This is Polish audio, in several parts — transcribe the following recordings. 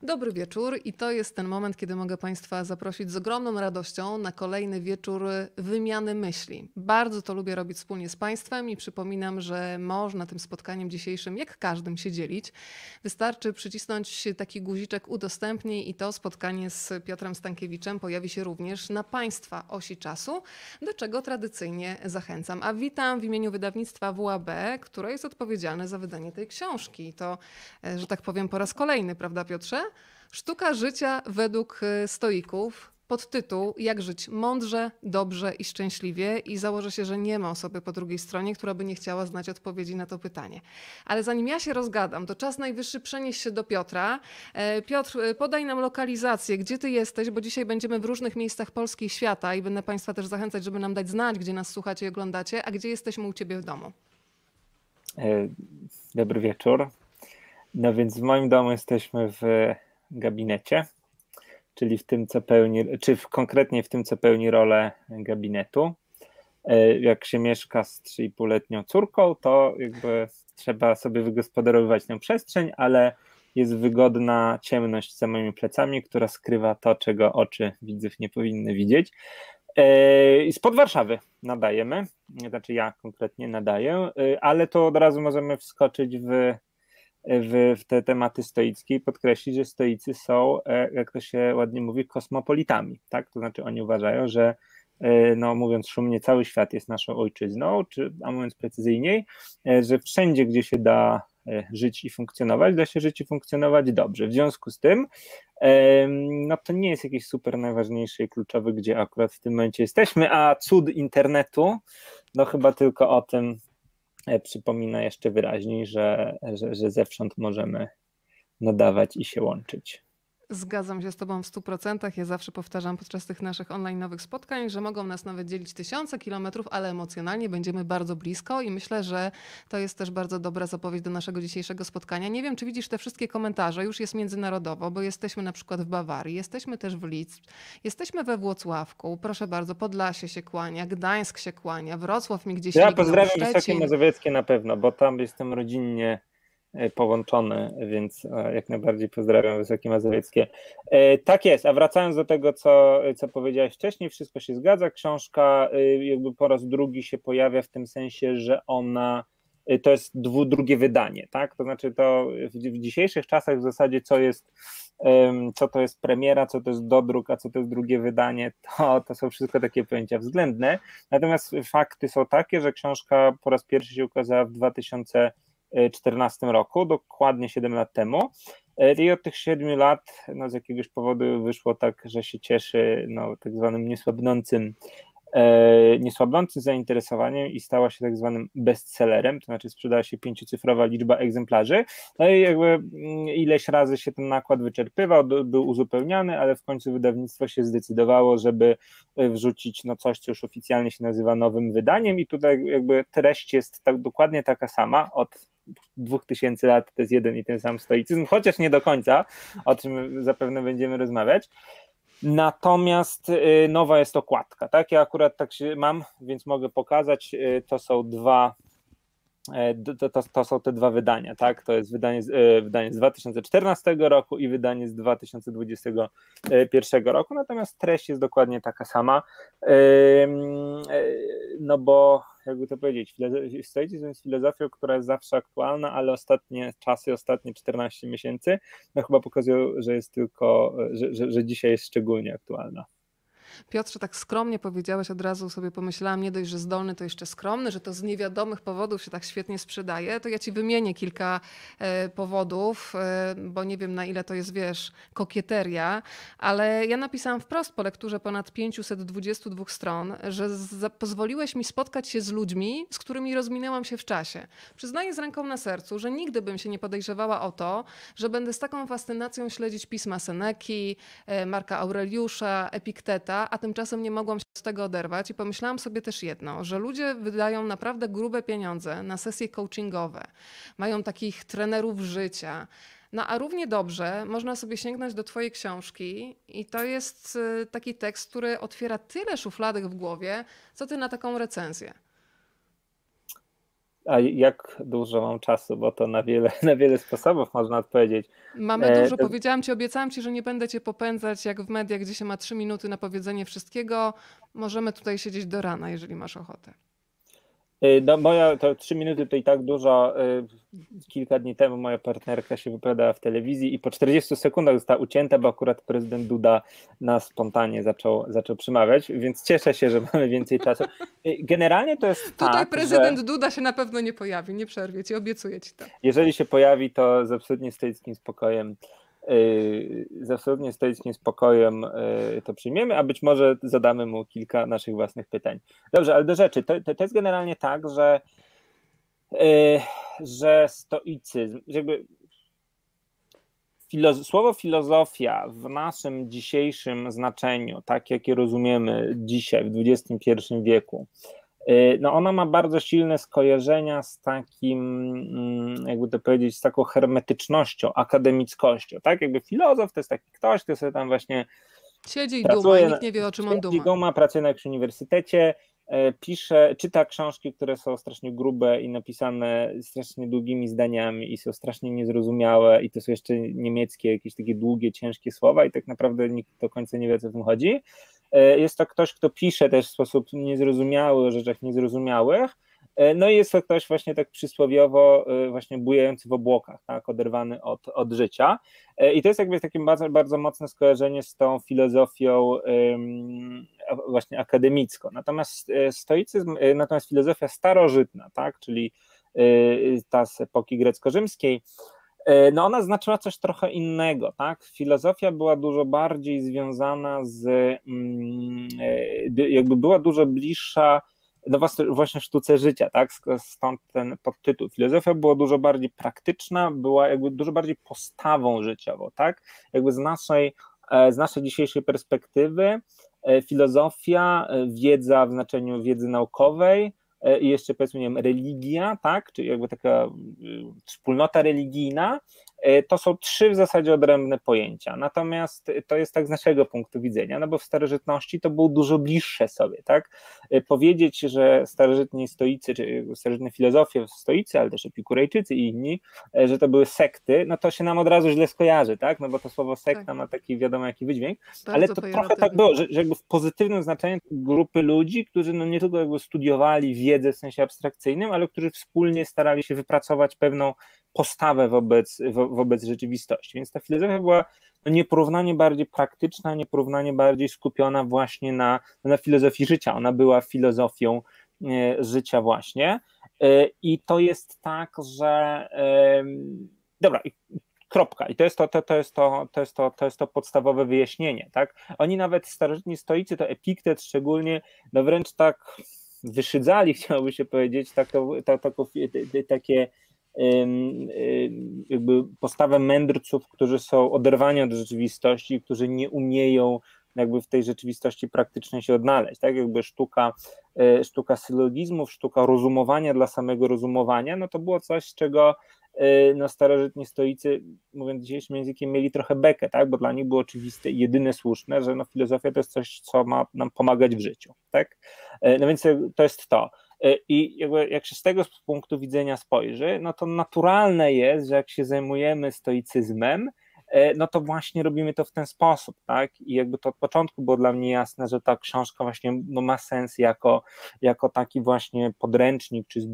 Dobry wieczór i to jest ten moment, kiedy mogę Państwa zaprosić z ogromną radością na kolejny wieczór wymiany myśli. Bardzo to lubię robić wspólnie z Państwem i przypominam, że można tym spotkaniem dzisiejszym, jak każdym, się dzielić. Wystarczy przycisnąć taki guziczek udostępnij i to spotkanie z Piotrem Stankiewiczem pojawi się również na Państwa osi czasu, do czego tradycyjnie zachęcam. A witam w imieniu wydawnictwa WAB, które jest odpowiedzialne za wydanie tej książki. I to, że tak powiem, po raz kolejny, prawda Piotrze? Sztuka życia według stoików. Podtytuł Jak żyć mądrze, dobrze i szczęśliwie, i założę się, że nie ma osoby po drugiej stronie, która by nie chciała znać odpowiedzi na to pytanie. Ale zanim ja się rozgadam, to czas najwyższy przenieść się do Piotra. Piotr, podaj nam lokalizację, gdzie ty jesteś, bo dzisiaj będziemy w różnych miejscach Polski i świata i będę Państwa też zachęcać, żeby nam dać znać, gdzie nas słuchacie i oglądacie, a gdzie jesteśmy u ciebie w domu. Dobry wieczór. No więc w moim domu jesteśmy w gabinecie, czyli w tym, co pełni, konkretnie w tym, co pełni rolę gabinetu. Jak się mieszka z 3,5-letnią córką, to jakby trzeba sobie wygospodarowywać tę przestrzeń, ale jest wygodna ciemność za moimi plecami, która skrywa to, czego oczy widzów nie powinny widzieć. Spod Warszawy nadajemy, znaczy ja konkretnie nadaję, ale to od razu możemy wskoczyć w te tematy stoickie i podkreślić, że stoicy są, jak to się ładnie mówi, kosmopolitami, tak? To znaczy oni uważają, że no mówiąc szumnie, cały świat jest naszą ojczyzną, a mówiąc precyzyjniej, że wszędzie, gdzie się da żyć i funkcjonować, da się żyć i funkcjonować dobrze. W związku z tym, no to nie jest jakiś super najważniejszy i kluczowy, gdzie akurat w tym momencie jesteśmy, a cud internetu, no chyba tylko o tym przypomina jeszcze wyraźniej, że zewsząd możemy nadawać i się łączyć. Zgadzam się z Tobą w 100%. Ja zawsze powtarzam podczas tych naszych online'owych spotkań, że mogą nas nawet dzielić tysiące kilometrów, ale emocjonalnie będziemy bardzo blisko i myślę, że to jest też bardzo dobra zapowiedź do naszego dzisiejszego spotkania. Nie wiem, czy widzisz te wszystkie komentarze, już jest międzynarodowo, bo jesteśmy na przykład w Bawarii, jesteśmy też w Lidz, jesteśmy we Włocławku, proszę bardzo, Podlasie się kłania, Gdańsk się kłania, Wrocław mi gdzieś Ja mignął, pozdrawiam Wysokie Szczecin. Mazowieckie na pewno, bo tam jestem rodzinnie połączony, więc jak najbardziej pozdrawiam Wysokie Mazowieckie. Tak jest, a wracając do tego, co powiedziałeś wcześniej, wszystko się zgadza, książka jakby po raz drugi się pojawia w tym sensie, że ona to jest drugie wydanie, tak? To znaczy to w dzisiejszych czasach w zasadzie co to jest premiera, co to jest dodruk, a co to jest drugie wydanie, to są wszystko takie pojęcia względne, natomiast fakty są takie, że książka po raz pierwszy się ukazała w 2014 roku, dokładnie 7 lat temu, i od tych 7 lat no, z jakiegoś powodu wyszło tak, że się cieszy no, tak zwanym niesłabnącym zainteresowaniem i stała się tak zwanym bestsellerem, to znaczy sprzedała się 5-cyfrowa liczba egzemplarzy, no i jakby ileś razy się ten nakład wyczerpywał, był uzupełniany, ale w końcu wydawnictwo się zdecydowało, żeby wrzucić no coś, co już oficjalnie się nazywa nowym wydaniem i tutaj jakby treść jest tak dokładnie taka sama od 2000 lat, to jest jeden i ten sam stoicyzm, chociaż nie do końca, o czym zapewne będziemy rozmawiać. Natomiast nowa jest okładka, tak? Ja akurat tak się mam, więc mogę pokazać. To są to są te dwa wydania, tak? To jest wydanie z 2014 roku i wydanie z 2021 roku, natomiast treść jest dokładnie taka sama. No bo jakby to powiedzieć, stoicyzm jest filozofią, która jest zawsze aktualna, ale ostatnie czasy, ostatnie 14 miesięcy, no chyba pokazują, że jest tylko, że dzisiaj jest szczególnie aktualna. Piotrze, tak skromnie powiedziałeś, od razu sobie pomyślałam, nie dość, że zdolny, to jeszcze skromny, że to z niewiadomych powodów się tak świetnie sprzedaje, to ja ci wymienię kilka powodów, bo nie wiem na ile to jest, wiesz, kokieteria, ale ja napisałam wprost po lekturze ponad 522 stron, że pozwoliłeś mi spotkać się z ludźmi, z którymi rozminęłam się w czasie. Przyznaję z ręką na sercu, że nigdy bym się nie podejrzewała o to, że będę z taką fascynacją śledzić pisma Seneki, Marka Aureliusza, Epikteta, a tymczasem nie mogłam się z tego oderwać i pomyślałam sobie też jedno, że ludzie wydają naprawdę grube pieniądze na sesje coachingowe, mają takich trenerów życia, no a równie dobrze można sobie sięgnąć do twojej książki i to jest taki tekst, który otwiera tyle szufladek w głowie, co ty na taką recenzję. A jak dużo mam czasu, bo to na wiele sposobów można odpowiedzieć. Mamy dużo, powiedziałam ci, obiecałam ci, że nie będę cię popędzać jak w mediach, gdzie się ma 3 minuty na powiedzenie wszystkiego. Możemy tutaj siedzieć do rana, jeżeli masz ochotę. No to 3 minuty to i tak dużo. Kilka dni temu moja partnerka się wypowiadała w telewizji i po 40 sekundach została ucięta, bo akurat prezydent Duda nas spontanie zaczął przemawiać, więc cieszę się, że mamy więcej czasu. Generalnie to jest Tutaj tak, prezydent że Duda się na pewno nie pojawi, nie przerwie ci, obiecuję ci to. jeżeli się pojawi, to z absolutnie stoickim spokojem to przyjmiemy, a być może zadamy mu kilka naszych własnych pytań. Dobrze, ale do rzeczy. To jest generalnie tak, że stoicyzm, jakby słowo filozofia w naszym dzisiejszym znaczeniu, tak jak je rozumiemy dzisiaj w XXI wieku, no ona ma bardzo silne skojarzenia z takim, jakby to powiedzieć, z taką hermetycznością, akademickością, tak? Jakby filozof to jest taki ktoś, kto sobie tam właśnie siedzi i duma i nikt nie wie, o czym on duma. Pracuje na jakimś uniwersytecie, czyta książki, które są strasznie grube i napisane strasznie długimi zdaniami i są strasznie niezrozumiałe i to są jeszcze niemieckie, jakieś takie długie, ciężkie słowa i tak naprawdę nikt do końca nie wie, o co w tym chodzi. Jest to ktoś, kto pisze też w sposób niezrozumiały o rzeczach niezrozumiałych, no i jest to ktoś właśnie tak przysłowiowo właśnie bujający w obłokach, tak, oderwany od życia. I to jest jakby takie bardzo, bardzo mocne skojarzenie z tą filozofią właśnie akademicką. Natomiast natomiast filozofia starożytna, tak, czyli ta z epoki grecko-rzymskiej, no ona znaczyła coś trochę innego, tak? Filozofia była dużo bardziej związana jakby była dużo bliższa no właśnie sztuce życia, tak? Stąd ten podtytuł. Filozofia była dużo bardziej praktyczna, była jakby dużo bardziej postawą życiową, tak? Jakby z naszej dzisiejszej perspektywy filozofia, wiedza w znaczeniu wiedzy naukowej i jeszcze powiedzmy, nie wiem, religia, tak? Czyli jakby taka wspólnota religijna, to są 3 w zasadzie odrębne pojęcia. Natomiast to jest tak z naszego punktu widzenia, no bo w starożytności to było dużo bliższe sobie, tak? Powiedzieć, że starożytni stoicy, czy starożytne filozofie, stoicy, ale też epikurejczycy i inni, że to były sekty, no to się nam od razu źle skojarzy, tak? No bo to słowo sekta ma taki wiadomo jaki wydźwięk, ale to trochę tak było, że jakby w pozytywnym znaczeniu grupy ludzi, którzy no nie tylko jakby studiowali wiedzę w sensie abstrakcyjnym, ale którzy wspólnie starali się wypracować pewną postawę wobec rzeczywistości. Więc ta filozofia była nieporównanie bardziej praktyczna, nieporównanie bardziej skupiona właśnie na filozofii życia. Ona była filozofią życia właśnie. I to jest tak, że dobra, kropka. I to jest to podstawowe wyjaśnienie, tak? Oni nawet starożytni stoicy, to Epiktet szczególnie, no wręcz tak wyszydzali, chciałoby się powiedzieć, takie jakby postawę mędrców, którzy są oderwani od rzeczywistości, którzy nie umieją jakby w tej rzeczywistości praktycznej się odnaleźć, tak jakby sztuka sylogizmów, sztuka rozumowania dla samego rozumowania, no to było coś, czego no starożytni stoicy, mówiąc dzisiejszym językiem, mieli trochę bekę, tak, bo dla nich było oczywiste i jedyne słuszne, że no filozofia to jest coś, co ma nam pomagać w życiu, tak, no więc to jest to. I jakby jak się z tego punktu widzenia spojrzy, no to naturalne jest, że jak się zajmujemy stoicyzmem, no to właśnie robimy to w ten sposób, tak? I jakby to od początku było dla mnie jasne, że ta książka właśnie no ma sens jako taki właśnie podręcznik czy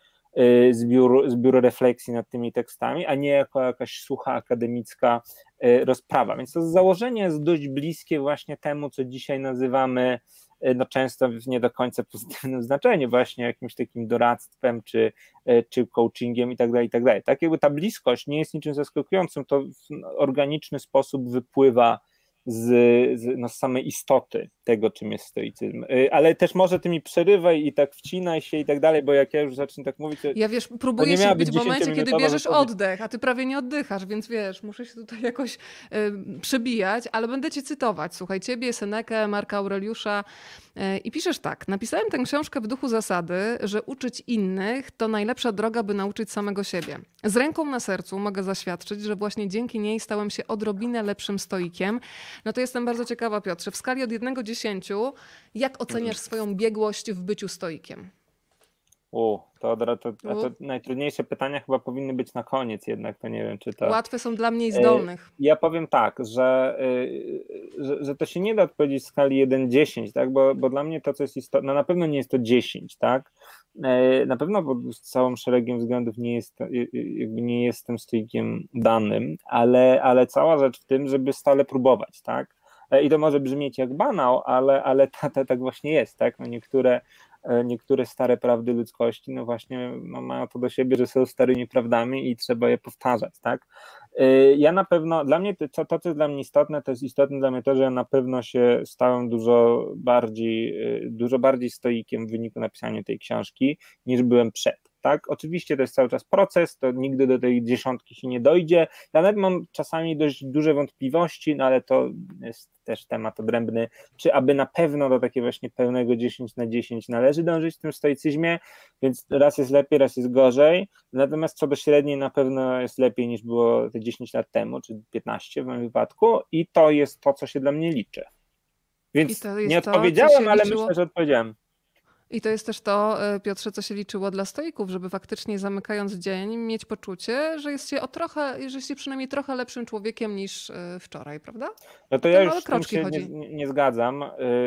zbiór refleksji nad tymi tekstami, a nie jako jakaś sucha akademicka rozprawa. Więc to założenie jest dość bliskie właśnie temu, co dzisiaj nazywamy no często w nie do końca pozytywnym znaczeniu właśnie jakimś takim doradztwem czy coachingiem i tak dalej, i tak dalej. Tak jakby ta bliskość nie jest niczym zaskakującym, to w organiczny sposób wypływa z samej istoty tego, czym jest stoicyzm. Ale też może ty mi przerywaj i tak wcinaj się i tak dalej, bo jak ja już zacznę tak mówić, to ja wiesz, próbuję się być w momencie, kiedy bierzesz oddech, a ty prawie nie oddychasz, więc wiesz, muszę się tutaj jakoś przebijać, ale będę cię cytować. Słuchaj, ciebie, Senekę, Marka Aureliusza i piszesz tak. Napisałem tę książkę w duchu zasady, że uczyć innych to najlepsza droga, by nauczyć samego siebie. Z ręką na sercu mogę zaświadczyć, że właśnie dzięki niej stałem się odrobinę lepszym stoikiem. No to jestem bardzo ciekawa, Piotrze, w skali od 1 do 10, jak oceniasz swoją biegłość w byciu stoikiem? To najtrudniejsze pytania chyba powinny być na koniec jednak, to nie wiem, czy to... Łatwe są dla mniej zdolnych. Ja powiem tak, że to się nie da odpowiedzieć w skali 1-10, tak? Bo dla mnie to, co jest istotne, no na pewno nie jest to 10, tak? Na pewno pod całym szeregiem względów nie jestem stoikiem danym, ale cała rzecz w tym, żeby stale próbować, tak? I to może brzmieć jak banał, ale tak właśnie jest, tak? No niektóre stare prawdy ludzkości, no właśnie mają to do siebie, że są starymi prawdami i trzeba je powtarzać, tak? Ja na pewno, dla mnie to, co jest dla mnie istotne, to jest istotne dla mnie to, że ja na pewno się stałem dużo bardziej stoikiem w wyniku napisania tej książki, niż byłem przed. Tak, oczywiście to jest cały czas proces, to nigdy do tej 10 się nie dojdzie. Ja nawet mam czasami dość duże wątpliwości, no ale to jest też temat odrębny, czy aby na pewno do takiego właśnie pełnego 10/10 należy dążyć w tym stoicyzmie, więc raz jest lepiej, raz jest gorzej, natomiast co do średniej na pewno jest lepiej niż było te 10 lat temu, czy 15 w moim wypadku i to jest to, co się dla mnie liczy. Więc nie odpowiedziałem, ale myślę, że odpowiedziałem. I to jest też to, Piotrze, co się liczyło dla stoików, żeby faktycznie zamykając dzień mieć poczucie, że jest się przynajmniej trochę lepszym człowiekiem niż wczoraj, prawda? No to ja już z tym się nie zgadzam.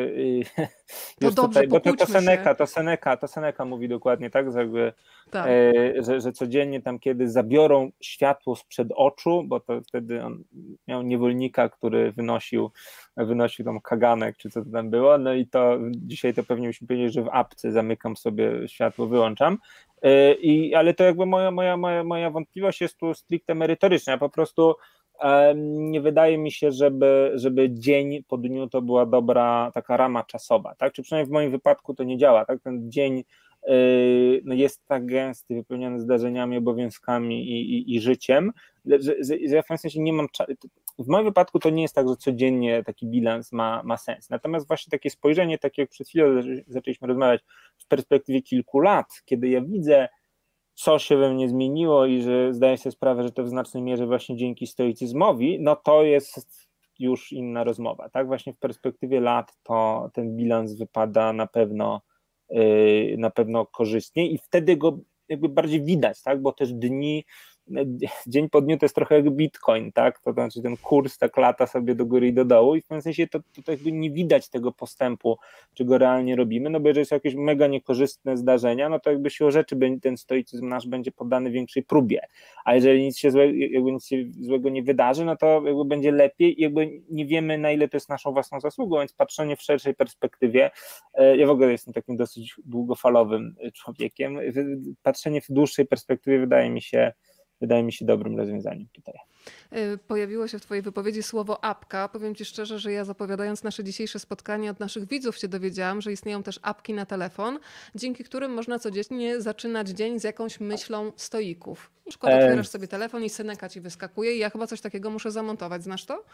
To dobrze, bo to Seneca mówi dokładnie tak, że, jakby, tak. że codziennie tam, kiedy zabiorą światło sprzed oczu, bo to wtedy on miał niewolnika, który wynosił tam kaganek, czy co to tam było, no i to dzisiaj to pewnie musimy powiedzieć, że w apce zamykam sobie światło, wyłączam, ale to jakby moja wątpliwość jest tu stricte merytoryczna, ja po prostu nie wydaje mi się, żeby dzień po dniu to była dobra taka rama czasowa, tak? Czy przynajmniej w moim wypadku to nie działa, tak? Ten dzień no jest tak gęsty, wypełniony zdarzeniami, obowiązkami i życiem, że ja w pewnym sensie nie mam w moim wypadku to nie jest tak, że codziennie taki bilans ma sens. Natomiast właśnie takie spojrzenie, tak jak przed chwilą zaczęliśmy rozmawiać, w perspektywie kilku lat, kiedy ja widzę, co się we mnie zmieniło i że zdaję sobie sprawę, że to w znacznej mierze właśnie dzięki stoicyzmowi, no to jest już inna rozmowa. Tak, właśnie w perspektywie lat to ten bilans wypada na pewno korzystniej i wtedy go jakby bardziej widać, tak, bo też dzień po dniu to jest trochę jak Bitcoin, tak, to znaczy ten kurs tak lata sobie do góry i do dołu i w pewnym sensie to jakby nie widać tego postępu, czy go realnie robimy, no bo jeżeli są jakieś mega niekorzystne zdarzenia, no to jakby siłą rzeczy ten stoicyzm nasz będzie poddany większej próbie, a jeżeli nic się złego nie wydarzy, no to jakby będzie lepiej i jakby nie wiemy, na ile to jest naszą własną zasługą, więc patrzenie w szerszej perspektywie, ja w ogóle jestem takim dosyć długofalowym człowiekiem, patrzenie w dłuższej perspektywie wydaje mi się dobrym rozwiązaniem tutaj. Pojawiło się w twojej wypowiedzi słowo apka. Powiem ci szczerze, że ja zapowiadając nasze dzisiejsze spotkanie od naszych widzów się dowiedziałam, że istnieją też apki na telefon, dzięki którym można codziennie zaczynać dzień z jakąś myślą stoików. Na przykład otwierasz sobie telefon i Seneca ci wyskakuje i ja chyba coś takiego muszę zamontować. Znasz to?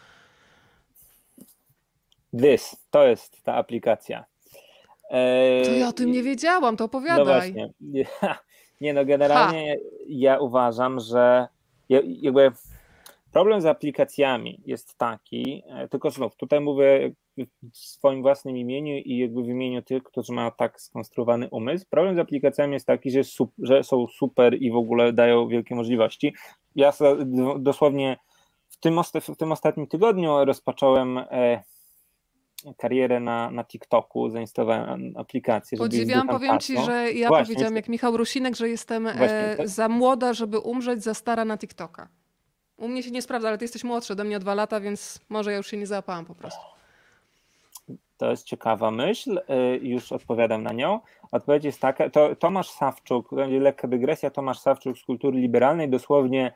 To jest ta aplikacja. To ja o tym nie wiedziałam, to opowiadaj. No właśnie. Nie, no generalnie ja uważam, że jakby problem z aplikacjami jest taki, tylko znów, tutaj mówię w swoim własnym imieniu i jakby w imieniu tych, którzy mają tak skonstruowany umysł. Problem z aplikacjami jest taki, że są super i w ogóle dają wielkie możliwości. Ja dosłownie w tym ostatnim tygodniu rozpocząłem karierę na TikToku, zainstalowałem aplikację. Podziwiam, powiem ci, że ja powiedziałam jak Michał Rusinek, że jestem za młoda, żeby umrzeć, za stara na TikToka. U mnie się nie sprawdza, ale ty jesteś młodszy ode mnie o 2 lata, więc może ja już się nie załapałam po prostu. To jest ciekawa myśl, już odpowiadam na nią. Odpowiedź jest taka, to Tomasz Sawczuk, będzie lekka dygresja, Tomasz Sawczuk z Kultury Liberalnej dosłownie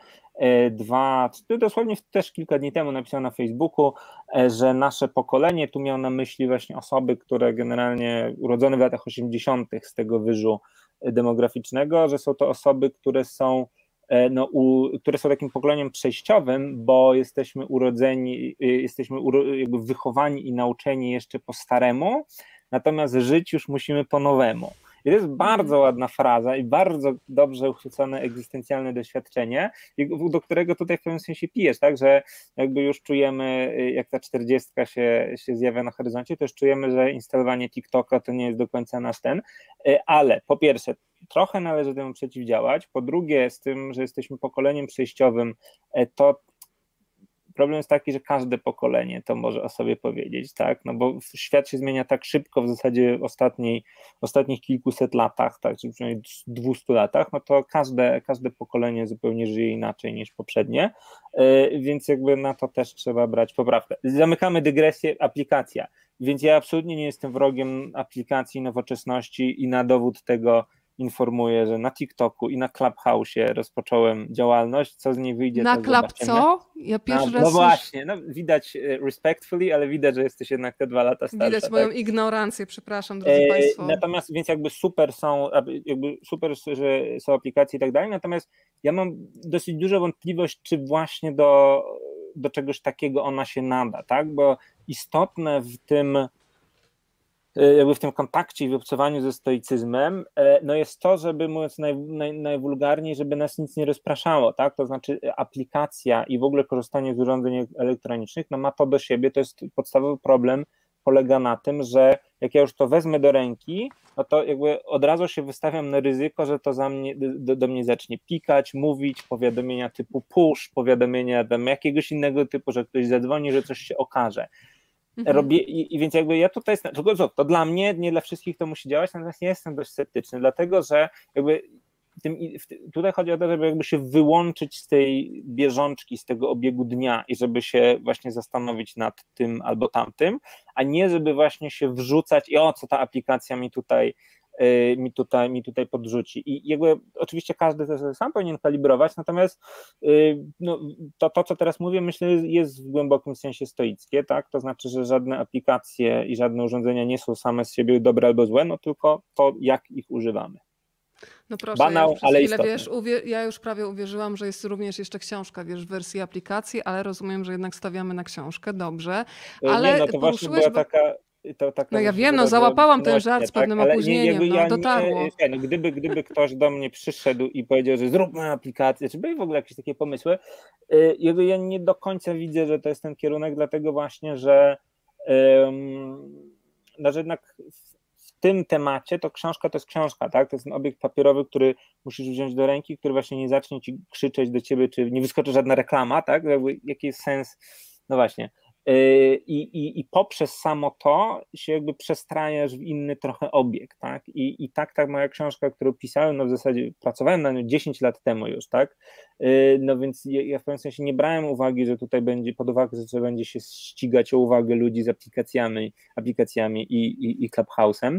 też kilka dni temu napisał na Facebooku, że nasze pokolenie, tu miał na myśli właśnie osoby, które generalnie urodzone w latach 80. z tego wyżu demograficznego, że są to osoby, które są takim pokoleniem przejściowym, bo jesteśmy urodzeni, jakby wychowani i nauczeni jeszcze po staremu, natomiast żyć już musimy po nowemu. I to jest bardzo ładna fraza i bardzo dobrze uchwycone egzystencjalne doświadczenie, do którego tutaj w pewnym sensie pijesz, tak, że jakby już czujemy, jak ta 40 się zjawia na horyzoncie, to już czujemy, że instalowanie TikToka to nie jest do końca nasz ten, ale po pierwsze, trochę należy temu przeciwdziałać, po drugie z tym, że jesteśmy pokoleniem przejściowym, to problem jest taki, że każde pokolenie to może o sobie powiedzieć, tak, no bo świat się zmienia tak szybko w zasadzie ostatnich kilkuset latach, tak, czy przynajmniej 200 latach, no to każde pokolenie zupełnie żyje inaczej niż poprzednie, więc jakby na to też trzeba brać poprawkę. Zamykamy dygresję, aplikacja, więc ja absolutnie nie jestem wrogiem aplikacji, nowoczesności i na dowód tego informuję, że na TikToku i na Clubhouse'ie rozpocząłem działalność, co z niej wyjdzie, Na to Club zobaczymy. co? Ja pierwszy raz No właśnie, no widać respectfully, ale widać, że jesteś jednak te 2 lata starsza. Widać moją ignorancję, przepraszam, drodzy Państwo. Natomiast więc jakby super, że są aplikacje i tak dalej, natomiast ja mam dosyć dużą wątpliwość, czy właśnie do czegoś takiego ona się nada, tak, bo istotne jakby w tym kontakcie i w obcowaniu ze stoicyzmem, no jest to, żeby mówiąc najwulgarniej, żeby nas nic nie rozpraszało, tak, to znaczy aplikacja i w ogóle korzystanie z urządzeń elektronicznych, no ma to do siebie, to jest podstawowy problem, polega na tym, że jak ja już to wezmę do ręki, no to jakby od razu się wystawiam na ryzyko, że to do mnie zacznie pikać, mówić, powiadomienia typu push, powiadomienia tam jakiegoś innego typu, że ktoś zadzwoni, że coś się okaże. Robię, i więc jakby ja tutaj jestem, to dla mnie, nie dla wszystkich to musi działać, natomiast ja jestem dość sceptyczny, dlatego że jakby tutaj chodzi o to, żeby jakby się wyłączyć z tej bieżączki, z tego obiegu dnia i żeby się właśnie zastanowić nad tym albo tamtym, a nie żeby właśnie się wrzucać i co ta aplikacja mi tutaj podrzuci. I jakby oczywiście każdy to sam powinien kalibrować, natomiast no, to, co teraz mówię, myślę, jest w głębokim sensie stoickie, tak? To znaczy, że żadne aplikacje i żadne urządzenia nie są same z siebie dobre albo złe, no tylko to, jak ich używamy. No proszę, Banał, ja przez ale chwilę, istotny. ja już prawie uwierzyłam, że jest również jeszcze książka, w wersji aplikacji, ale rozumiem, że jednak stawiamy na książkę, dobrze. Ale nie, no to właśnie była taka... No ja wiem, no załapałam ten żart z pewnym opóźnieniem, no dotarło. Gdyby ktoś do mnie przyszedł i powiedział, że zróbmy aplikację, czy były w ogóle jakieś takie pomysły, ja nie do końca widzę, że to jest ten kierunek, dlatego właśnie, że jednak w tym temacie to książka to jest książka, tak? To jest ten obiekt papierowy, który musisz wziąć do ręki, który właśnie nie zacznie ci krzyczeć do ciebie, czy nie wyskoczy żadna reklama, tak? Jaki jest sens? No właśnie. I poprzez samo to się jakby przestrajasz w inny trochę obieg, tak? I tak moja książka, którą pisałem, no w zasadzie pracowałem na nią 10 lat temu już, tak? No więc ja w pewnym sensie nie brałem uwagi, że tutaj będzie pod uwagę, że będzie się ścigać o uwagę ludzi z aplikacjami i Clubhouse'em.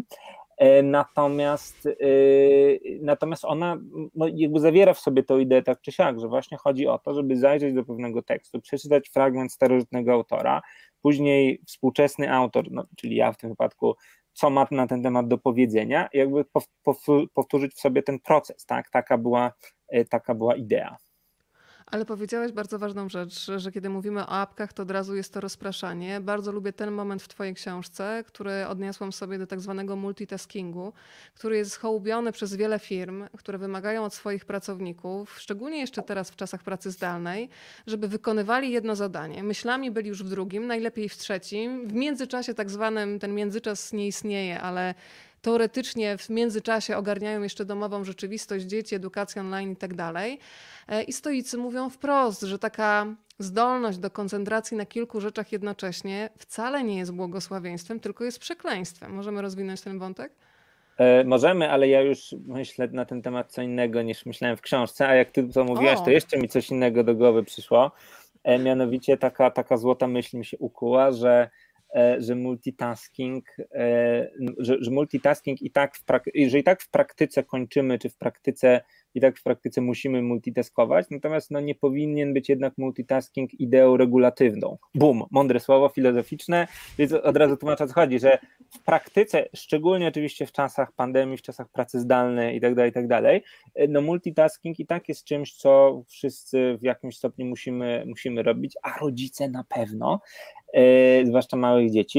Natomiast ona no, jakby zawiera w sobie tę ideę tak czy siak, że właśnie chodzi o to, żeby zajrzeć do pewnego tekstu, przeczytać fragment starożytnego autora, później współczesny autor, no, czyli ja w tym wypadku, co ma na ten temat do powiedzenia, i jakby powtórzyć w sobie ten proces, tak? Taka była idea. Ale powiedziałeś bardzo ważną rzecz, że kiedy mówimy o apkach, to od razu jest to rozpraszanie. Bardzo lubię ten moment w twojej książce, który odniosłam sobie do tak zwanego multitaskingu, który jest hołubiony przez wiele firm, które wymagają od swoich pracowników, szczególnie jeszcze teraz w czasach pracy zdalnej, żeby wykonywali jedno zadanie. Myślami byli już w drugim, najlepiej w trzecim. W międzyczasie tak zwanym, ten międzyczas nie istnieje, ale teoretycznie w międzyczasie ogarniają jeszcze domową rzeczywistość, dzieci, edukację online i tak dalej. I stoicy mówią wprost, że taka zdolność do koncentracji na kilku rzeczach jednocześnie wcale nie jest błogosławieństwem, tylko jest przekleństwem. Możemy rozwinąć ten wątek? Możemy, ale ja już myślę na ten temat co innego niż myślałem w książce, a jak ty to mówiłaś, to jeszcze mi coś innego do głowy przyszło. Mianowicie taka złota myśl mi się ukuła, że multitasking, że multitasking że i tak w praktyce kończymy, czy i tak w praktyce musimy multitaskować, natomiast no, nie powinien być jednak multitasking ideą regulatywną. Mądre słowo filozoficzne, więc od razu tłumaczę, o co chodzi, że w praktyce, szczególnie oczywiście w czasach pandemii, w czasach pracy zdalnej i tak dalej, no multitasking i tak jest czymś, co wszyscy w jakimś stopniu musimy robić, a rodzice na pewno, zwłaszcza małych dzieci.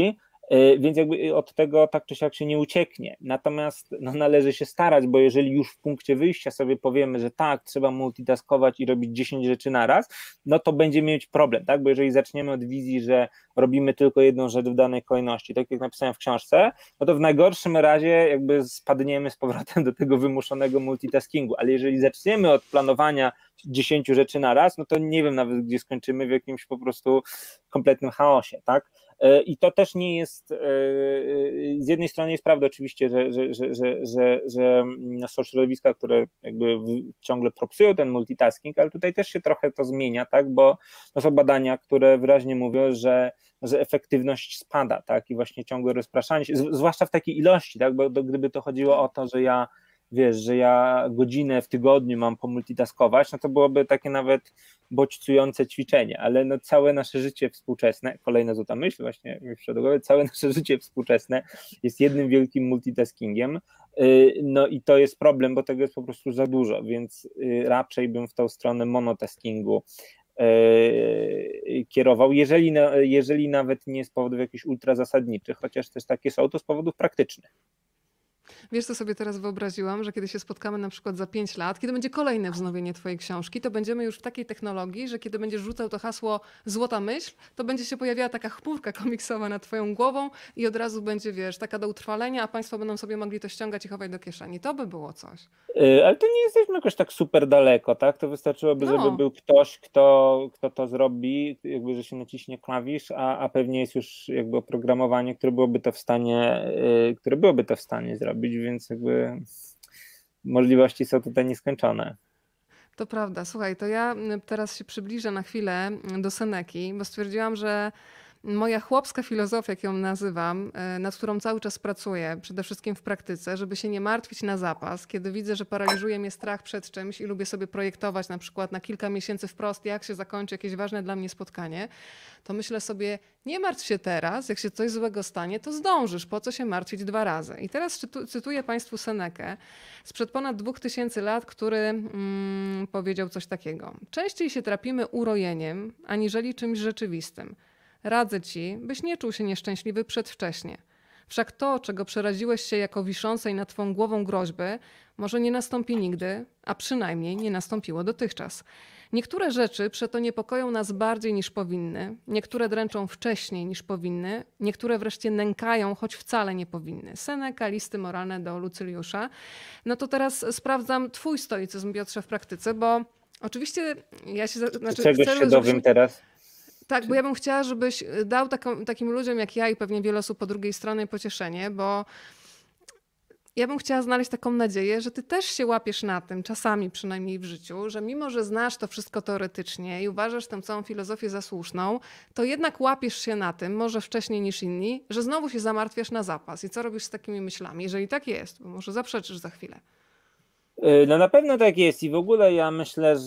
Więc jakby od tego tak czy siak się nie ucieknie. Natomiast no, należy się starać, bo jeżeli już w punkcie wyjścia sobie powiemy, że tak, trzeba multitaskować i robić 10 rzeczy naraz, no to będziemy mieć problem, tak? Bo jeżeli zaczniemy od wizji, że robimy tylko jedną rzecz w danej kolejności, tak jak napisałem w książce, no to w najgorszym razie jakby spadniemy z powrotem do tego wymuszonego multitaskingu, ale jeżeli zaczniemy od planowania 10 rzeczy naraz, no to nie wiem nawet, gdzie skończymy, w jakimś po prostu kompletnym chaosie, tak? I to też nie jest, z jednej strony jest prawda oczywiście, że są środowiska, które jakby ciągle propsują ten multitasking, ale tutaj też się trochę to zmienia, tak, bo to są badania, które wyraźnie mówią, że efektywność spada, tak, i właśnie ciągłe rozpraszanie się, zwłaszcza w takiej ilości, tak, bo gdyby to chodziło o to, że ja godzinę w tygodniu mam pomultitaskować, no to byłoby takie nawet bodźcujące ćwiczenie, ale no całe nasze życie współczesne, kolejna złota myśl właśnie mi przyszła do głowy, całe nasze życie współczesne jest jednym wielkim multitaskingiem, no i to jest problem, bo tego jest po prostu za dużo, więc raczej bym w tą stronę monotaskingu kierował, jeżeli nawet nie z powodów jakichś ultra zasadniczych, chociaż też takie są, to z powodów praktycznych. Wiesz, co sobie teraz wyobraziłam, że kiedy się spotkamy na przykład za 5 lat, kiedy będzie kolejne wznowienie twojej książki, to będziemy już w takiej technologii, że kiedy będziesz rzucał to hasło złota myśl, to będzie się pojawiała taka chmurka komiksowa nad twoją głową i od razu będzie, wiesz, taka do utrwalenia, a państwo będą sobie mogli to ściągać i chować do kieszeni. To by było coś. Ale to nie jesteśmy jakoś tak super daleko, tak? To wystarczyłoby, żeby był ktoś, kto to zrobi, jakby, że się naciśnie klawisz, a pewnie jest już jakby oprogramowanie, które byłoby to w stanie zrobić, więc jakby możliwości są tutaj nieskończone. To prawda. Słuchaj, to ja teraz się przybliżę na chwilę do Seneki, bo stwierdziłam, że moja chłopska filozofia, jak ją nazywam, nad którą cały czas pracuję, przede wszystkim w praktyce, żeby się nie martwić na zapas, kiedy widzę, że paraliżuje mnie strach przed czymś i lubię sobie projektować na przykład na kilka miesięcy wprost, jak się zakończy jakieś ważne dla mnie spotkanie, to myślę sobie, nie martw się teraz, jak się coś złego stanie, to zdążysz, po co się martwić 2 razy. I teraz cytuję Państwu Senekę sprzed ponad 2000 lat, który powiedział coś takiego. Częściej się trapimy urojeniem, aniżeli czymś rzeczywistym. Radzę ci, byś nie czuł się nieszczęśliwy przedwcześnie. Wszak to, czego przeraziłeś się jako wiszącej nad twą głową groźby, może nie nastąpi nigdy, a przynajmniej nie nastąpiło dotychczas. Niektóre rzeczy przeto niepokoją nas bardziej niż powinny, niektóre dręczą wcześniej niż powinny, niektóre wreszcie nękają, choć wcale nie powinny. Seneca, Listy moralne do Lucyliusza. No to teraz sprawdzam twój stoicyzm, Piotrze, w praktyce, bo oczywiście ja się... Czegoś się dowiem teraz? Tak, bo ja bym chciała, żebyś dał takim ludziom jak ja i pewnie wiele osób po drugiej stronie pocieszenie, bo ja bym chciała znaleźć taką nadzieję, że ty też się łapiesz na tym, czasami przynajmniej w życiu, że mimo, że znasz to wszystko teoretycznie i uważasz tę całą filozofię za słuszną, to jednak łapiesz się na tym, może wcześniej niż inni, że znowu się zamartwiasz na zapas. I co robisz z takimi myślami? Jeżeli tak jest, bo może zaprzeczysz za chwilę. No na pewno tak jest i w ogóle ja myślę,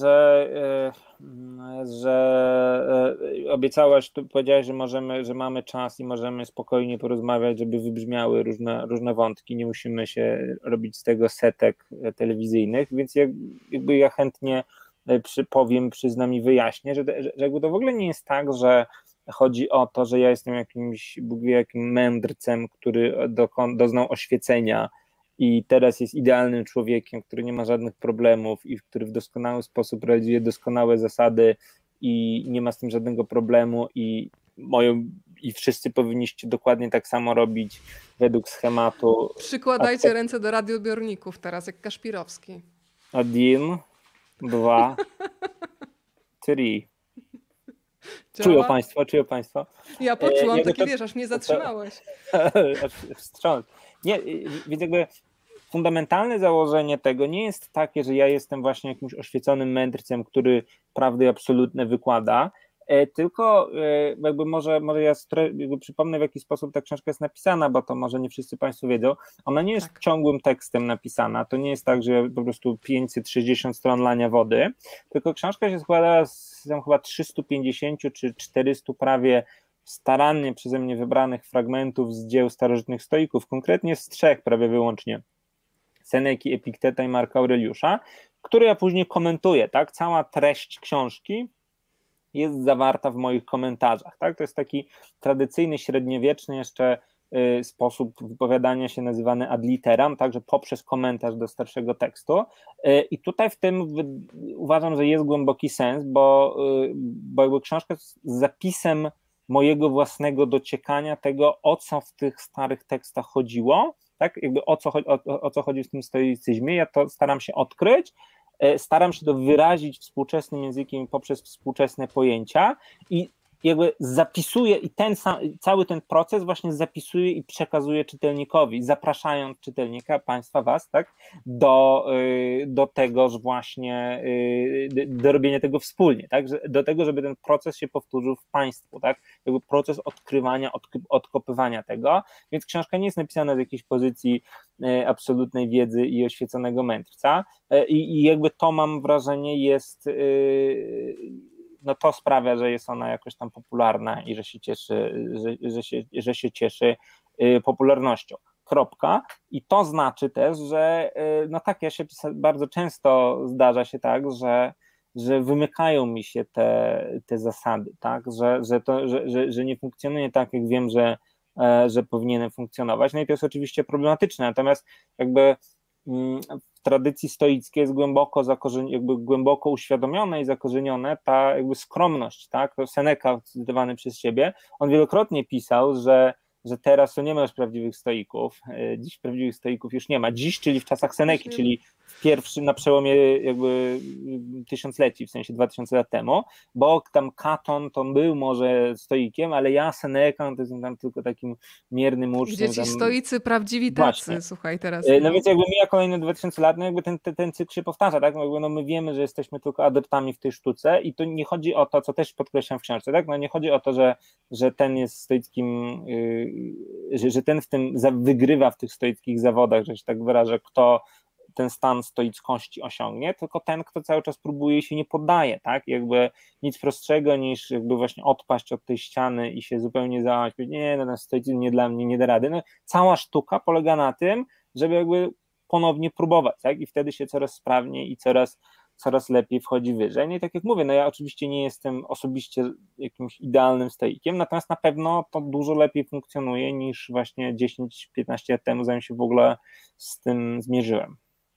że obiecałaś, tu powiedziałaś, że mamy czas i możemy spokojnie porozmawiać, żeby wybrzmiały różne wątki, nie musimy się robić z tego setek telewizyjnych, więc jakby ja chętnie przyznam i wyjaśnię, że jakby to w ogóle nie jest tak, że chodzi o to, że ja jestem jakimś Bóg wie jakim mędrcem, który doznał oświecenia i teraz jest idealnym człowiekiem, który nie ma żadnych problemów i który w doskonały sposób realizuje doskonałe zasady i nie ma z tym żadnego problemu i wszyscy powinniście dokładnie tak samo robić według schematu. Przykładajcie ręce do radioodbiorników teraz, jak Kaszpirowski. 1, 2, 3. Czują Państwo? Ja poczułam, taki wiesz, aż mnie zatrzymałeś. Wstrząs. Nie, więc jakby fundamentalne założenie tego nie jest takie, że ja jestem właśnie jakimś oświeconym mędrcem, który prawdy absolutne wykłada, tylko jakby może ja przypomnę, w jaki sposób ta książka jest napisana, bo to może nie wszyscy Państwo wiedzą. Ona nie jest ciągłym tekstem napisana, to nie jest tak, że po prostu 560 stron lania wody, tylko książka się składa z chyba 350 czy 400 prawie starannie przeze mnie wybranych fragmentów z dzieł starożytnych stoików, konkretnie z 3 prawie wyłącznie, Seneki, Epikteta i Marka Aureliusza, które ja później komentuję, tak? Cała treść książki jest zawarta w moich komentarzach. Tak? To jest taki tradycyjny, średniowieczny jeszcze sposób wypowiadania się nazywany ad literam, także poprzez komentarz do starszego tekstu. I tutaj w tym uważam, że jest głęboki sens, bo jakby książka jest zapisem mojego własnego dociekania tego, o co w tych starych tekstach chodziło, tak? Jakby o co chodzi w tym stoicyzmie. Ja to staram się odkryć, staram się to wyrazić współczesnym językiem poprzez współczesne pojęcia i jakby zapisuję i cały ten proces właśnie zapisuję i przekazuję czytelnikowi, zapraszając czytelnika, państwa, was, tak, do tegoż właśnie, do robienia tego wspólnie, tak, do tego, żeby ten proces się powtórzył w państwu, tak, jakby proces odkrywania, odkopywania tego, więc książka nie jest napisana z jakiejś pozycji absolutnej wiedzy i oświeconego mędrca i jakby to, mam wrażenie, jest no to sprawia, że jest ona jakoś tam popularna i że się cieszy, że się cieszy popularnością. Kropka. I to znaczy też, że no tak, bardzo często zdarza się tak, że wymykają mi się te zasady, tak, że nie funkcjonuje tak, jak wiem, że powinienem funkcjonować. No i to jest oczywiście problematyczne, natomiast jakby w tradycji stoickiej jest głęboko uświadomione i zakorzenione ta jakby skromność, tak? Seneca, cytowany przez siebie, on wielokrotnie pisał, że teraz to nie ma już prawdziwych stoików, dziś prawdziwych stoików już nie ma. Dziś, czyli w czasach Seneki, czyli na przełomie jakby tysiącleci, w sensie 2000 lat temu, bo tam Katon to był może stoikiem, ale ja Seneca to jestem tam tylko takim miernym uczniem. Gdzie ci stoicy prawdziwi tacy, właśnie. Słuchaj teraz. No więc jakby mija kolejne 2000 lat, no jakby ten cykl się powtarza, tak? No my wiemy, że jesteśmy tylko adeptami w tej sztuce i to nie chodzi o to, co też podkreślam w książce, tak? No nie chodzi o to, że ten jest stoickim, że ten w tym wygrywa w tych stoickich zawodach, że się tak wyrażę, kto ten stan stoickości osiągnie, tylko ten, kto cały czas próbuje i się nie poddaje, tak? Jakby nic prostszego niż jakby właśnie odpaść od tej ściany i się zupełnie załamać, nie, no ten stoicyzm nie dla mnie, nie da rady. No, cała sztuka polega na tym, żeby jakby ponownie próbować, tak? I wtedy się coraz sprawniej i coraz lepiej wchodzi wyżej. No i tak jak mówię, no ja oczywiście nie jestem osobiście jakimś idealnym stoikiem, natomiast na pewno to dużo lepiej funkcjonuje niż właśnie 10-15 lat temu, zanim się w ogóle z tym zmierzyłem.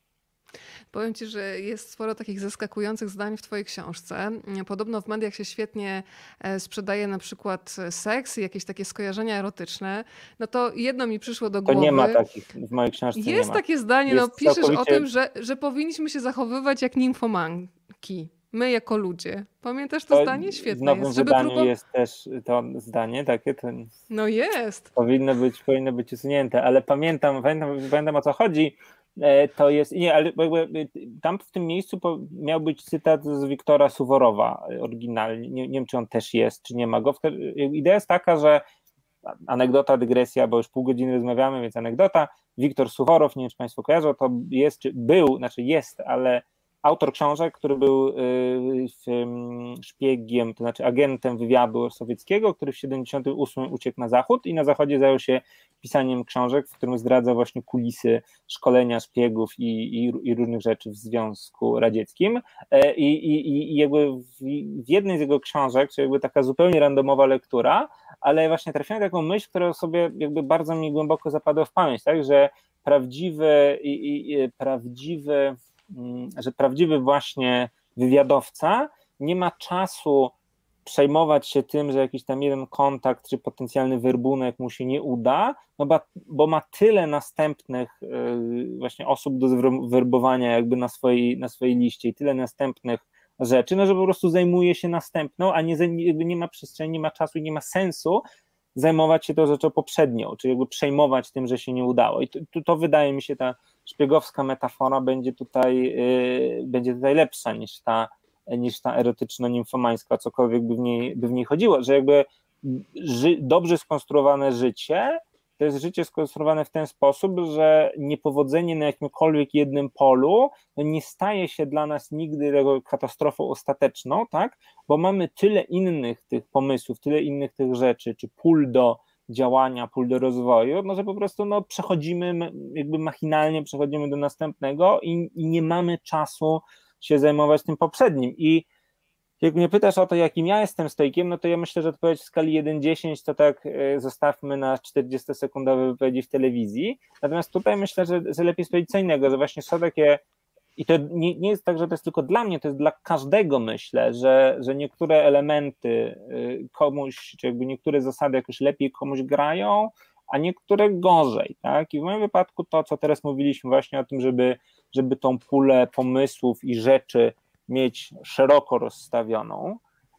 Powiem ci, że jest sporo takich zaskakujących zdań w twojej książce. Podobno w mediach się świetnie sprzedaje na przykład seks i jakieś takie skojarzenia erotyczne. No to jedno mi przyszło do głowy. To nie ma takich w mojej książce. Jest nie ma. takie zdanie, Jest no piszesz całkowicie... o tym, że powinniśmy się zachowywać jak nimfomanki. My jako ludzie. Pamiętasz to zdanie? Świetne w nowym jest. wydaniu jest też to zdanie takie. No jest. Powinno być usunięte, ale pamiętam o co chodzi. To jest, nie, ale tam w tym miejscu miał być cytat z Wiktora Suworowa oryginalnie, nie wiem czy on też jest, czy nie ma go. Idea jest taka, że anegdota, dygresja, bo już pół godziny rozmawiamy, więc anegdota. Wiktor Suworow, nie wiem czy Państwo kojarzą, to jest, ale autor książek, który był szpiegiem, to znaczy agentem wywiadu sowieckiego, który w 1978 uciekł na zachód i na zachodzie zajął się pisaniem książek, w którym zdradza właśnie kulisy szkolenia szpiegów i różnych rzeczy w Związku Radzieckim. I jakby w jednej z jego książek, czyli jakby taka zupełnie randomowa lektura, ale właśnie trafiłem na taką myśl, która sobie jakby bardzo mi głęboko zapadła w pamięć, tak, że prawdziwy właśnie wywiadowca nie ma czasu przejmować się tym, że jakiś tam jeden kontakt czy potencjalny werbunek mu się nie uda, no bo ma tyle następnych właśnie osób do werbowania jakby na swojej liście i tyle następnych rzeczy, no że po prostu zajmuje się następną, a nie ma przestrzeni, nie ma czasu i nie ma sensu zajmować się tą rzeczą poprzednią, czyli jakby przejmować tym, że się nie udało. I to wydaje mi się, ta szpiegowska metafora będzie tutaj lepsza niż ta erotyczno-nimfomańska, cokolwiek by w niej chodziło, że jakby dobrze skonstruowane życie to jest życie skonstruowane w ten sposób, że niepowodzenie na jakimkolwiek jednym polu nie staje się dla nas nigdy katastrofą ostateczną, tak? Bo mamy tyle innych tych pomysłów, tyle innych tych rzeczy, czy pól do działania, pól do rozwoju, no że po prostu przechodzimy, jakby machinalnie przechodzimy do następnego i nie mamy czasu się zajmować tym poprzednim. I Jak mnie pytasz o to, jakim ja jestem stoikiem, no to ja myślę, że odpowiedź w skali 1-10 to tak zostawmy na 40-sekundowe wypowiedzi w telewizji. Natomiast tutaj myślę, że lepiej powiedzieć co innego, że właśnie są takie, i to nie jest tak, że to jest tylko dla mnie, to jest dla każdego, myślę, że niektóre elementy komuś, czy jakby niektóre zasady jakoś lepiej komuś grają, a niektóre gorzej, tak? I w moim wypadku to, co teraz mówiliśmy właśnie o tym, żeby tą pulę pomysłów i rzeczy mieć szeroko rozstawioną,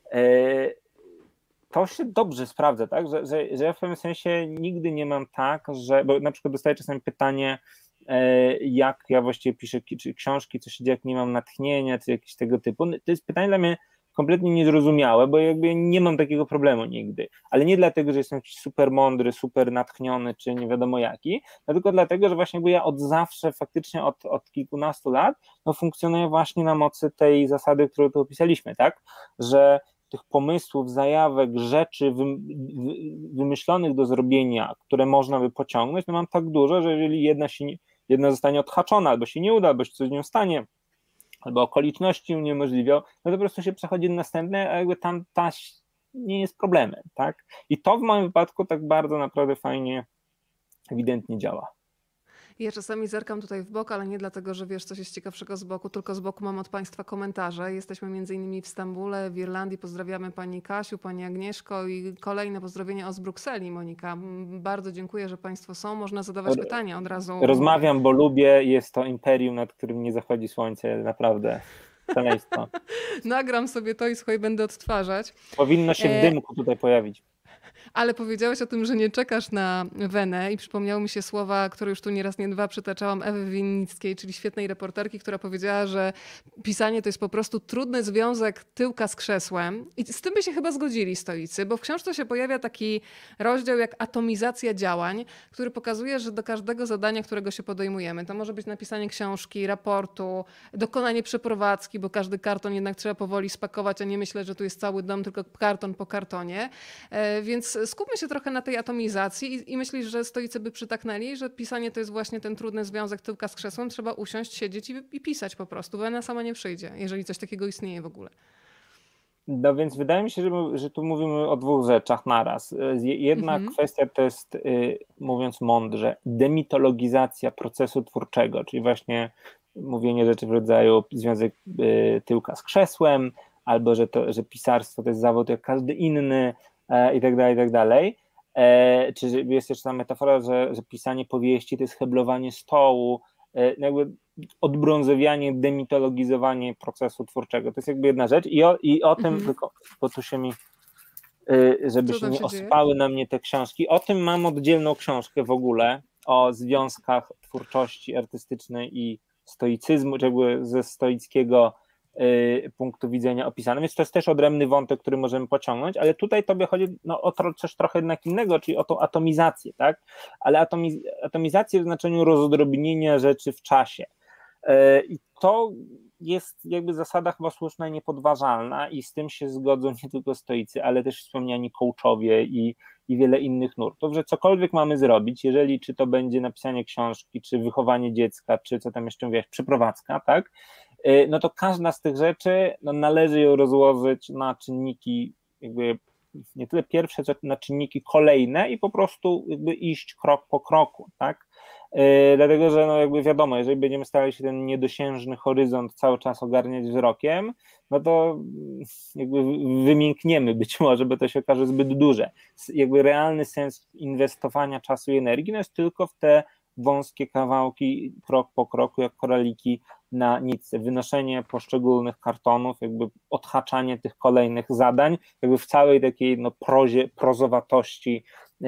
to się dobrze sprawdza, tak? Że ja w pewnym sensie nigdy nie mam tak, że, bo na przykład dostaję czasami pytanie, jak ja właściwie piszę czy książki, co się dzieje, jak nie mam natchnienia, czy jakieś tego typu. To jest pytanie dla mnie kompletnie niezrozumiałe, bo jakby nie mam takiego problemu nigdy, ale nie dlatego, że jestem jakiś super mądry, super natchniony, czy nie wiadomo jaki, tylko dlatego, że właśnie ja od zawsze, faktycznie od kilkunastu lat, no funkcjonuję właśnie na mocy tej zasady, którą tu opisaliśmy, tak, że tych pomysłów, zajawek, rzeczy wymyślonych do zrobienia, które można by pociągnąć, no mam tak dużo, że jeżeli jedna zostanie odhaczona, albo się nie uda, albo się coś z nią stanie, albo okoliczności uniemożliwią, no to po prostu się przechodzi do następnej, a jakby tam ta nie jest problemem, tak? I to w moim wypadku tak bardzo naprawdę fajnie, ewidentnie działa. Ja czasami zerkam tutaj w bok, ale nie dlatego, że wiesz coś jest ciekawszego z boku, tylko z boku mam od Państwa komentarze. Jesteśmy między innymi w Stambule, w Irlandii. Pozdrawiamy Pani Kasiu, Pani Agnieszko i kolejne pozdrowienia z Brukseli, Monika. Bardzo dziękuję, że Państwo są. Można zadawać pytania od razu. Rozmawiam, bo lubię, jest to imperium, nad którym nie zachodzi słońce, naprawdę. Szaleństwo. Nagram sobie to i słuchaj, będę odtwarzać. Powinno się w dymku tutaj pojawić. Ale powiedziałeś o tym, że nie czekasz na wenę i przypomniały mi się słowa, które już tu nie raz, nie dwa przytaczałam, Ewy Winnickiej, czyli świetnej reporterki, która powiedziała, że pisanie to jest po prostu trudny związek tyłka z krzesłem. I z tym by się chyba zgodzili stoicy, bo w książce się pojawia taki rozdział jak atomizacja działań, który pokazuje, że do każdego zadania, którego się podejmujemy, to może być napisanie książki, raportu, dokonanie przeprowadzki, bo każdy karton jednak trzeba powoli spakować, a nie myśleć, że tu jest cały dom, tylko karton po kartonie. Więc skupmy się trochę na tej atomizacji i myślisz, że stoicy by przytaknęli, że pisanie to jest właśnie ten trudny związek tyłka z krzesłem, trzeba usiąść, siedzieć i pisać po prostu, bo ona sama nie przyjdzie, jeżeli coś takiego istnieje w ogóle. No więc wydaje mi się, że tu mówimy o dwóch rzeczach naraz. Jedna kwestia to jest, mówiąc mądrze, demitologizacja procesu twórczego, czyli właśnie mówienie rzeczy w rodzaju związek tyłka z krzesłem, albo że pisarstwo to jest zawód jak każdy inny, i tak dalej. Czy jest jeszcze ta metafora, że pisanie powieści to jest heblowanie stołu, jakby odbrązowianie, demitologizowanie procesu twórczego. To jest jakby jedna rzecz i o tym, tylko, bo tu się mi, żeby się nie osypały na mnie te książki, o tym mam oddzielną książkę w ogóle, o związkach twórczości artystycznej i stoicyzmu, czy jakby ze stoickiego punktu widzenia opisane, więc to jest też odrębny wątek, który możemy pociągnąć, ale tutaj tobie chodzi o coś trochę jednak innego, czyli o tą atomizację, tak? Ale atomizację w znaczeniu rozdrobnienia rzeczy w czasie. I to jest jakby zasada chyba słuszna i niepodważalna i z tym się zgodzą nie tylko stoicy, ale też wspomniani coachowie i wiele innych nurtów, że cokolwiek mamy zrobić, jeżeli czy to będzie napisanie książki, czy wychowanie dziecka, czy co tam jeszcze mówiłaś, przeprowadzka, tak? No to każda z tych rzeczy należy ją rozłożyć na czynniki jakby nie tyle pierwsze, co na czynniki kolejne i po prostu jakby iść krok po kroku, tak? Dlatego, że jakby wiadomo, jeżeli będziemy starali się ten niedosiężny horyzont cały czas ogarniać wzrokiem, no to jakby wymiękniemy być może, bo to się okaże zbyt duże. Jakby realny sens inwestowania czasu i energii no jest tylko w te wąskie kawałki, krok po kroku, jak koraliki na nitce, wynoszenie poszczególnych kartonów, jakby odhaczanie tych kolejnych zadań, jakby w całej takiej prozowatości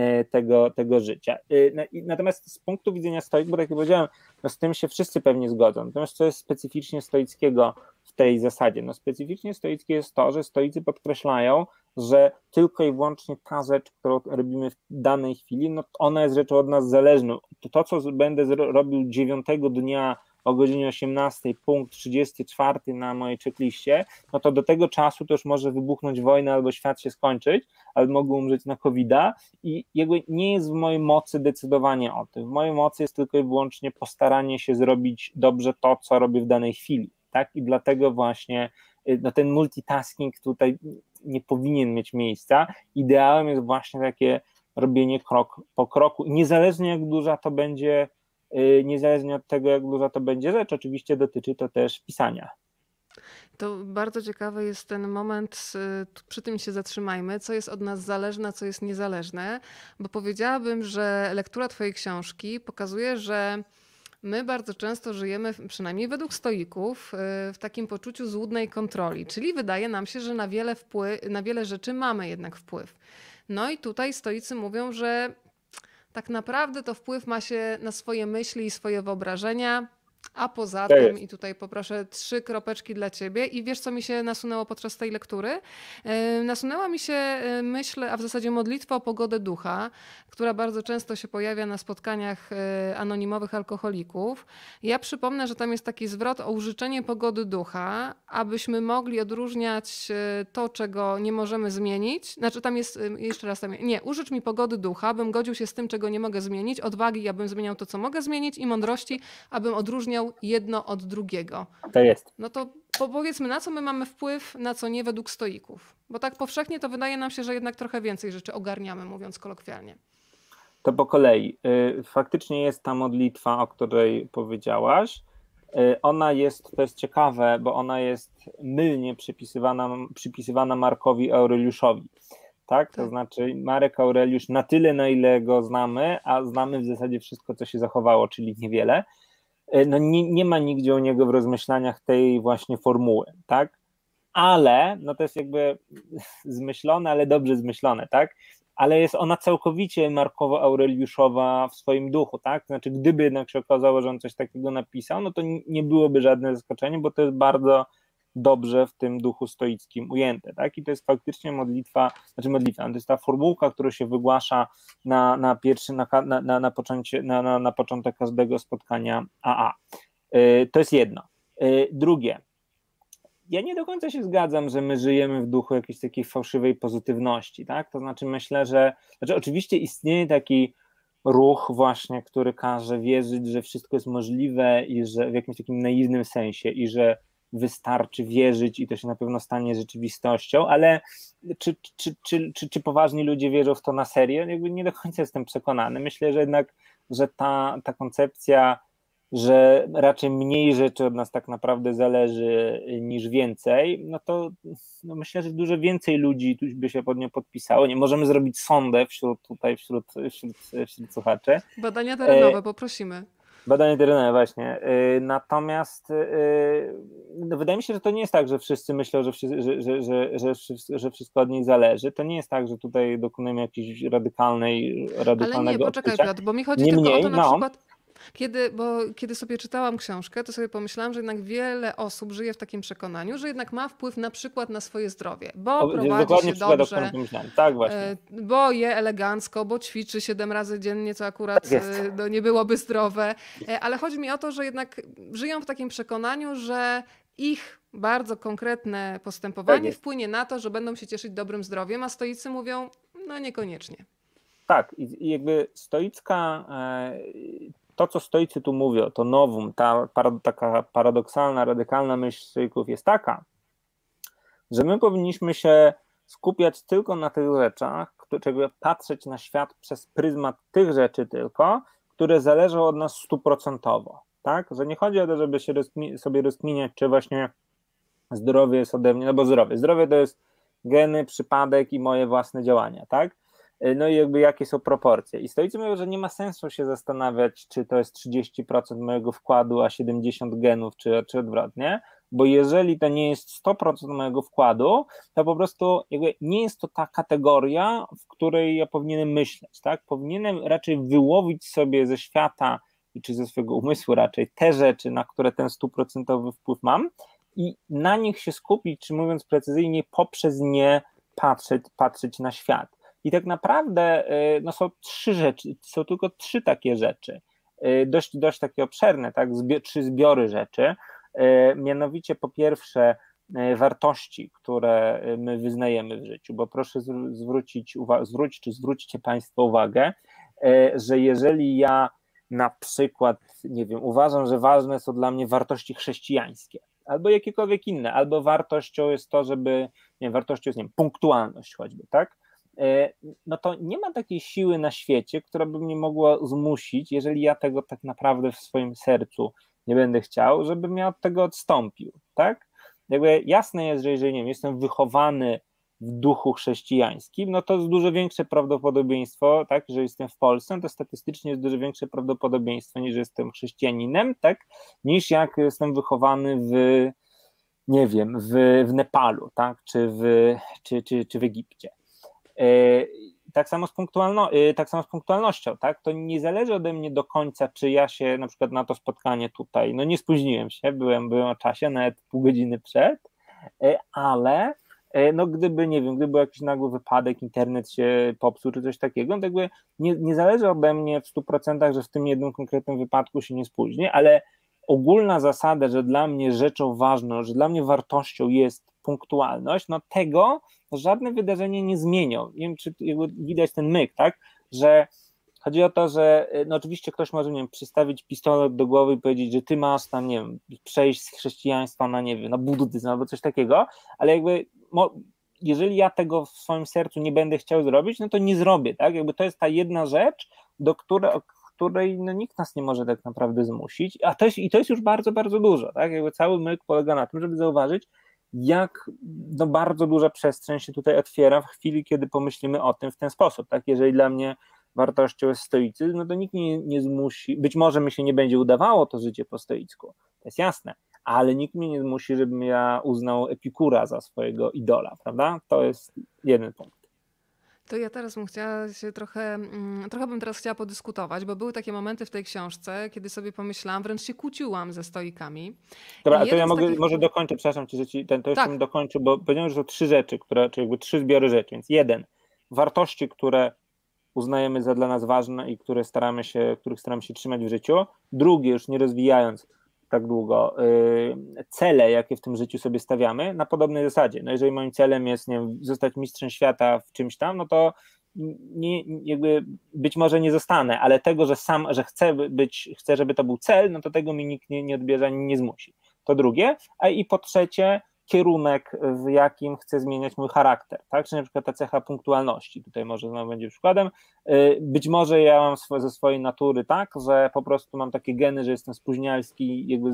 tego życia. Natomiast z punktu widzenia stoik, bo tak jak powiedziałem, z tym się wszyscy pewnie zgodzą, natomiast co jest specyficznie stoickiego w tej zasadzie? Specyficznie stoickie jest to, że stoicy podkreślają, że tylko i wyłącznie ta rzecz, którą robimy w danej chwili, ona jest rzeczą od nas zależną. To co będę robił 9 dnia o godzinie 18, punkt 34 na mojej checkliście, no to do tego czasu to już może wybuchnąć wojna albo świat się skończyć, albo mogę umrzeć na COVID-a i jakby nie jest w mojej mocy decydowanie o tym. W mojej mocy jest tylko i wyłącznie postaranie się zrobić dobrze to, co robię w danej chwili, tak? I dlatego właśnie no ten multitasking tutaj nie powinien mieć miejsca. Ideałem jest właśnie takie robienie krok po kroku, niezależnie jak duża to będzie, niezależnie od tego, jak duża to będzie rzecz, oczywiście dotyczy to też pisania. To bardzo ciekawy jest ten moment, przy tym się zatrzymajmy, co jest od nas zależne, a co jest niezależne, bo powiedziałabym, że lektura twojej książki pokazuje, że my bardzo często żyjemy, przynajmniej według stoików, w takim poczuciu złudnej kontroli, czyli wydaje nam się, że na wiele rzeczy mamy jednak wpływ. No i tutaj stoicy mówią, że tak naprawdę to wpływ ma się na swoje myśli i swoje wyobrażenia, a poza tym, i tutaj poproszę 3 kropeczki dla ciebie, i wiesz, co mi się nasunęło podczas tej lektury? Nasunęła mi się myśl, a w zasadzie modlitwa o pogodę ducha, która bardzo często się pojawia na spotkaniach anonimowych alkoholików. Ja przypomnę, że tam jest taki zwrot o użyczenie pogody ducha, abyśmy mogli odróżniać to, czego nie możemy zmienić. Znaczy tam jest, jeszcze raz użycz mi pogody ducha, abym godził się z tym, czego nie mogę zmienić, odwagi, abym zmieniał to, co mogę zmienić, i mądrości, abym odróżniał jedno od drugiego. To jest. No to powiedzmy, na co my mamy wpływ, na co nie według stoików. Bo tak powszechnie to wydaje nam się, że jednak trochę więcej rzeczy ogarniamy, mówiąc kolokwialnie. To po kolei. Faktycznie jest ta modlitwa, o której powiedziałaś. Ona jest, to jest ciekawe, bo ona jest mylnie przypisywana Markowi Aureliuszowi. Tak? To znaczy Marek Aureliusz na tyle, na ile go znamy, a znamy w zasadzie wszystko, co się zachowało, czyli niewiele, no nie ma nigdzie u niego w rozmyślaniach tej właśnie formuły, tak? Ale, no to jest jakby zmyślone, ale dobrze zmyślone, tak? Ale jest ona całkowicie Markowo-Aureliuszowa w swoim duchu, tak? Znaczy, gdyby jednak się okazało, że on coś takiego napisał, no to nie byłoby żadne zaskoczenie, bo to jest bardzo dobrze w tym duchu stoickim ujęte, tak? I to jest faktycznie modlitwa, to jest ta formułka, którą się wygłasza na początek każdego spotkania AA. To jest jedno. Drugie, ja nie do końca się zgadzam, że my żyjemy w duchu jakiejś takiej fałszywej pozytywności, tak? To znaczy myślę, że oczywiście istnieje taki ruch właśnie, który każe wierzyć, że wszystko jest możliwe i że w jakimś takim naiwnym sensie i że wystarczy wierzyć i to się na pewno stanie rzeczywistością, ale czy poważni ludzie wierzą w to na serio? Jakby nie do końca jestem przekonany. Myślę, że jednak, że ta koncepcja, że raczej mniej rzeczy od nas tak naprawdę zależy niż więcej, no to myślę, że dużo więcej ludzi tu by się pod nią podpisało. Nie możemy zrobić sondę wśród słuchaczy. Badania terenowe, poprosimy. Badanie terenowe, właśnie. Natomiast wydaje mi się, że to nie jest tak, że wszyscy myślą, że wszystko od niej zależy. To nie jest tak, że tutaj dokonujemy jakiejś radykalnego Ale nie, poczekaj odkrycia. Piotr, bo mi chodzi tylko o to na przykład... Kiedy sobie czytałam książkę, to sobie pomyślałam, że jednak wiele osób żyje w takim przekonaniu, że jednak ma wpływ na przykład na swoje zdrowie, bo prowadzi się dobrze, tak, właśnie. Bo je elegancko, bo ćwiczy 7 razy dziennie, co akurat nie byłoby zdrowe. Ale chodzi mi o to, że jednak żyją w takim przekonaniu, że ich bardzo konkretne postępowanie wpłynie na to, że będą się cieszyć dobrym zdrowiem, a stoicy mówią, no niekoniecznie. Tak, i jakby stoicka... To, co stoicy tu mówią, to novum, taka paradoksalna, radykalna myśl stoików jest taka, że my powinniśmy się skupiać tylko na tych rzeczach, patrzeć na świat przez pryzmat tych rzeczy tylko, które zależą od nas 100%. Tak? Że nie chodzi o to, żeby się sobie rozkminiać, czy właśnie zdrowie jest ode mnie, no bo zdrowie to jest geny, przypadek i moje własne działania, tak? No i jakby jakie są proporcje. I stoicy mówią, że nie ma sensu się zastanawiać, czy to jest 30% mojego wkładu, a 70 genów, czy odwrotnie, bo jeżeli to nie jest 100% mojego wkładu, to po prostu jakby nie jest to ta kategoria, w której ja powinienem myśleć, tak? Powinienem raczej wyłowić sobie ze świata, czy ze swojego umysłu raczej, te rzeczy, na które ten 100% wpływ mam i na nich się skupić, czy mówiąc precyzyjnie, poprzez nie patrzeć na świat. I tak naprawdę są 3 rzeczy, są tylko 3 takie rzeczy, dość takie obszerne, tak? 3 zbiory rzeczy, mianowicie po pierwsze wartości, które my wyznajemy w życiu, bo proszę zwróćcie Państwo uwagę, że jeżeli ja na przykład, nie wiem, uważam, że ważne są dla mnie wartości chrześcijańskie, albo jakiekolwiek inne, albo wartością jest to, żeby, nie wiem, wartością jest, nie wiem, punktualność choćby, tak? No to nie ma takiej siły na świecie, która by mnie mogła zmusić, jeżeli ja tego tak naprawdę w swoim sercu nie będę chciał, żebym ja od tego odstąpił, tak? Jakby jasne jest, że jeżeli, nie wiem, jestem wychowany w duchu chrześcijańskim, no to jest dużo większe prawdopodobieństwo, tak, że jestem w Polsce, to statystycznie jest dużo większe prawdopodobieństwo, niż jestem chrześcijaninem, tak, niż jak jestem wychowany w, nie wiem, w Nepalu, tak, czy w Egipcie. Tak samo z punktualnością, tak? To nie zależy ode mnie do końca, czy ja się na przykład na to spotkanie tutaj, no nie spóźniłem się, byłem o czasie, nawet pół godziny przed, ale no gdyby, nie wiem, gdyby był jakiś nagły wypadek, internet się popsuł, czy coś takiego, to jakby nie zależy ode mnie w 100%, że w tym jednym konkretnym wypadku się nie spóźnię, ale ogólna zasada, że dla mnie rzeczą ważną, że dla mnie wartością jest punktualność, no tego żadne wydarzenie nie zmienią. Nie wiem, czy widać ten myk, tak, że chodzi o to, że no oczywiście ktoś może, nie wiem, przystawić pistolet do głowy i powiedzieć, że ty masz tam, nie wiem, przejść z chrześcijaństwa na, nie wiem, na buddyzm albo coś takiego, ale jakby jeżeli ja tego w swoim sercu nie będę chciał zrobić, no to nie zrobię, tak, jakby to jest ta jedna rzecz, do której no, nikt nas nie może tak naprawdę zmusić, i to jest już bardzo, bardzo dużo, tak, jakby cały myk polega na tym, żeby zauważyć, jak no, bardzo duża przestrzeń się tutaj otwiera w chwili, kiedy pomyślimy o tym w ten sposób, tak, jeżeli dla mnie wartością jest stoicyzm, no to nikt mnie nie zmusi, być może mi się nie będzie udawało to życie po stoicku, to jest jasne, ale nikt mnie nie zmusi, żebym ja uznał Epikura za swojego idola, prawda, to jest jeden punkt. To ja teraz bym chciała się trochę bym teraz chciała podyskutować, bo były takie momenty w tej książce, kiedy sobie pomyślałam, wręcz się kłóciłam ze stoikami. Dobra, I a to ja jeden z takich... może dokończę, przepraszam cię, że to jeszcze bym Tak, dokończył, bo powiedziałem, że są trzy rzeczy, czy jakby trzy zbiory rzeczy, więc jeden, wartości, które uznajemy za dla nas ważne i których staramy się trzymać w życiu. Drugie, już nie rozwijając tak długo, cele, jakie w tym życiu sobie stawiamy, na podobnej zasadzie. No jeżeli moim celem jest, nie wiem, zostać mistrzem świata w czymś tam, no to jakby być może nie zostanę, ale tego, że chcę, żeby to był cel, no to tego mi nikt nie odbierze ani nie zmusi. To drugie, a i po trzecie, kierunek, w jakim chcę zmieniać mój charakter, tak? Czy na przykład ta cecha punktualności, tutaj może znowu będzie przykładem, być może ja mam ze swojej natury tak, że po prostu mam takie geny, że jestem spóźnialski, jakby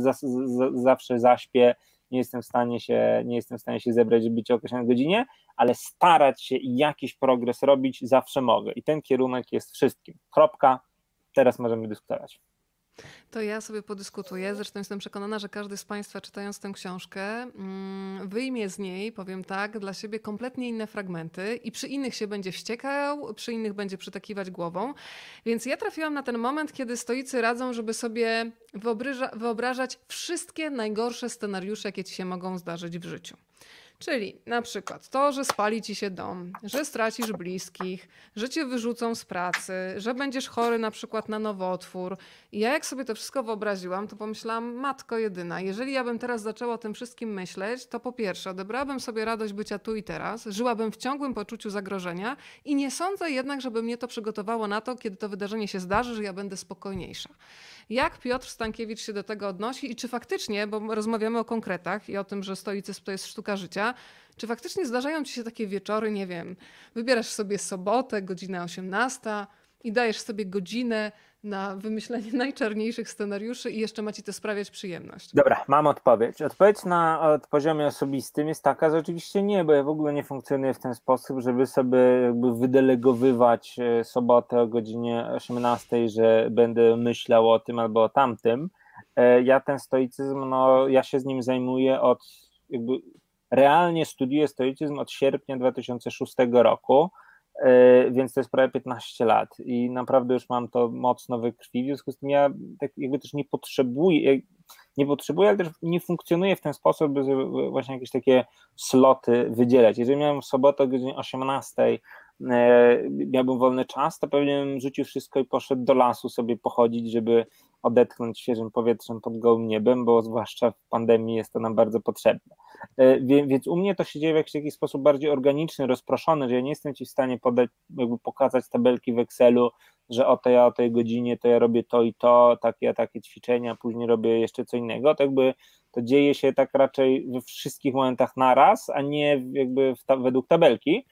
zawsze zaśpię, nie jestem w stanie się zebrać, żeby być o określonej godzinie, ale starać się i jakiś progres robić zawsze mogę i ten kierunek jest wszystkim. Kropka, teraz możemy dyskutować. to ja sobie podyskutuję. Zresztą jestem przekonana, że każdy z Państwa czytając tę książkę wyjmie z niej, powiem tak, dla siebie kompletnie inne fragmenty i przy innych się będzie wściekał, przy innych będzie przytakiwać głową. Więc ja trafiłam na ten moment, kiedy stoicy radzą, żeby sobie wyobrażać wszystkie najgorsze scenariusze, jakie ci się mogą zdarzyć w życiu. Czyli na przykład to, że spali ci się dom, że stracisz bliskich, że cię wyrzucą z pracy, że będziesz chory na przykład na nowotwór. I ja jak sobie to wszystko wyobraziłam, to pomyślałam, matko jedyna, jeżeli ja bym teraz zaczęła o tym wszystkim myśleć, to po pierwsze odebrałabym sobie radość bycia tu i teraz, żyłabym w ciągłym poczuciu zagrożenia i nie sądzę jednak, żeby mnie to przygotowało na to, kiedy to wydarzenie się zdarzy, że ja będę spokojniejsza. Jak Piotr Stankiewicz się do tego odnosi i czy faktycznie, bo rozmawiamy o konkretach i o tym, że stoicyzm to jest sztuka życia, czy faktycznie zdarzają ci się takie wieczory, nie wiem, wybierasz sobie sobotę, godzina 18 i dajesz sobie godzinę na wymyślenie najczarniejszych scenariuszy i jeszcze ma ci to sprawiać przyjemność? Dobra, mam odpowiedź. Odpowiedź na poziomie osobistym jest taka, że oczywiście nie, bo ja w ogóle nie funkcjonuję w ten sposób, żeby sobie jakby wydelegowywać sobotę o godzinie 18, że będę myślał o tym albo o tamtym. Ja ten stoicyzm, no ja się z nim zajmuję jakby realnie studiuję stoicyzm od sierpnia 2006 roku, więc to jest prawie 15 lat i naprawdę już mam to mocno we krwi, w związku z tym ja tak jakby też nie potrzebuję, ale też nie funkcjonuję w ten sposób, by właśnie jakieś takie sloty wydzielać. Jeżeli miałem w sobotę o godzinie 18 miałbym wolny czas, to pewnie bym rzucił wszystko i poszedł do lasu sobie pochodzić, żeby odetchnąć świeżym powietrzem pod gołym niebem, bo zwłaszcza w pandemii jest to nam bardzo potrzebne. Więc u mnie to się dzieje w jakiś taki sposób bardziej organiczny, rozproszony, że ja nie jestem ci w stanie pokazać tabelki w Excelu, że ja o tej godzinie to ja robię to i to, takie ćwiczenia, później robię jeszcze co innego, to jakby to dzieje się tak raczej we wszystkich momentach naraz, a nie jakby według tabelki.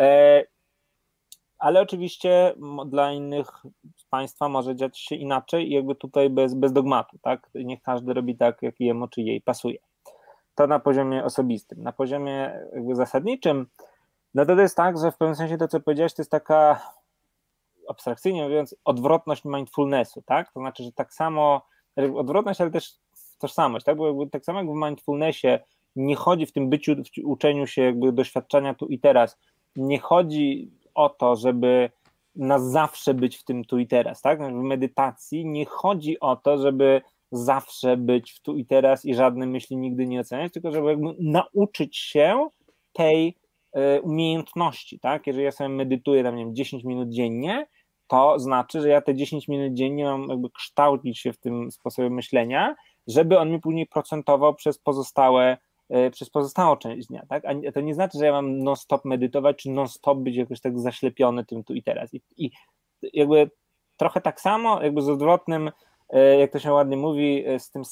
Ale oczywiście dla innych z Państwa może dziać się inaczej i jakby tutaj bez dogmatu, tak? Niech każdy robi tak, jak jemu czy jej pasuje. To na poziomie osobistym. Na poziomie jakby zasadniczym, no to jest tak, że w pewnym sensie to, co powiedziałeś, to jest taka, abstrakcyjnie mówiąc, odwrotność mindfulnessu, tak? To znaczy, że tak samo, odwrotność, ale też tożsamość, tak? Bo jakby tak samo jak w mindfulnessie nie chodzi w tym byciu, w uczeniu się jakby doświadczenia tu i teraz, nie chodzi o to, żeby na zawsze być w tym tu i teraz, tak? W medytacji nie chodzi o to, żeby zawsze być w tu i teraz i żadne myśli nigdy nie oceniać, tylko żeby jakby nauczyć się tej umiejętności, tak? Jeżeli ja sobie medytuję tam, nie wiem, 10 minut dziennie, to znaczy, że ja te 10 minut dziennie mam jakby kształcić się w tym sposobie myślenia, żeby on mi później procentował przez pozostałą część dnia, tak? A to nie znaczy, że ja mam non-stop medytować, czy non-stop być jakoś tak zaślepiony tym tu i teraz. I jakby trochę tak samo, jakby z odwrotnym, jak to się ładnie mówi,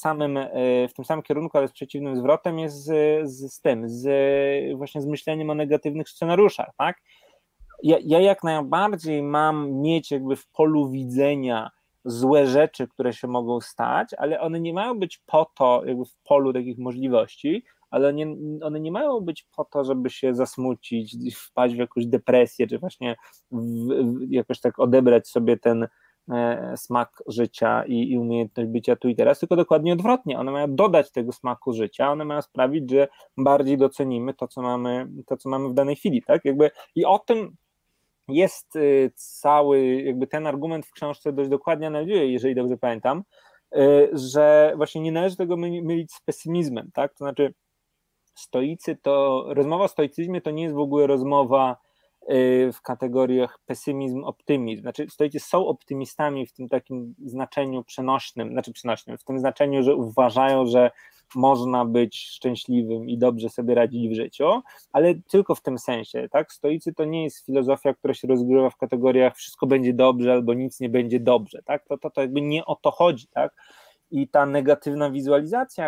w tym samym kierunku, ale z przeciwnym zwrotem jest właśnie z myśleniem o negatywnych scenariuszach, tak? Ja jak najbardziej mam mieć jakby w polu widzenia złe rzeczy, które się mogą stać, ale one nie mają być po to, jakby w polu takich możliwości, ale one nie mają być po to, żeby się zasmucić, wpaść w jakąś depresję, czy właśnie jakoś tak odebrać sobie ten smak życia i umiejętność bycia tu i teraz, tylko dokładnie odwrotnie. One mają dodać tego smaku życia, one mają sprawić, że bardziej docenimy to, co mamy w danej chwili, tak? Jakby i o tym jest cały jakby ten argument w książce dość dokładnie analizuje, jeżeli dobrze pamiętam, że właśnie nie należy tego mylić z pesymizmem, tak? To znaczy rozmowa o stoicyzmie to nie jest w ogóle rozmowa w kategoriach pesymizm, optymizm. Znaczy stoicy są optymistami w tym takim znaczeniu przenośnym, w tym znaczeniu, że uważają, że można być szczęśliwym i dobrze sobie radzić w życiu, ale tylko w tym sensie, tak? Stoicy to nie jest filozofia, która się rozgrywa w kategoriach wszystko będzie dobrze albo nic nie będzie dobrze, tak? To jakby nie o to chodzi, tak? I ta negatywna wizualizacja,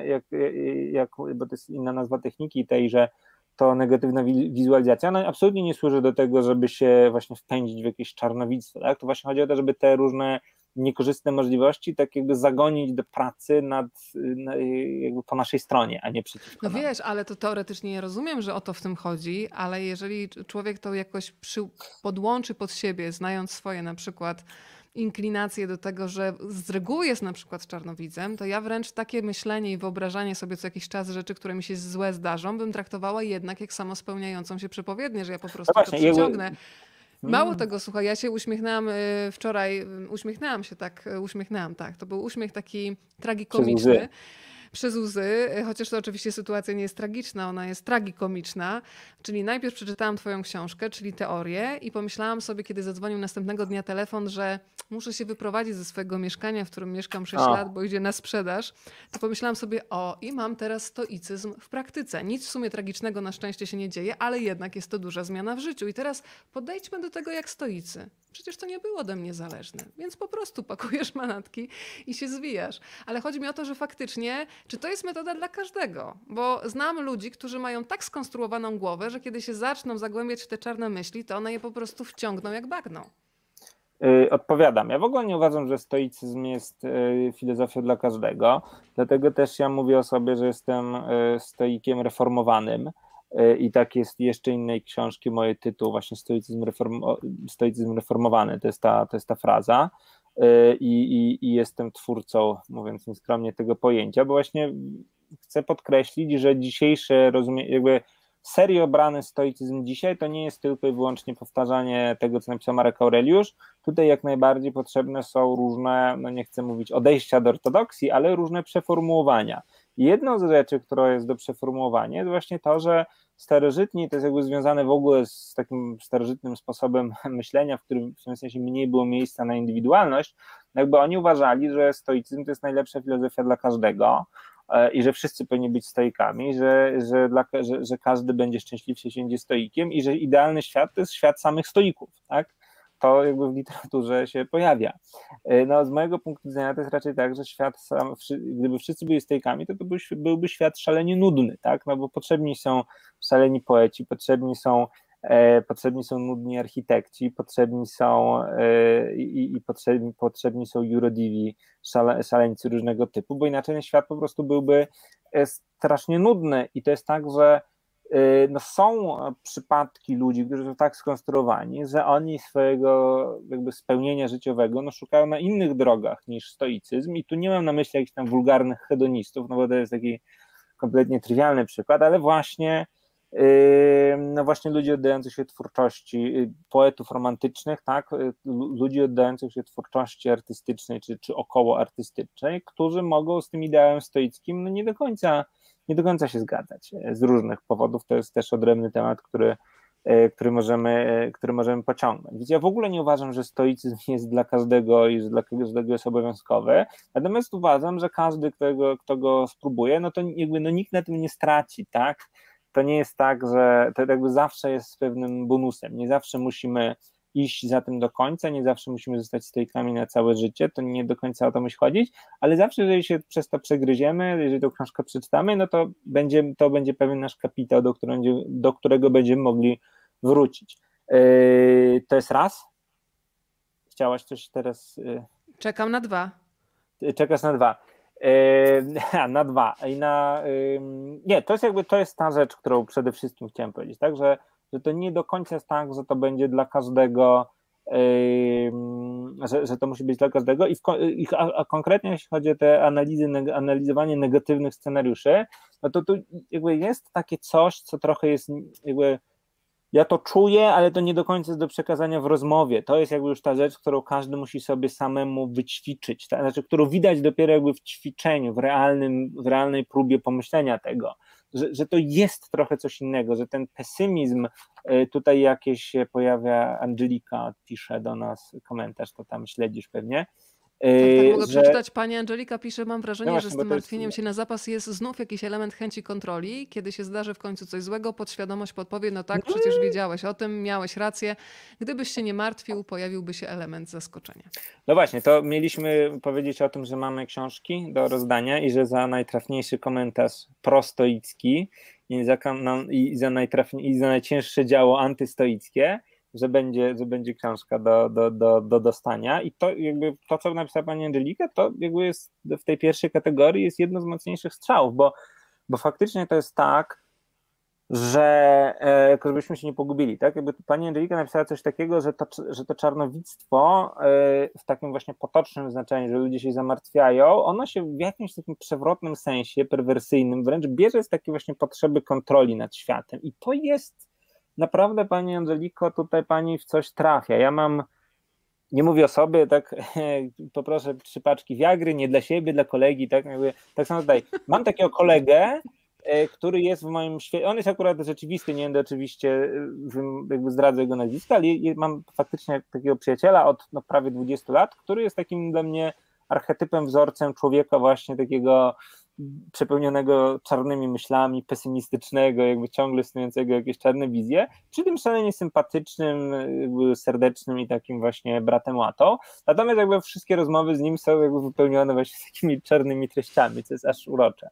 bo to jest inna nazwa techniki tej, że to negatywna wizualizacja, ona absolutnie nie służy do tego, żeby się właśnie wpędzić w jakieś czarnowictwo, tak? To właśnie chodzi o to, żeby te różne niekorzystne możliwości tak jakby zagonić do pracy jakby po naszej stronie, a nie przeciwko No nam. wiesz, ale to teoretycznie ja rozumiem, że o to w tym chodzi, ale jeżeli człowiek to jakoś podłączy pod siebie, znając swoje na przykład inklinacje do tego, że z reguły jest na przykład czarnowidzem, to ja wręcz takie myślenie i wyobrażanie sobie co jakiś czas rzeczy, które mi się złe zdarzą, bym traktowała jednak jak samospełniającą się przepowiednię, że ja po prostu No to właśnie, przyciągnę. Mało tego, słuchaj, ja się uśmiechnęłam wczoraj, uśmiechnęłam, tak, to był uśmiech taki tragikomiczny. Przez łzy, chociaż to oczywiście sytuacja nie jest tragiczna, ona jest tragikomiczna, czyli najpierw przeczytałam twoją książkę, czyli teorię i pomyślałam sobie, kiedy zadzwonił następnego dnia telefon, że muszę się wyprowadzić ze swojego mieszkania, w którym mieszkam 6 lat, bo idzie na sprzedaż, to pomyślałam sobie, i mam teraz stoicyzm w praktyce. Nic w sumie tragicznego na szczęście się nie dzieje, ale jednak jest to duża zmiana w życiu i teraz podejdźmy do tego jak stoicy. Przecież to nie było ode mnie zależne, więc po prostu pakujesz manatki i się zwijasz. Ale chodzi mi o to, że faktycznie, czy to jest metoda dla każdego? Bo znam ludzi, którzy mają tak skonstruowaną głowę, że kiedy się zaczną zagłębiać w te czarne myśli, to one je po prostu wciągną jak bagno. Odpowiadam. Ja w ogóle nie uważam, że stoicyzm jest filozofią dla każdego, dlatego też ja mówię o sobie, że jestem stoikiem reformowanym. I tak jest jeszcze innej książki, moje tytuł, właśnie stoicyzm reformowany, to jest ta fraza i jestem twórcą, mówiąc nieskromnie, tego pojęcia, bo właśnie chcę podkreślić, że dzisiejsze jakby serio brany stoicyzm dzisiaj to nie jest tylko i wyłącznie powtarzanie tego, co napisał Marek Aureliusz. Tutaj jak najbardziej potrzebne są różne, no nie chcę mówić odejścia do ortodoksji, ale różne przeformułowania. I jedną z rzeczy, która jest do przeformułowania, jest właśnie to, że starożytni, to jest jakby związane w ogóle z takim starożytnym sposobem myślenia, w którym w tym sensie mniej było miejsca na indywidualność, jakby oni uważali, że stoicyzm to jest najlepsza filozofia dla każdego i że wszyscy powinni być stoikami, że każdy będzie szczęśliwszy, jeśli będzie stoikiem i że idealny świat to jest świat samych stoików, tak? to jakby w literaturze się pojawia. No, z mojego punktu widzenia to jest raczej tak, że świat sam, gdyby wszyscy byli stoikami, to byłby świat szalenie nudny, tak? No bo potrzebni są szaleni poeci, potrzebni są nudni architekci, potrzebni są jurodiwi, szaleńcy różnego typu, bo inaczej ten świat po prostu byłby strasznie nudny i to jest tak, że no są przypadki ludzi, którzy są tak skonstruowani, że oni swojego jakby spełnienia życiowego no szukają na innych drogach niż stoicyzm i tu nie mam na myśli jakichś tam wulgarnych hedonistów, no bo to jest taki kompletnie trywialny przykład, ale właśnie no właśnie ludzi oddających się twórczości, poetów romantycznych, tak, ludzi oddających się twórczości artystycznej czy około artystycznej, którzy mogą z tym ideałem stoickim no nie do końca się zgadzać z różnych powodów. To jest też odrębny temat, który możemy pociągnąć. Więc ja w ogóle nie uważam, że stoicyzm jest dla każdego i że dla każdego jest obowiązkowy, natomiast uważam, że każdy, kto go spróbuje, no to jakby no nikt na tym nie straci, tak? To nie jest tak, że to jakby zawsze jest pewnym bonusem, nie zawsze musimy iść za tym do końca, nie zawsze musimy zostać stoikami na całe życie, to nie do końca o to musi chodzić, ale zawsze, jeżeli się przez to przegryziemy, jeżeli tą książkę przeczytamy, no to będzie pewien nasz kapitał, do którego będziemy mogli wrócić. To jest raz. Chciałaś coś teraz... Czekam na 2. Czekasz na 2. Na 2. Nie, to jest ta rzecz, którą przede wszystkim chciałem powiedzieć, tak, że to nie do końca jest tak, że to będzie dla każdego, że to musi być dla każdego a konkretnie jeśli chodzi o te analizowanie negatywnych scenariuszy, no to tu jakby jest takie coś, co trochę jest jakby, ja to czuję, ale to nie do końca jest do przekazania w rozmowie. To jest jakby już ta rzecz, którą każdy musi sobie samemu wyćwiczyć, znaczy, którą widać dopiero jakby w ćwiczeniu, w realnej próbie pomyślenia tego, że to jest trochę coś innego, że ten pesymizm, tutaj jakieś się pojawia, Angelika pisze do nas komentarz, to tam śledzisz pewnie. Tak, mogę przeczytać. Pani Angelika pisze, mam wrażenie, No właśnie, że z tym martwieniem się na zapas jest znów jakiś element chęci kontroli. Kiedy się zdarzy w końcu coś złego, podświadomość podpowie, no tak, przecież wiedziałeś o tym, miałeś rację. Gdybyś się nie martwił, pojawiłby się element zaskoczenia. No właśnie, to mieliśmy powiedzieć o tym, że mamy książki do rozdania i że za najtrafniejszy komentarz prostoicki i za najcięższe działo antystoickie, że będzie książka do dostania i to jakby to, co napisała pani Angelika, to jakby jest w tej pierwszej kategorii jest jedno z mocniejszych strzałów, bo faktycznie to jest tak, że żebyśmy się nie pogubili, tak? Jakby pani Angelika napisała coś takiego, że to czarnowictwo w takim właśnie potocznym znaczeniu, że ludzie się zamartwiają, ono się w jakimś takim przewrotnym sensie, perwersyjnym wręcz bierze z takiej właśnie potrzeby kontroli nad światem i to jest naprawdę, pani Angeliko, tutaj pani w coś trafia. Ja mam, nie mówię o sobie, tak poproszę 3 paczki Viagry, nie dla siebie, dla kolegi, tak jakby, tak samo tutaj. Mam takiego kolegę, który jest w moim świecie, on jest akurat rzeczywisty, nie będę oczywiście jakby zdradzał jego nazwiska, ale mam faktycznie takiego przyjaciela od prawie 20 lat, który jest takim dla mnie archetypem, wzorcem człowieka właśnie takiego przepełnionego czarnymi myślami, pesymistycznego, jakby ciągle snującego jakieś czarne wizje, przy tym szalenie sympatycznym, jakby serdecznym i takim właśnie bratem łatą. Natomiast jakby wszystkie rozmowy z nim są jakby wypełnione właśnie takimi czarnymi treściami, co jest aż urocze.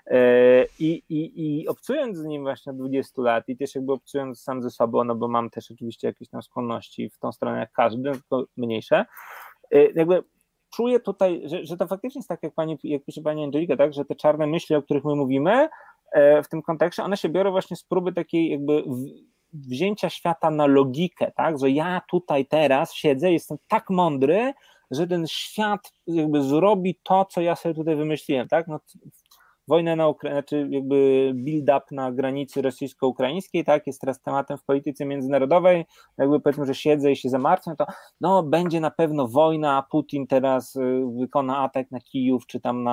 I obcując z nim właśnie od 20 lat i też jakby obcując sam ze sobą, no bo mam też oczywiście jakieś tam skłonności w tą stronę jak każdy, tylko mniejsze, jakby czuję tutaj, że to faktycznie jest tak, jak pisze pani Angelika, tak, że te czarne myśli, o których my mówimy w tym kontekście, one się biorą właśnie z próby takiej jakby wzięcia świata na logikę, tak, że ja tutaj teraz siedzę, jestem tak mądry, że ten świat jakby zrobi to, co ja sobie tutaj wymyśliłem, tak, no, wojna na Ukrainie, czy jakby build-up na granicy rosyjsko-ukraińskiej, tak, jest teraz tematem w polityce międzynarodowej, jakby powiedzmy, że siedzę i się zamartwiam, to no będzie na pewno wojna, a Putin teraz wykona atak na Kijów, czy tam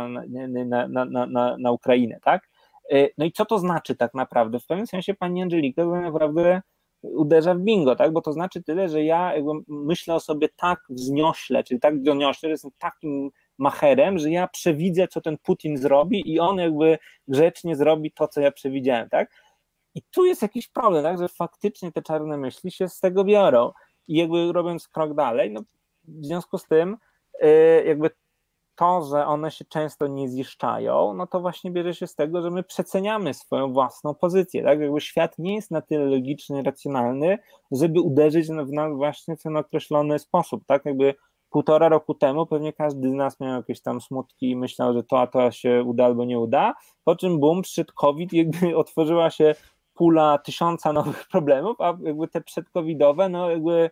na Ukrainę, tak? No i co to znaczy tak naprawdę? W pewnym sensie pani Angelika tak naprawdę uderza w bingo, tak? Bo to znaczy tyle, że ja jakby myślę o sobie tak wzniośle, czyli tak doniośle, że jestem takim macherem, że ja przewidzę, co ten Putin zrobi i on jakby grzecznie zrobi to, co ja przewidziałem, tak? I tu jest jakiś problem, tak? Że faktycznie te czarne myśli się z tego biorą. I jakby robiąc krok dalej, no w związku z tym jakby to, że one się często nie ziszczają, no to właśnie bierze się z tego, że my przeceniamy swoją własną pozycję, tak? Jakby świat nie jest na tyle logiczny, racjonalny, żeby uderzyć w nas właśnie w ten określony sposób, tak? Jakby 1,5 roku temu pewnie każdy z nas miał jakieś tam smutki i myślał, że to się uda albo nie uda, po czym boom, przyszedł COVID, jakby otworzyła się pula 1000 nowych problemów, a jakby te przedcovidowe, no jakby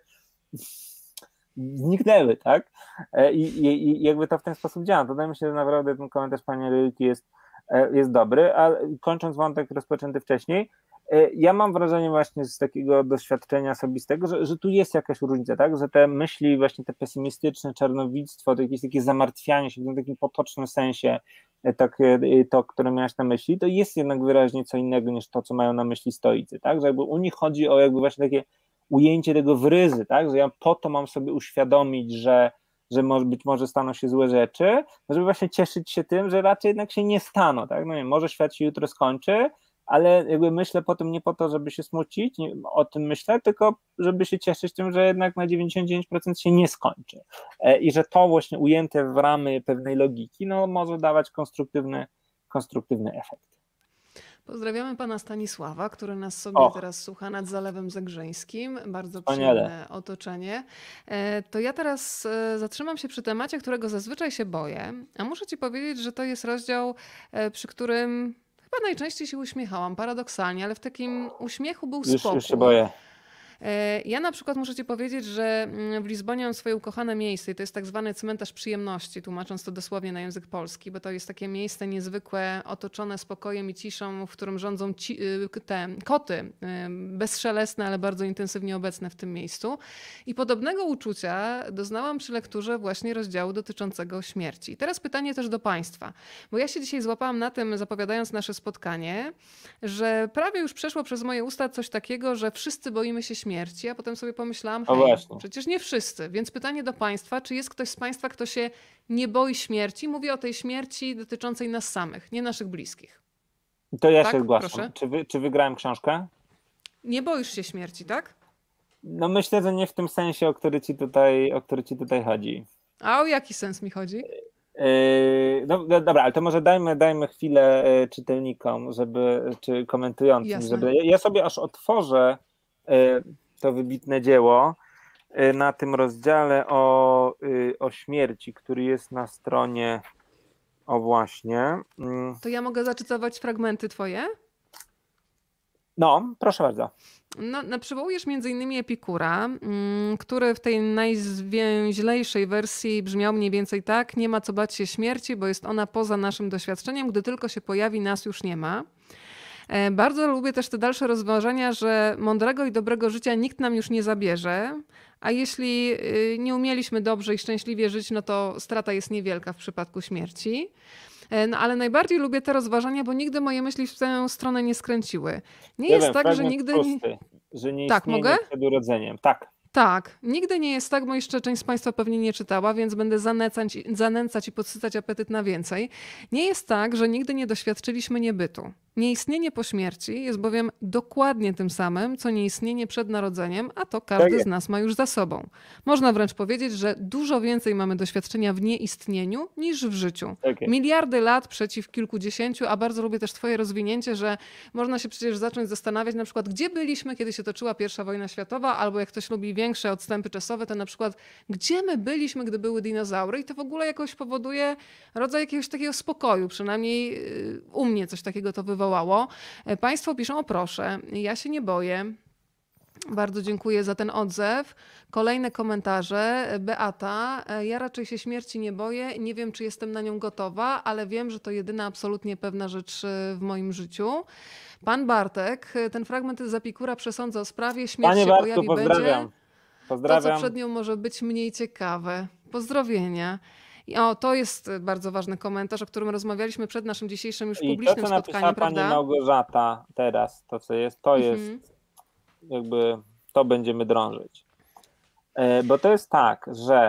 zniknęły, tak? I jakby to w ten sposób działa. Wydaje mi się, że naprawdę ten komentarz pani Lilki jest dobry, a kończąc wątek rozpoczęty wcześniej, ja mam wrażenie właśnie z takiego doświadczenia osobistego, że tu jest jakaś różnica, tak? Że te myśli właśnie te pesymistyczne, czarnowictwo, to jakieś takie zamartwianie się w takim potocznym sensie, to, które miałeś na myśli, to jest jednak wyraźnie co innego niż to, co mają na myśli stoicy, tak? Że jakby u nich chodzi o jakby właśnie takie ujęcie tego w ryzy, tak? Że ja po to mam sobie uświadomić, że być może staną się złe rzeczy, żeby właśnie cieszyć się tym, że raczej jednak się nie staną, tak? No nie, może świat się jutro skończy, ale jakby myślę po tym nie po to, żeby się smucić, o tym myślę, tylko żeby się cieszyć tym, że jednak na 99% się nie skończy. I że to właśnie ujęte w ramy pewnej logiki, no może dawać konstruktywny efekt. Pozdrawiamy pana Stanisława, który nas sobie teraz słucha nad Zalewem Zegrzeńskim. Bardzo przyjemne otoczenie. To ja teraz zatrzymam się przy temacie, którego zazwyczaj się boję, a muszę ci powiedzieć, że to jest rozdział, przy którym chyba najczęściej się uśmiechałam, paradoksalnie, ale w takim uśmiechu był spokój. Już się boję. Ja na przykład muszę ci powiedzieć, że w Lizbonie mam swoje ukochane miejsce i to jest tak zwany cmentarz przyjemności, tłumacząc to dosłownie na język polski, bo to jest takie miejsce niezwykłe, otoczone spokojem i ciszą, w którym rządzą te koty, bezszelestne, ale bardzo intensywnie obecne w tym miejscu. I podobnego uczucia doznałam przy lekturze właśnie rozdziału dotyczącego śmierci. I teraz pytanie też do państwa, bo ja się dzisiaj złapałam na tym, zapowiadając nasze spotkanie, że prawie już przeszło przez moje usta coś takiego, że wszyscy boimy się śmierci, a potem sobie pomyślałam, przecież nie wszyscy. Więc pytanie do państwa, czy jest ktoś z państwa, kto się nie boi śmierci? Mówię o tej śmierci dotyczącej nas samych, nie naszych bliskich. To ja się zgłaszam. Czy wygrałem książkę? Nie boisz się śmierci, tak? No myślę, że nie w tym sensie, o który ci tutaj chodzi. A o jaki sens mi chodzi? No dobra, ale to może dajmy chwilę czytelnikom, czy komentującym, żeby ja sobie aż otworzę to wybitne dzieło na tym rozdziale o śmierci, który jest na stronie, o właśnie. To ja mogę zacytować fragmenty twoje? No, proszę bardzo. No, przywołujesz między innymi Epikura, który w tej najzwięźlejszej wersji brzmiał mniej więcej tak: nie ma co bać się śmierci, bo jest ona poza naszym doświadczeniem, gdy tylko się pojawi, nas już nie ma. Bardzo lubię też te dalsze rozważania, że mądrego i dobrego życia nikt nam już nie zabierze, a jeśli nie umieliśmy dobrze i szczęśliwie żyć, no to strata jest niewielka w przypadku śmierci. No, ale najbardziej lubię te rozważania, bo nigdy moje myśli w tę stronę nie skręciły. Nie jest tak, że nigdy... że nie istnieje przed urodzeniem. Tak, nigdy nie jest tak, bo jeszcze część z państwa pewnie nie czytała, więc będę zanęcać i podsycać apetyt na więcej. Nie jest tak, że nigdy nie doświadczyliśmy niebytu. Nieistnienie po śmierci jest bowiem dokładnie tym samym, co nieistnienie przed narodzeniem, a to każdy z nas ma już za sobą. Można wręcz powiedzieć, że dużo więcej mamy doświadczenia w nieistnieniu niż w życiu. Miliardy lat przeciw kilkudziesięciu, a bardzo lubię też twoje rozwinięcie, że można się przecież zacząć zastanawiać na przykład, gdzie byliśmy, kiedy się toczyła I wojna światowa, albo jak ktoś lubi większe odstępy czasowe, to na przykład gdzie my byliśmy, gdy były dinozaury, i to w ogóle jakoś powoduje rodzaj jakiegoś takiego spokoju, przynajmniej u mnie coś takiego to wywołało. Państwo piszą: o proszę, ja się nie boję. Bardzo dziękuję za ten odzew. Kolejne komentarze. Beata: ja raczej się śmierci nie boję. Nie wiem, czy jestem na nią gotowa, ale wiem, że to jedyna absolutnie pewna rzecz w moim życiu. Pan Bartek: ten fragment z Epikura przesądza o sprawie. Śmierć się pojawi, będzie. To, co przed nią może być mniej ciekawe. Pozdrowienia. To jest bardzo ważny komentarz, o którym rozmawialiśmy przed naszym dzisiejszym już publicznym spotkaniem, prawda? Pani Małgorzata teraz, to co jest, jakby to będziemy drążyć. Bo to jest tak,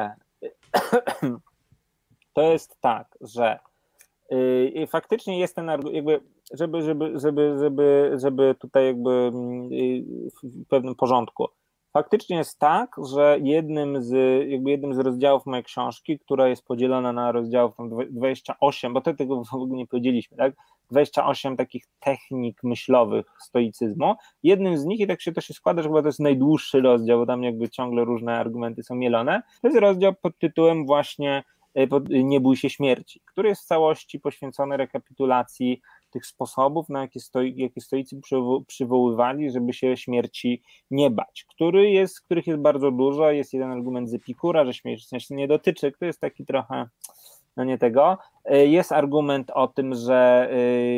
że faktycznie jest ten jakby, żeby tutaj jakby w pewnym porządku. faktycznie jest tak, że jednym z rozdziałów mojej książki, która jest podzielona na rozdziałów tam 28, bo tego w ogóle nie powiedzieliśmy, tak? 28 takich technik myślowych stoicyzmu. Jednym z nich, i tak się to się składa, że chyba to jest najdłuższy rozdział, bo tam jakby ciągle różne argumenty są mielone, to jest rozdział pod tytułem właśnie Nie bój się śmierci, który jest w całości poświęcony rekapitulacji tych sposobów, na jakie stoicy przywoływali, żeby się śmierci nie bać, których jest bardzo dużo. Jest jeden argument z Epikura, że śmierć nie dotyczy, to jest taki trochę, no nie tego. Jest argument o tym, że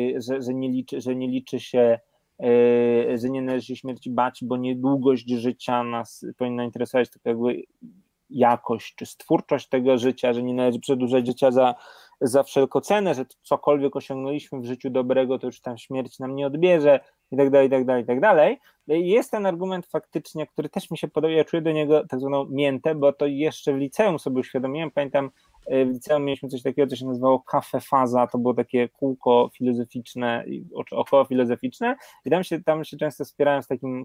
nie liczy się, że nie należy się śmierci bać, bo nie długość życia nas powinna interesować, tylko jakby jakość czy stwórczość tego życia, że nie należy przedłużać życia za wszelką cenę, że cokolwiek osiągnęliśmy w życiu dobrego, to już tam śmierć nam nie odbierze i tak dalej, i tak dalej, i tak dalej. Jest ten argument faktycznie, który też mi się podoba, ja czuję do niego tak zwaną miętę, bo to jeszcze w liceum sobie uświadomiłem, pamiętam, w liceum mieliśmy coś takiego, co się nazywało kafe-faza, to było takie kółko filozoficzne, około filozoficzne i tam się często wspierałem z takim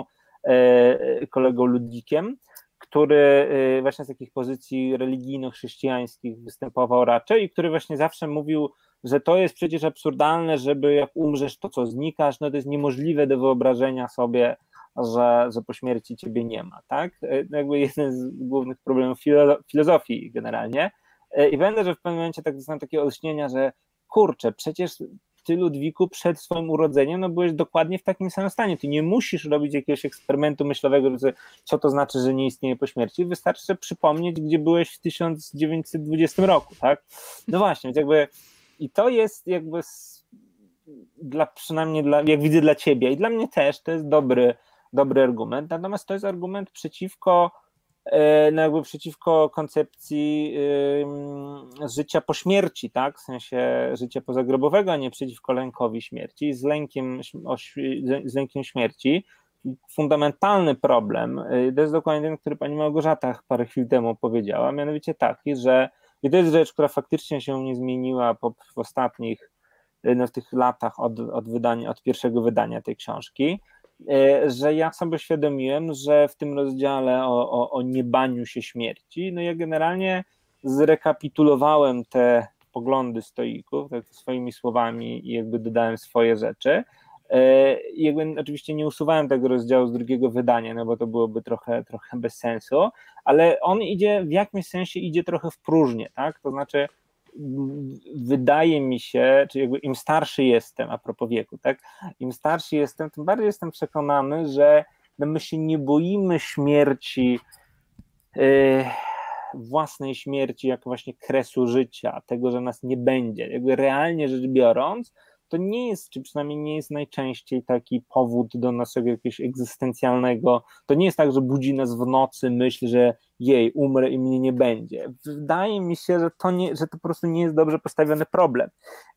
kolegą Ludwikiem, który właśnie z takich pozycji religijno-chrześcijańskich występował raczej i który właśnie zawsze mówił, że to jest przecież absurdalne, żeby jak umrzesz, to co znikasz, no to jest niemożliwe do wyobrażenia sobie, że po śmierci ciebie nie ma, tak? Jakby jeden z głównych problemów filozofii generalnie. I pamiętam, że w pewnym momencie tak dostałem takie olśnienia, że kurczę, przecież ty, Ludwiku, przed swoim urodzeniem no byłeś dokładnie w takim samym stanie. Ty nie musisz robić jakiegoś eksperymentu myślowego, co to znaczy, że nie istnieje po śmierci. Wystarczy sobie przypomnieć, gdzie byłeś w 1920 roku, tak? No właśnie, więc jakby i to jest jakby przynajmniej jak widzę dla ciebie i dla mnie też, to jest dobry argument, natomiast to jest argument przeciwko koncepcji życia po śmierci, tak? W sensie życia pozagrobowego, a nie przeciwko lękowi śmierci, z lękiem śmierci. Fundamentalny problem, to jest dokładnie ten, który pani Małgorzata parę chwil temu powiedziała, mianowicie taki, że i to jest rzecz, która faktycznie się nie zmieniła w ostatnich w tych latach od pierwszego wydania tej książki, że ja sobie uświadomiłem, że w tym rozdziale o niebaniu się śmierci, no ja generalnie zrekapitulowałem te poglądy stoików, tak swoimi słowami i jakby dodałem swoje rzeczy. I jakby oczywiście nie usuwałem tego rozdziału z drugiego wydania, no bo to byłoby trochę bez sensu, ale on w jakimś sensie idzie trochę w próżnię, tak? To znaczy wydaje mi się, czy jakby im starszy jestem, a propos wieku, tak? Im starszy jestem, tym bardziej jestem przekonany, że no my się nie boimy śmierci, własnej śmierci, jako właśnie kresu życia, tego, że nas nie będzie. Jakby realnie rzecz biorąc, to nie jest, czy przynajmniej nie jest najczęściej taki powód do naszego jakiegoś egzystencjalnego, to nie jest tak, że budzi nas w nocy myśl, że umrę i mnie nie będzie. Wydaje mi się, że to po prostu nie jest dobrze postawiony problem.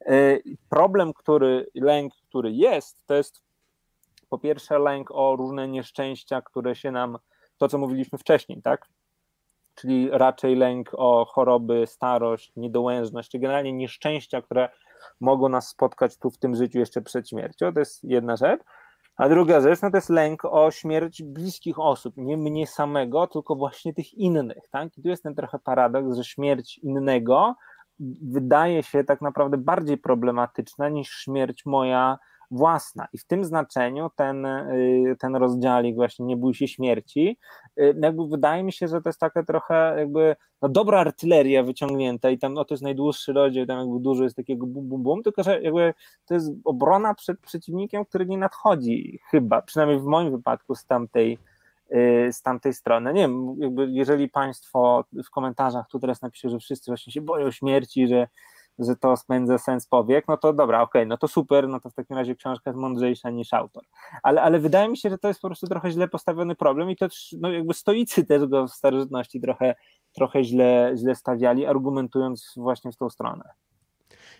Lęk, który jest, to jest po pierwsze lęk o różne nieszczęścia, które się nam, to co mówiliśmy wcześniej, tak? Czyli raczej lęk o choroby, starość, niedołężność, czy generalnie nieszczęścia, które mogą nas spotkać tu w tym życiu jeszcze przed śmiercią, to jest jedna rzecz. A druga rzecz, no to jest lęk o śmierć bliskich osób, nie mnie samego, tylko właśnie tych innych, tak? I tu jest ten trochę paradoks, że śmierć innego wydaje się tak naprawdę bardziej problematyczna niż śmierć moja własna. I w tym znaczeniu ten rozdziałik właśnie Nie bój się śmierci, jakby wydaje mi się, że to jest taka trochę jakby dobra artyleria wyciągnięta i tam to jest najdłuższy rozdział, tam jakby dużo jest takiego bum, bum, bum, tylko że jakby to jest obrona przed przeciwnikiem, który nie nadchodzi chyba, przynajmniej w moim wypadku z tamtej strony. Nie wiem, jakby jeżeli państwo w komentarzach tu teraz napisze, że wszyscy właśnie się boją śmierci, że to spędza sens powiek, no to dobra, okej, no to super, no to w takim razie książka jest mądrzejsza niż autor. Ale wydaje mi się, że to jest po prostu trochę źle postawiony problem i to no jakby stoicy też go w starożytności trochę źle stawiali, argumentując właśnie w tą stronę.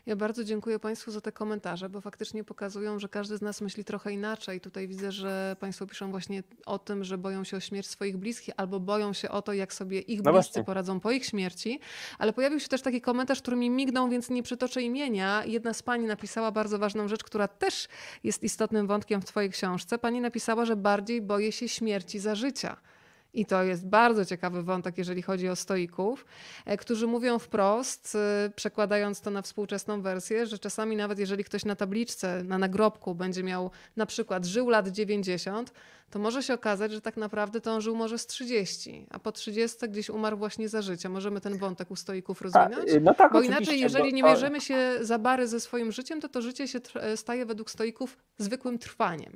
Ja bardzo dziękuję Państwu za te komentarze, bo faktycznie pokazują, że każdy z nas myśli trochę inaczej. Tutaj widzę, że Państwo piszą właśnie o tym, że boją się o śmierć swoich bliskich albo boją się o to, jak sobie ich No bliscy właśnie. poradzą po ich śmierci. Ale pojawił się też taki komentarz, który mi mignął, więc nie przytoczę imienia. Jedna z Pani napisała bardzo ważną rzecz, która też jest istotnym wątkiem w Twojej książce. Pani napisała, że bardziej boję się śmierci za życia. I to jest bardzo ciekawy wątek, jeżeli chodzi o stoików, którzy mówią wprost, przekładając to na współczesną wersję, że czasami nawet jeżeli ktoś na tabliczce, na nagrobku będzie miał na przykład żył lat 90, to może się okazać, że tak naprawdę to on żył może z 30, a po 30 gdzieś umarł właśnie za życia. Możemy ten wątek u stoików rozwinąć? No tak, Bo oczywiście, inaczej, jeżeli nie to, bierzemy się za bary ze swoim życiem, to życie się staje według stoików zwykłym trwaniem.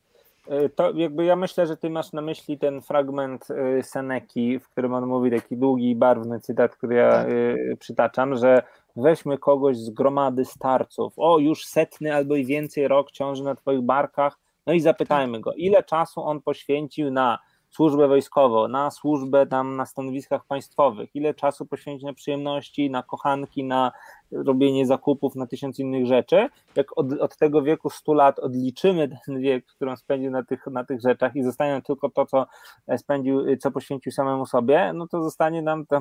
to jakby ja myślę, że ty masz na myśli ten fragment Seneki, w którym on mówi taki długi i barwny cytat, który ja Tak. Przytaczam, że weźmy kogoś z gromady starców, o już 100 albo i więcej rok ciąży na twoich barkach, no i zapytajmy go, ile czasu on poświęcił na służbę wojskową, na służbę tam na stanowiskach państwowych, ile czasu poświęcił na przyjemności, na kochanki, na robienie zakupów, na 1000 innych rzeczy. Jak od tego wieku 100 lat odliczymy ten wiek, który on spędził na tych rzeczach i zostanie nam tylko to, co spędził, co poświęcił samemu sobie, no to zostanie nam tam,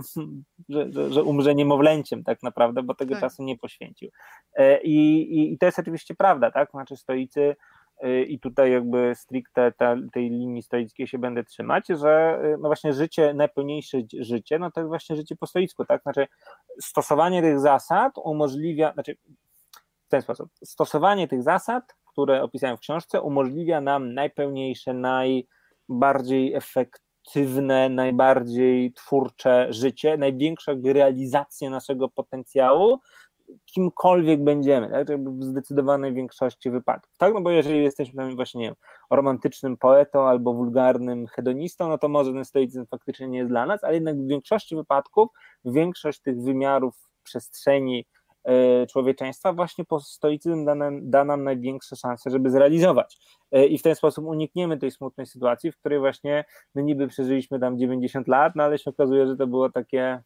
że umrze niemowlęciem tak naprawdę, bo tego czasu nie poświęcił. I to jest oczywiście prawda, tak? Znaczy stoicy i tutaj jakby stricte tej linii stoickiej się będę trzymać, że no właśnie życie, najpełniejsze życie, no to jest właśnie życie po stoicku, tak? Znaczy stosowanie tych zasad umożliwia, znaczy w ten sposób, stosowanie tych zasad, które opisałem w książce, umożliwia nam najpełniejsze, najbardziej efektywne, najbardziej twórcze życie, największą jakby realizację naszego potencjału, kimkolwiek będziemy, tak? W zdecydowanej większości wypadków, tak? No bo jeżeli jesteśmy tam właśnie, nie wiem, romantycznym poetą albo wulgarnym hedonistą, no to może ten stoicyzm faktycznie nie jest dla nas, ale jednak w większości wypadków większość tych wymiarów przestrzeni człowieczeństwa właśnie po stoicyzm da nam największe szanse, żeby zrealizować. I w ten sposób unikniemy tej smutnej sytuacji, w której właśnie my niby przeżyliśmy tam 90 lat, no ale się okazuje, że to było takie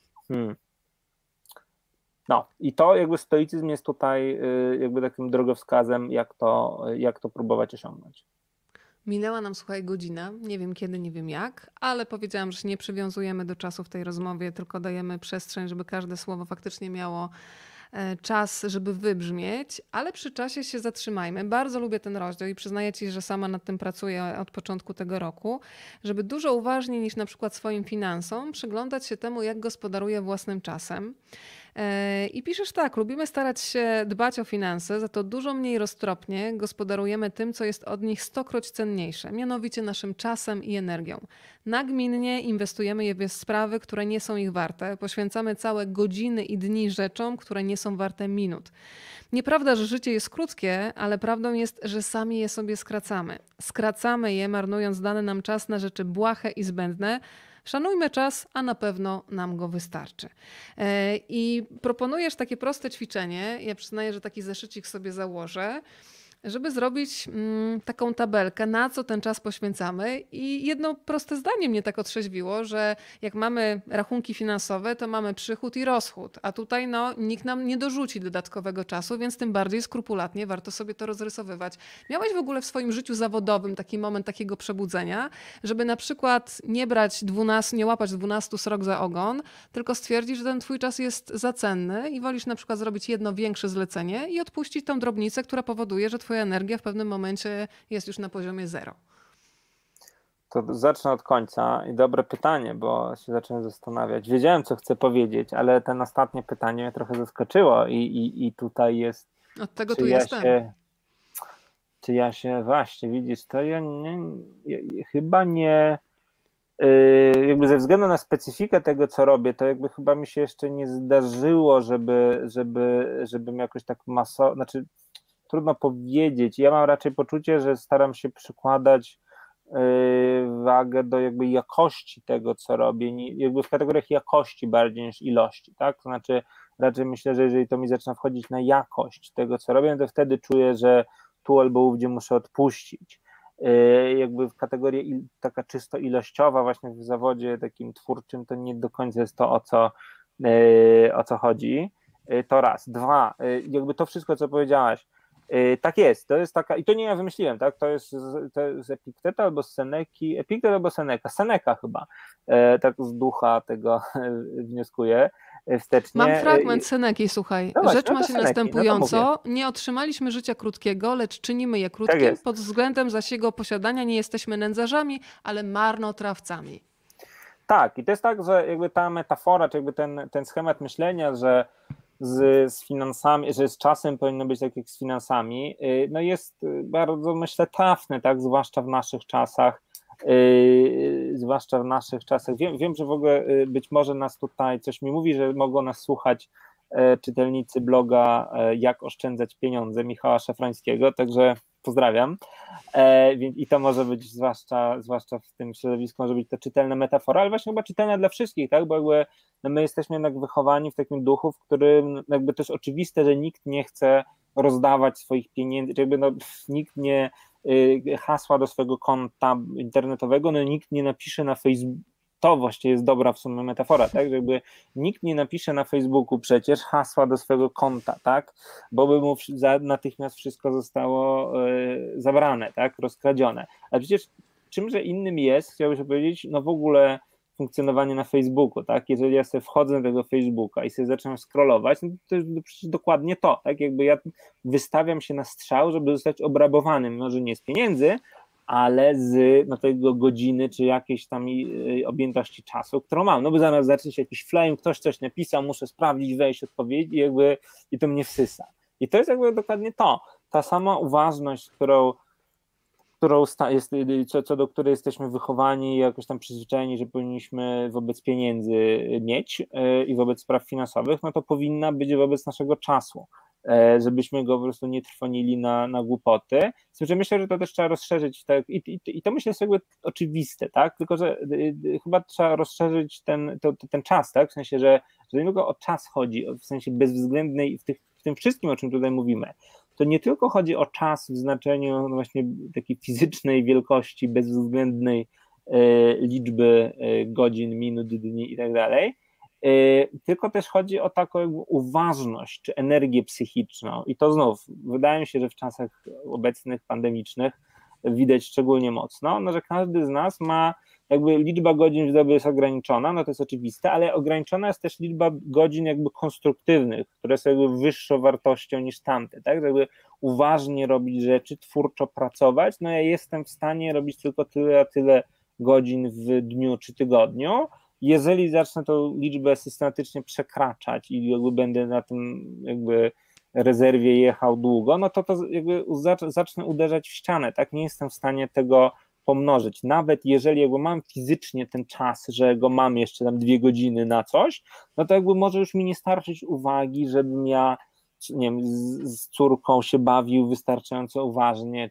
no i to jakby stoicyzm jest tutaj jakby takim drogowskazem, jak to próbować osiągnąć. Minęła nam, słuchaj, godzina. Nie wiem kiedy, nie wiem jak, ale powiedziałam, że się nie przywiązujemy do czasu w tej rozmowie, tylko dajemy przestrzeń, żeby każde słowo faktycznie miało czas, żeby wybrzmieć, ale przy czasie się zatrzymajmy. Bardzo lubię ten rozdział i przyznaję Ci, że sama nad tym pracuję od początku tego roku, żeby dużo uważniej niż na przykład swoim finansom przyglądać się temu, jak gospodaruję własnym czasem. I piszesz tak, lubimy starać się dbać o finanse, za to dużo mniej roztropnie gospodarujemy tym, co jest od nich stokroć cenniejsze, mianowicie naszym czasem i energią. Nagminnie inwestujemy je w sprawy, które nie są ich warte, poświęcamy całe godziny i dni rzeczom, które nie są warte minut. Nieprawda, że życie jest krótkie, ale prawdą jest, że sami je sobie skracamy. Skracamy je, marnując dany nam czas na rzeczy błahe i zbędne. Szanujmy czas, a na pewno nam go wystarczy. I proponujesz takie proste ćwiczenie. Ja przyznaję, że taki zeszycik sobie założę, żeby zrobić taką tabelkę, na co ten czas poświęcamy. I jedno proste zdanie mnie tak otrzeźwiło, że jak mamy rachunki finansowe, to mamy przychód i rozchód, a tutaj nikt nam nie dorzuci dodatkowego czasu, więc tym bardziej skrupulatnie warto sobie to rozrysowywać. Miałeś w ogóle w swoim życiu zawodowym taki moment takiego przebudzenia, żeby na przykład nie łapać 12 srok za ogon, tylko stwierdzić, że ten twój czas jest za cenny i wolisz na przykład zrobić jedno większe zlecenie i odpuścić tą drobnicę, która powoduje, że twoja energia w pewnym momencie jest już na poziomie 0. To zacznę od końca i dobre pytanie, bo się zacząłem zastanawiać. Wiedziałem, co chcę powiedzieć, ale ten ostatnie pytanie mnie trochę zaskoczyło i tutaj jest... Od tego tu jestem. Czy ja się właśnie, widzisz, to ja chyba nie... jakby ze względu na specyfikę tego, co robię, to jakby chyba mi się jeszcze nie zdarzyło, żebym jakoś tak znaczy trudno powiedzieć. Ja mam raczej poczucie, że staram się przykładać wagę do jakby jakości tego, co robię, jakby w kategoriach jakości bardziej niż ilości, tak? To znaczy raczej myślę, że jeżeli to mi zaczyna wchodzić na jakość tego, co robię, to wtedy czuję, że tu albo ówdzie muszę odpuścić. Jakby w kategorii taka czysto ilościowa właśnie w zawodzie takim twórczym to nie do końca jest to, o co chodzi. To raz. Dwa, jakby to wszystko, co powiedziałaś, tak jest, to jest taka, i to nie ja wymyśliłem, tak, to jest z Epikteta albo z Seneki, Epiktet albo Seneca chyba, tak z ducha tego wnioskuję wstecznie. Mam fragment Seneki, słuchaj. No właśnie, Rzecz no ma to się Seneki, no to mówię. następująco. Nie otrzymaliśmy życia krótkiego, lecz czynimy je Tak krótkim. jest. Pod względem zaś jego posiadania nie jesteśmy nędzarzami, ale marnotrawcami. Tak, i to jest tak, że jakby ta metafora, czy jakby ten schemat myślenia, że z finansami, że z czasem powinno być tak jak z finansami, no jest bardzo, myślę, trafny, tak, zwłaszcza w naszych czasach, Wiem, że w ogóle być może nas tutaj, coś mi mówi, że mogą nas słuchać czytelnicy bloga Jak oszczędzać pieniądze Michała Szafrańskiego, także pozdrawiam. I to może być, zwłaszcza w tym środowisku, może być to czytelna metafora, ale właśnie chyba czytelna dla wszystkich, tak? Bo jakby no my jesteśmy jednak wychowani w takim duchu, w którym jakby to jest oczywiste, że nikt nie chce rozdawać swoich pieniędzy, jakby no, nikt nie hasła do swojego konta internetowego, no nikt nie napisze na Facebooku, to właściwie jest dobra w sumie metafora, tak, że jakby nikt nie napisze na Facebooku przecież hasła do swojego konta, tak, bo by mu natychmiast wszystko zostało zabrane, tak, rozkradzione. A przecież czymże innym jest, chciałbym powiedzieć, no w ogóle funkcjonowanie na Facebooku, tak, jeżeli ja sobie wchodzę na tego Facebooka i sobie zaczynam scrollować, no to jest przecież dokładnie to, tak, jakby ja wystawiam się na strzał, żeby zostać obrabowanym, może nie z pieniędzy, ale z tego godziny, czy jakiejś tam objętości czasu, którą mam, no bo zaraz zacznie się jakiś flame, ktoś coś napisał, muszę sprawdzić, wejść, odpowiedzieć i to mnie wsysa. I to jest jakby dokładnie to, ta sama uważność, co do której jesteśmy wychowani, jakoś tam przyzwyczajeni, że powinniśmy wobec pieniędzy mieć i wobec spraw finansowych, no to powinna być wobec naszego czasu, żebyśmy go po prostu nie trwonili na głupoty. Z tym, że myślę, że to też trzeba rozszerzyć, tak, i to myślę jest jakby oczywiste, tak, tylko że chyba trzeba rozszerzyć ten czas, tak, w sensie, że nie tylko o czas chodzi, w sensie bezwzględnej, w tym wszystkim, o czym tutaj mówimy, to nie tylko chodzi o czas w znaczeniu właśnie takiej fizycznej wielkości, bezwzględnej liczby godzin, minut, dni i tak dalej, tylko też chodzi o taką jakby uważność czy energię psychiczną. I to znów, wydaje mi się, że w czasach obecnych, pandemicznych widać szczególnie mocno, no, że każdy z nas ma jakby liczba godzin w dobie jest ograniczona, no to jest oczywiste, ale ograniczona jest też liczba godzin jakby konstruktywnych, które są jakby wyższą wartością niż tamte, tak, jakby uważnie robić rzeczy, twórczo pracować, no ja jestem w stanie robić tylko tyle, a tyle godzin w dniu czy tygodniu. Jeżeli zacznę tą liczbę systematycznie przekraczać i jakby będę na tym jakby rezerwie jechał długo, no to jakby zacznę uderzać w ścianę, tak, nie jestem w stanie tego pomnożyć, nawet jeżeli jakby mam fizycznie ten czas, że go mam jeszcze tam 2 godziny na coś, no to jakby może już mi nie starczyć uwagi, żebym ja, nie wiem, z córką się bawił wystarczająco uważnie,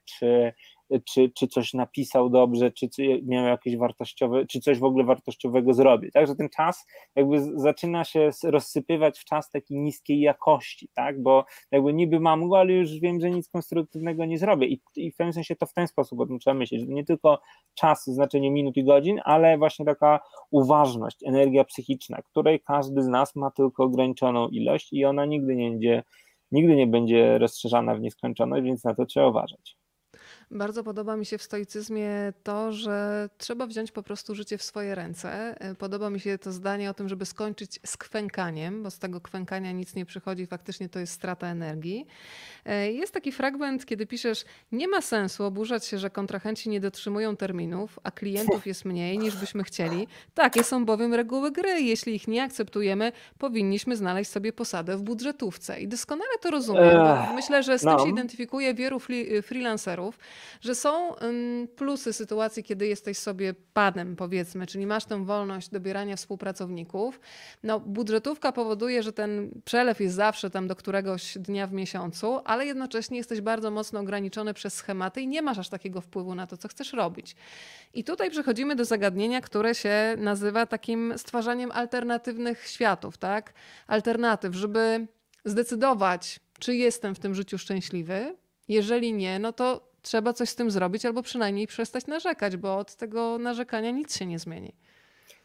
czy coś napisał dobrze, czy miał jakieś wartościowe, czy coś w ogóle wartościowego zrobić. Także ten czas jakby zaczyna się rozsypywać w czas takiej niskiej jakości, tak, bo jakby niby mam go, ale już wiem, że nic konstruktywnego nie zrobię i w pewnym sensie to w ten sposób o tym trzeba myśleć, że nie tylko czas, znaczenie minut i godzin, ale właśnie taka uważność, energia psychiczna, której każdy z nas ma tylko ograniczoną ilość i ona nigdy nie będzie rozszerzana w nieskończoność, więc na to trzeba uważać. Bardzo podoba mi się w stoicyzmie to, że trzeba wziąć po prostu życie w swoje ręce. Podoba mi się to zdanie o tym, żeby skończyć z kwękaniem, bo z tego kwękania nic nie przychodzi, faktycznie to jest strata energii. Jest taki fragment, kiedy piszesz, nie ma sensu oburzać się, że kontrahenci nie dotrzymują terminów, a klientów jest mniej niż byśmy chcieli. Takie są bowiem reguły gry. Jeśli ich nie akceptujemy, powinniśmy znaleźć sobie posadę w budżetówce. I doskonale to rozumiem, bo myślę, że z tym się identyfikuje wielu freelancerów, że są plusy sytuacji, kiedy jesteś sobie panem, powiedzmy, czyli masz tę wolność dobierania współpracowników. No, budżetówka powoduje, że ten przelew jest zawsze tam do któregoś dnia w miesiącu, ale jednocześnie jesteś bardzo mocno ograniczony przez schematy i nie masz aż takiego wpływu na to, co chcesz robić. I tutaj przechodzimy do zagadnienia, które się nazywa takim stwarzaniem alternatywnych światów, tak? Alternatyw, żeby zdecydować, czy jestem w tym życiu szczęśliwy. Jeżeli nie, no to trzeba coś z tym zrobić albo przynajmniej przestać narzekać, bo od tego narzekania nic się nie zmieni.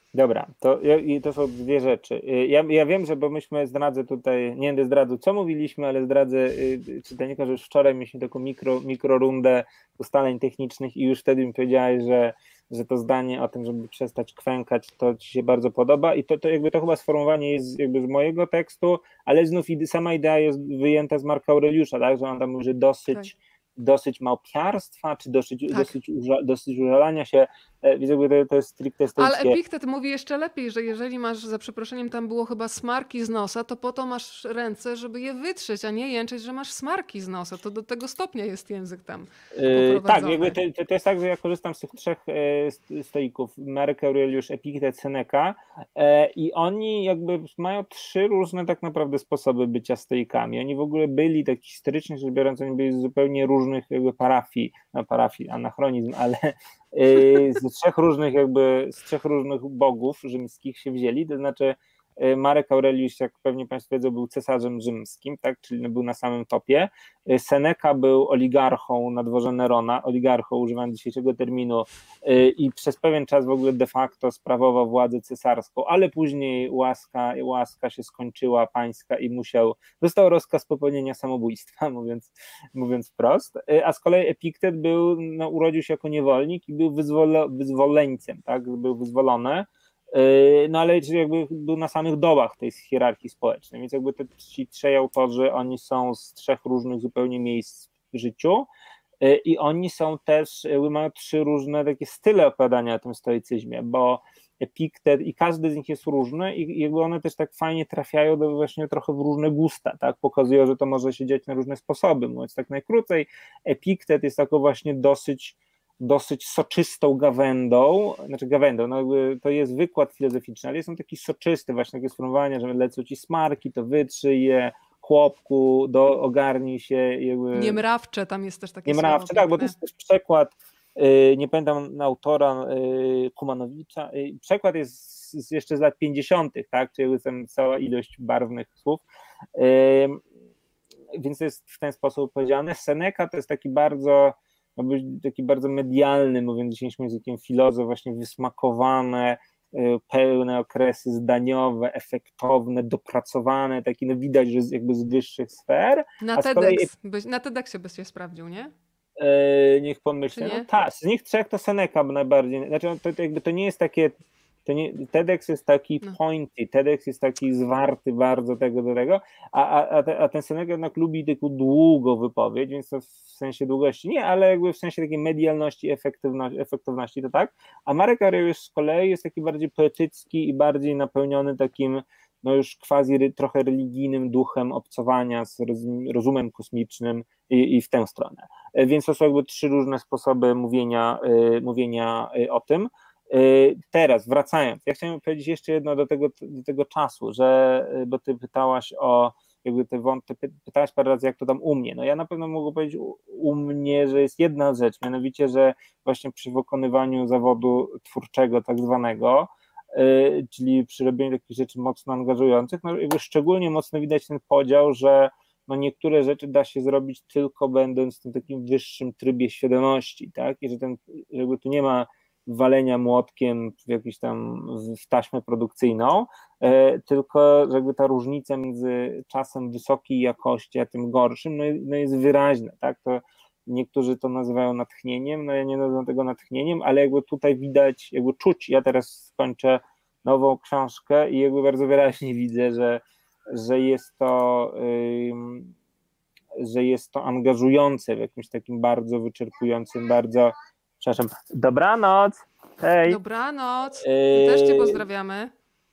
Dobra, to są dwie rzeczy. Ja wiem, że bo myśmy zdradzę tutaj, nie będę zdradzał, co mówiliśmy, ale zdradzę czytelnikom, że już wczoraj mieliśmy taką mikrorundę ustaleń technicznych i już wtedy mi powiedziałeś, że to zdanie o tym, żeby przestać kwękać, to ci się bardzo podoba i to jakby to chyba sformułowanie jest jakby z mojego tekstu, ale znów sama idea jest wyjęta z Marka Aureliusza, tak, że on tam mówi, że dosyć małpiarstwa, czy Tak. dosyć użalania się, więc jakby to jest stricte Ale stoickie. Epiktet mówi jeszcze lepiej, że jeżeli masz, za przeproszeniem, tam było chyba smarki z nosa, to po to masz ręce, żeby je wytrzeć, a nie jęczeć, że masz smarki z nosa. To do tego stopnia jest język tam Tak, jakby poprowadzony. to jest tak, że ja korzystam z tych trzech stoików, Marek Aureliusz, Epiktet, Seneca i oni jakby mają trzy różne tak naprawdę sposoby bycia stoikami. Oni w ogóle byli, tak historycznie rzecz biorąc, oni byli z zupełnie różnych jakby parafii, anachronizm, ale z trzech różnych bogów rzymskich się wzięli, to znaczy Marek Aureliusz, jak pewnie Państwo wiedzą, był cesarzem rzymskim, tak, czyli był na samym topie. Seneca był oligarchą na dworze Nerona, używając dzisiejszego terminu, i przez pewien czas w ogóle de facto sprawował władzę cesarską, ale później łaska się skończyła pańska i dostał rozkaz popełnienia samobójstwa, mówiąc wprost, a z kolei Epiktet urodził się jako niewolnik i był wyzwoleńcem, tak, był wyzwolony. No ale jakby był na samych dołach tej hierarchii społecznej, więc jakby ci trzej autorzy, oni są z trzech różnych zupełnie miejsc w życiu i oni są też, mają trzy różne takie style opowiadania o tym stoicyzmie, bo Epiktet i każdy z nich jest różny i jakby one też tak fajnie trafiają właśnie trochę w różne gusta, tak, pokazują, że to może się dziać na różne sposoby, mówiąc tak najkrócej, Epiktet jest taką właśnie dosyć soczystą gawędą, no jakby to jest wykład filozoficzny, ale jest on taki soczysty, właśnie takie sformułowania, że lecą ci smarki, to wytrzyj je, chłopku, ogarnij się. Jakby... Niemrawcze, tam jest też takie słowo Niemrawcze, tak, bo to piękne. jest też przekład, nie pamiętam autora, Kumanowicza, przekład jest jeszcze z lat 50., tak, czyli tam cała ilość barwnych słów, więc to jest w ten sposób powiedziane. Seneca to jest taki bardzo medialny, mówiąc dzisiejszym językiem, filozof, właśnie wysmakowane, pełne okresy zdaniowe, efektowne, dopracowane, taki no widać, że jakby z wyższych sfer. Na A z kolei na TEDxie byś się sprawdził, nie? niech Czy pomyślę, no nie? tak, z nich trzech to Seneca najbardziej, znaczy to nie jest takie, TEDx jest taki No. pointy, TEDx jest taki zwarty bardzo tego do tego, a ten Seneca jednak lubi taką długą wypowiedź, więc to w sensie długości nie, ale jakby w sensie takiej medialności, efektywności to tak, a Marek Aureliusz z kolei jest taki bardziej poetycki i bardziej napełniony takim no już quasi trochę religijnym duchem obcowania z rozumem kosmicznym i w tę stronę. Więc to są jakby trzy różne sposoby mówienia o tym. Teraz wracając, ja chciałem powiedzieć jeszcze jedno do tego czasu, bo ty pytałaś o jakby te wątki, pytałaś parę razy, jak to tam u mnie. No ja na pewno mogę powiedzieć u mnie, że jest jedna rzecz, mianowicie, że właśnie przy wykonywaniu zawodu twórczego tak zwanego, czyli przy robieniu takich rzeczy mocno angażujących, no jakby szczególnie mocno widać ten podział, że no niektóre rzeczy da się zrobić tylko będąc w tym takim wyższym trybie świadomości, tak? I że jakby tu nie ma walenia młotkiem w jakiś tam w taśmę produkcyjną, tylko jakby ta różnica między czasem wysokiej jakości a tym gorszym no jest wyraźna, tak? To niektórzy to nazywają natchnieniem, no ja nie nazywam tego natchnieniem, ale jakby tutaj widać, jakby czuć, ja teraz skończę nową książkę i jakby bardzo wyraźnie widzę, że jest to angażujące w jakimś takim bardzo wyczerpującym, przepraszam, dobranoc, hej. Dobranoc, my też cię pozdrawiamy.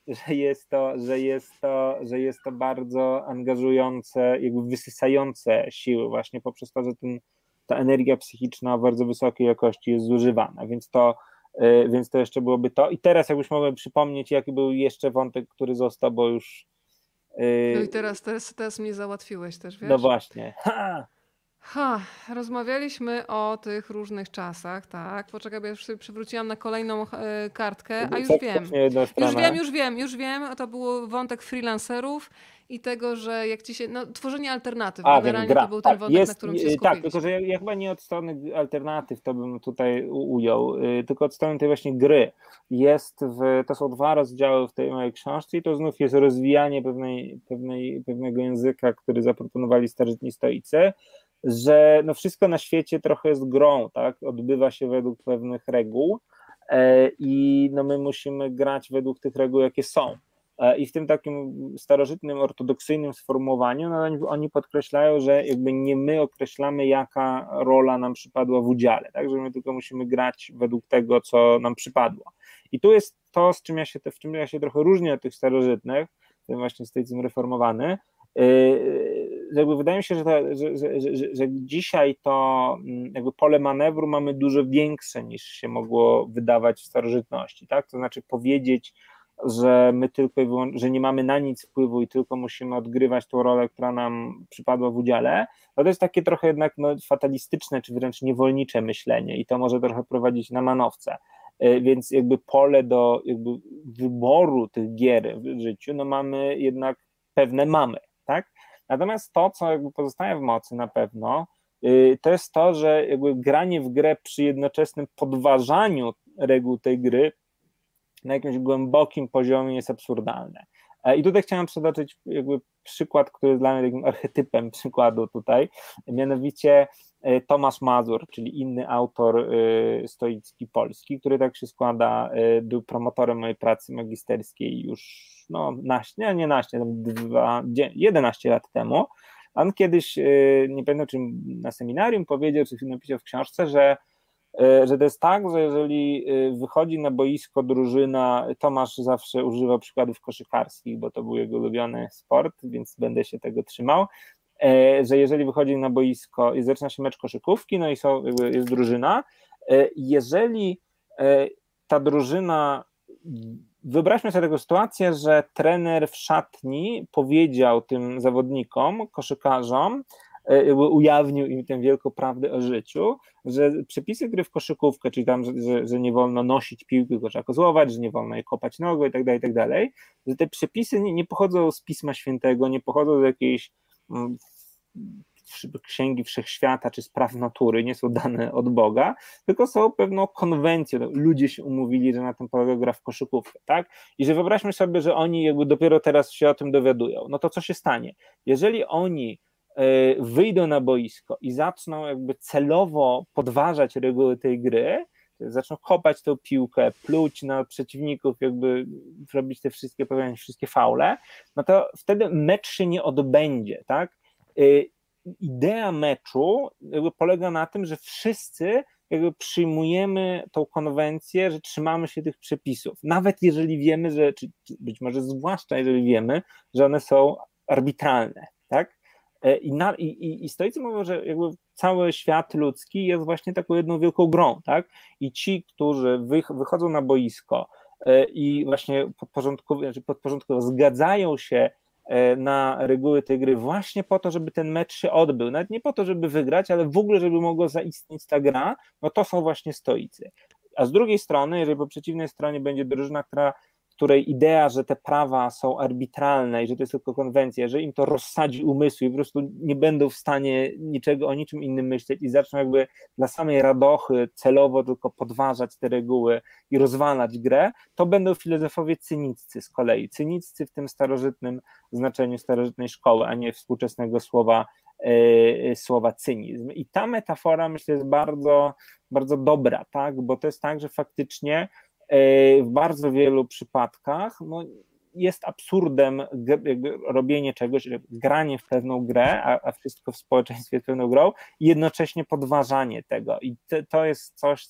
Że jest to bardzo angażujące, jakby wysysające siły właśnie poprzez to, że ta energia psychiczna o bardzo wysokiej jakości jest zużywana, więc to jeszcze byłoby to. I teraz jakbyś mogły przypomnieć, jaki był jeszcze wątek, który został, bo już... No i teraz mnie załatwiłeś też, wiesz? No właśnie. Ha! Rozmawialiśmy o tych różnych czasach, tak. Poczekaj, bo ja już sobie przywróciłam na kolejną kartkę, a już wiem. Faktycznie jedną stronę. Już wiem. To był wątek freelancerów i tego, że jak ci się, no tworzenie alternatyw, A, wiem, generalnie to gra. był ten Tak, wątek, na którym się tak, tylko że skupiliśmy. ja chyba nie od strony alternatyw to bym tutaj ujął, tylko od strony tej właśnie gry. To są 2 rozdziały w tej mojej książce i to znów jest rozwijanie pewnego języka, który zaproponowali starożytni stoicy, że no wszystko na świecie trochę jest grą, tak? Odbywa się według pewnych reguł i no my musimy grać według tych reguł, jakie są. I w tym takim starożytnym, ortodoksyjnym sformułowaniu no oni podkreślają, że jakby nie my określamy, jaka rola nam przypadła w udziale, tak? Że my tylko musimy grać według tego, co nam przypadło. I tu jest to, w czym ja się trochę różnię od tych starożytnych, ten właśnie stoicyzm reformowany, jakby wydaje mi się, że dzisiaj to jakby pole manewru mamy dużo większe niż się mogło wydawać w starożytności, tak? To znaczy powiedzieć, że my tylko że nie mamy na nic wpływu i tylko musimy odgrywać tą rolę, która nam przypadła w udziale, to jest takie trochę jednak fatalistyczne, czy wręcz niewolnicze myślenie i to może trochę prowadzić na manowce. Więc jakby pole do jakby wyboru tych gier w życiu, no mamy jednak mamy, tak? Natomiast to, co jakby pozostaje w mocy na pewno, to jest to, że jakby granie w grę przy jednoczesnym podważaniu reguł tej gry na jakimś głębokim poziomie jest absurdalne. I tutaj chciałem przytoczyć jakby przykład, który jest dla mnie takim archetypem przykładu tutaj, mianowicie Tomasz Mazur, czyli inny autor stoicki polski, który tak się składa, był promotorem mojej pracy magisterskiej już 11 lat temu. On kiedyś, nie pamiętam czy na seminarium powiedział, czy napisał w książce, że to jest tak, że jeżeli wychodzi na boisko drużyna, Tomasz zawsze używał przykładów koszykarskich, bo to był jego ulubiony sport, więc będę się tego trzymał, że jeżeli wychodzi na boisko i zaczyna się mecz koszykówki, no i jest drużyna, jeżeli ta drużyna, wyobraźmy sobie taką sytuację, że trener w szatni powiedział tym zawodnikom, koszykarzom, ujawnił im tę wielką prawdę o życiu, że przepisy gry w koszykówkę, czyli tam, że nie wolno nosić piłki, tylko trzeba kozłować, że nie wolno jej kopać nogą i tak dalej, że te przepisy nie pochodzą z Pisma Świętego, nie pochodzą z jakiejś księgi wszechświata czy z praw natury, nie są dane od Boga, tylko są pewną konwencją. Ludzie się umówili, że na tym polega gra w koszykówkę, tak? I że wyobraźmy sobie, że oni jakby dopiero teraz się o tym dowiadują. No to co się stanie? Jeżeli oni wyjdą na boisko i zaczną jakby celowo podważać reguły tej gry, zaczną kopać tą piłkę, pluć na przeciwników, jakby robić te wszystkie faule, no to wtedy mecz się nie odbędzie, tak? Idea meczu jakby polega na tym, że wszyscy jakby przyjmujemy tą konwencję, że trzymamy się tych przepisów, nawet jeżeli wiemy, czy być może zwłaszcza jeżeli wiemy, że one są arbitralne, tak? I stoicy mówią, że jakby cały świat ludzki jest właśnie taką jedną wielką grą, tak? I ci, którzy wychodzą na boisko i właśnie podporządkowo zgadzają się na reguły tej gry właśnie po to, żeby ten mecz się odbył, nawet nie po to, żeby wygrać, ale w ogóle, żeby mogła zaistnieć ta gra, no to są właśnie stoicy. A z drugiej strony, jeżeli po przeciwnej stronie będzie drużyna, której idea, że te prawa są arbitralne i że to jest tylko konwencja, że im to rozsadzi umysły i po prostu nie będą w stanie o niczym innym myśleć i zaczną jakby dla samej radochy celowo tylko podważać te reguły i rozwalać grę, to będą filozofowie cyniccy z kolei. Cyniccy w tym starożytnym znaczeniu starożytnej szkoły, a nie współczesnego słowa cynizm. I ta metafora, myślę, jest bardzo, bardzo dobra, tak? Bo to jest tak, że faktycznie w bardzo wielu przypadkach jest absurdem robienie czegoś, granie w pewną grę, a wszystko w społeczeństwie jest pewną grą i jednocześnie podważanie tego. I to jest coś,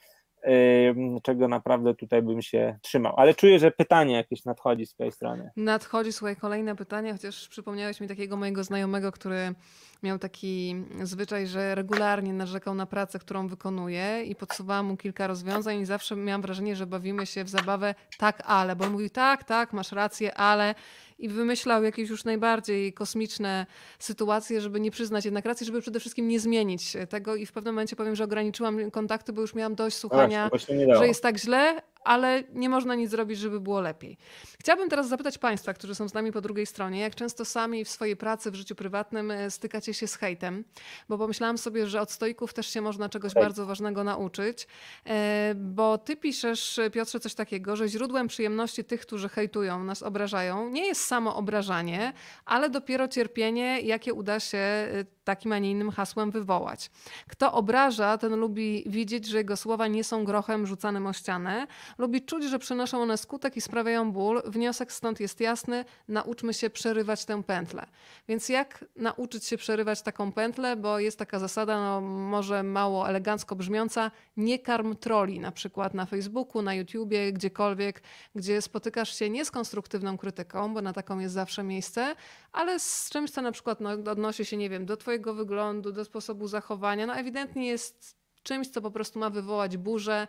czego naprawdę tutaj bym się trzymał. Ale czuję, że pytanie jakieś nadchodzi z twojej strony. Nadchodzi, słuchaj, kolejne pytanie, chociaż przypomniałeś mi takiego mojego znajomego, który miał taki zwyczaj, że regularnie narzekał na pracę, którą wykonuje i podsuwałam mu kilka rozwiązań i zawsze miałam wrażenie, że bawimy się w zabawę tak, ale, bo on mówił tak, masz rację, ale i wymyślał jakieś już najbardziej kosmiczne sytuacje, żeby nie przyznać jednak racji, żeby przede wszystkim nie zmienić tego i w pewnym momencie powiem, że ograniczyłam kontakty, bo już miałam dość No właśnie, słuchania, bo się nie że dało. jest tak źle, ale nie można nic zrobić, żeby było lepiej. Chciałabym teraz zapytać Państwa, którzy są z nami po drugiej stronie, jak często sami w swojej pracy, w życiu prywatnym stykacie się z hejtem, bo pomyślałam sobie, że od stoików też się można czegoś Tak. bardzo ważnego nauczyć, bo ty piszesz, Piotrze, coś takiego, że źródłem przyjemności tych, którzy hejtują, nas obrażają, nie jest samo obrażanie, ale dopiero cierpienie, jakie uda się takim, a nie innym hasłem wywołać. Kto obraża, ten lubi widzieć, że jego słowa nie są grochem rzucanym o ścianę, lubi czuć, że przynoszą one skutek i sprawiają ból. Wniosek stąd jest jasny, nauczmy się przerywać tę pętlę. Więc jak nauczyć się przerywać taką pętlę, bo jest taka zasada, no może mało elegancko brzmiąca, nie karm troli, na przykład na Facebooku, na YouTubie, gdziekolwiek, gdzie spotykasz się nie z konstruktywną krytyką, bo na taką jest zawsze miejsce, ale z czymś, co na przykład odnosi się, nie wiem, do twojego wyglądu, do sposobu zachowania, no ewidentnie jest czymś, co po prostu ma wywołać burzę,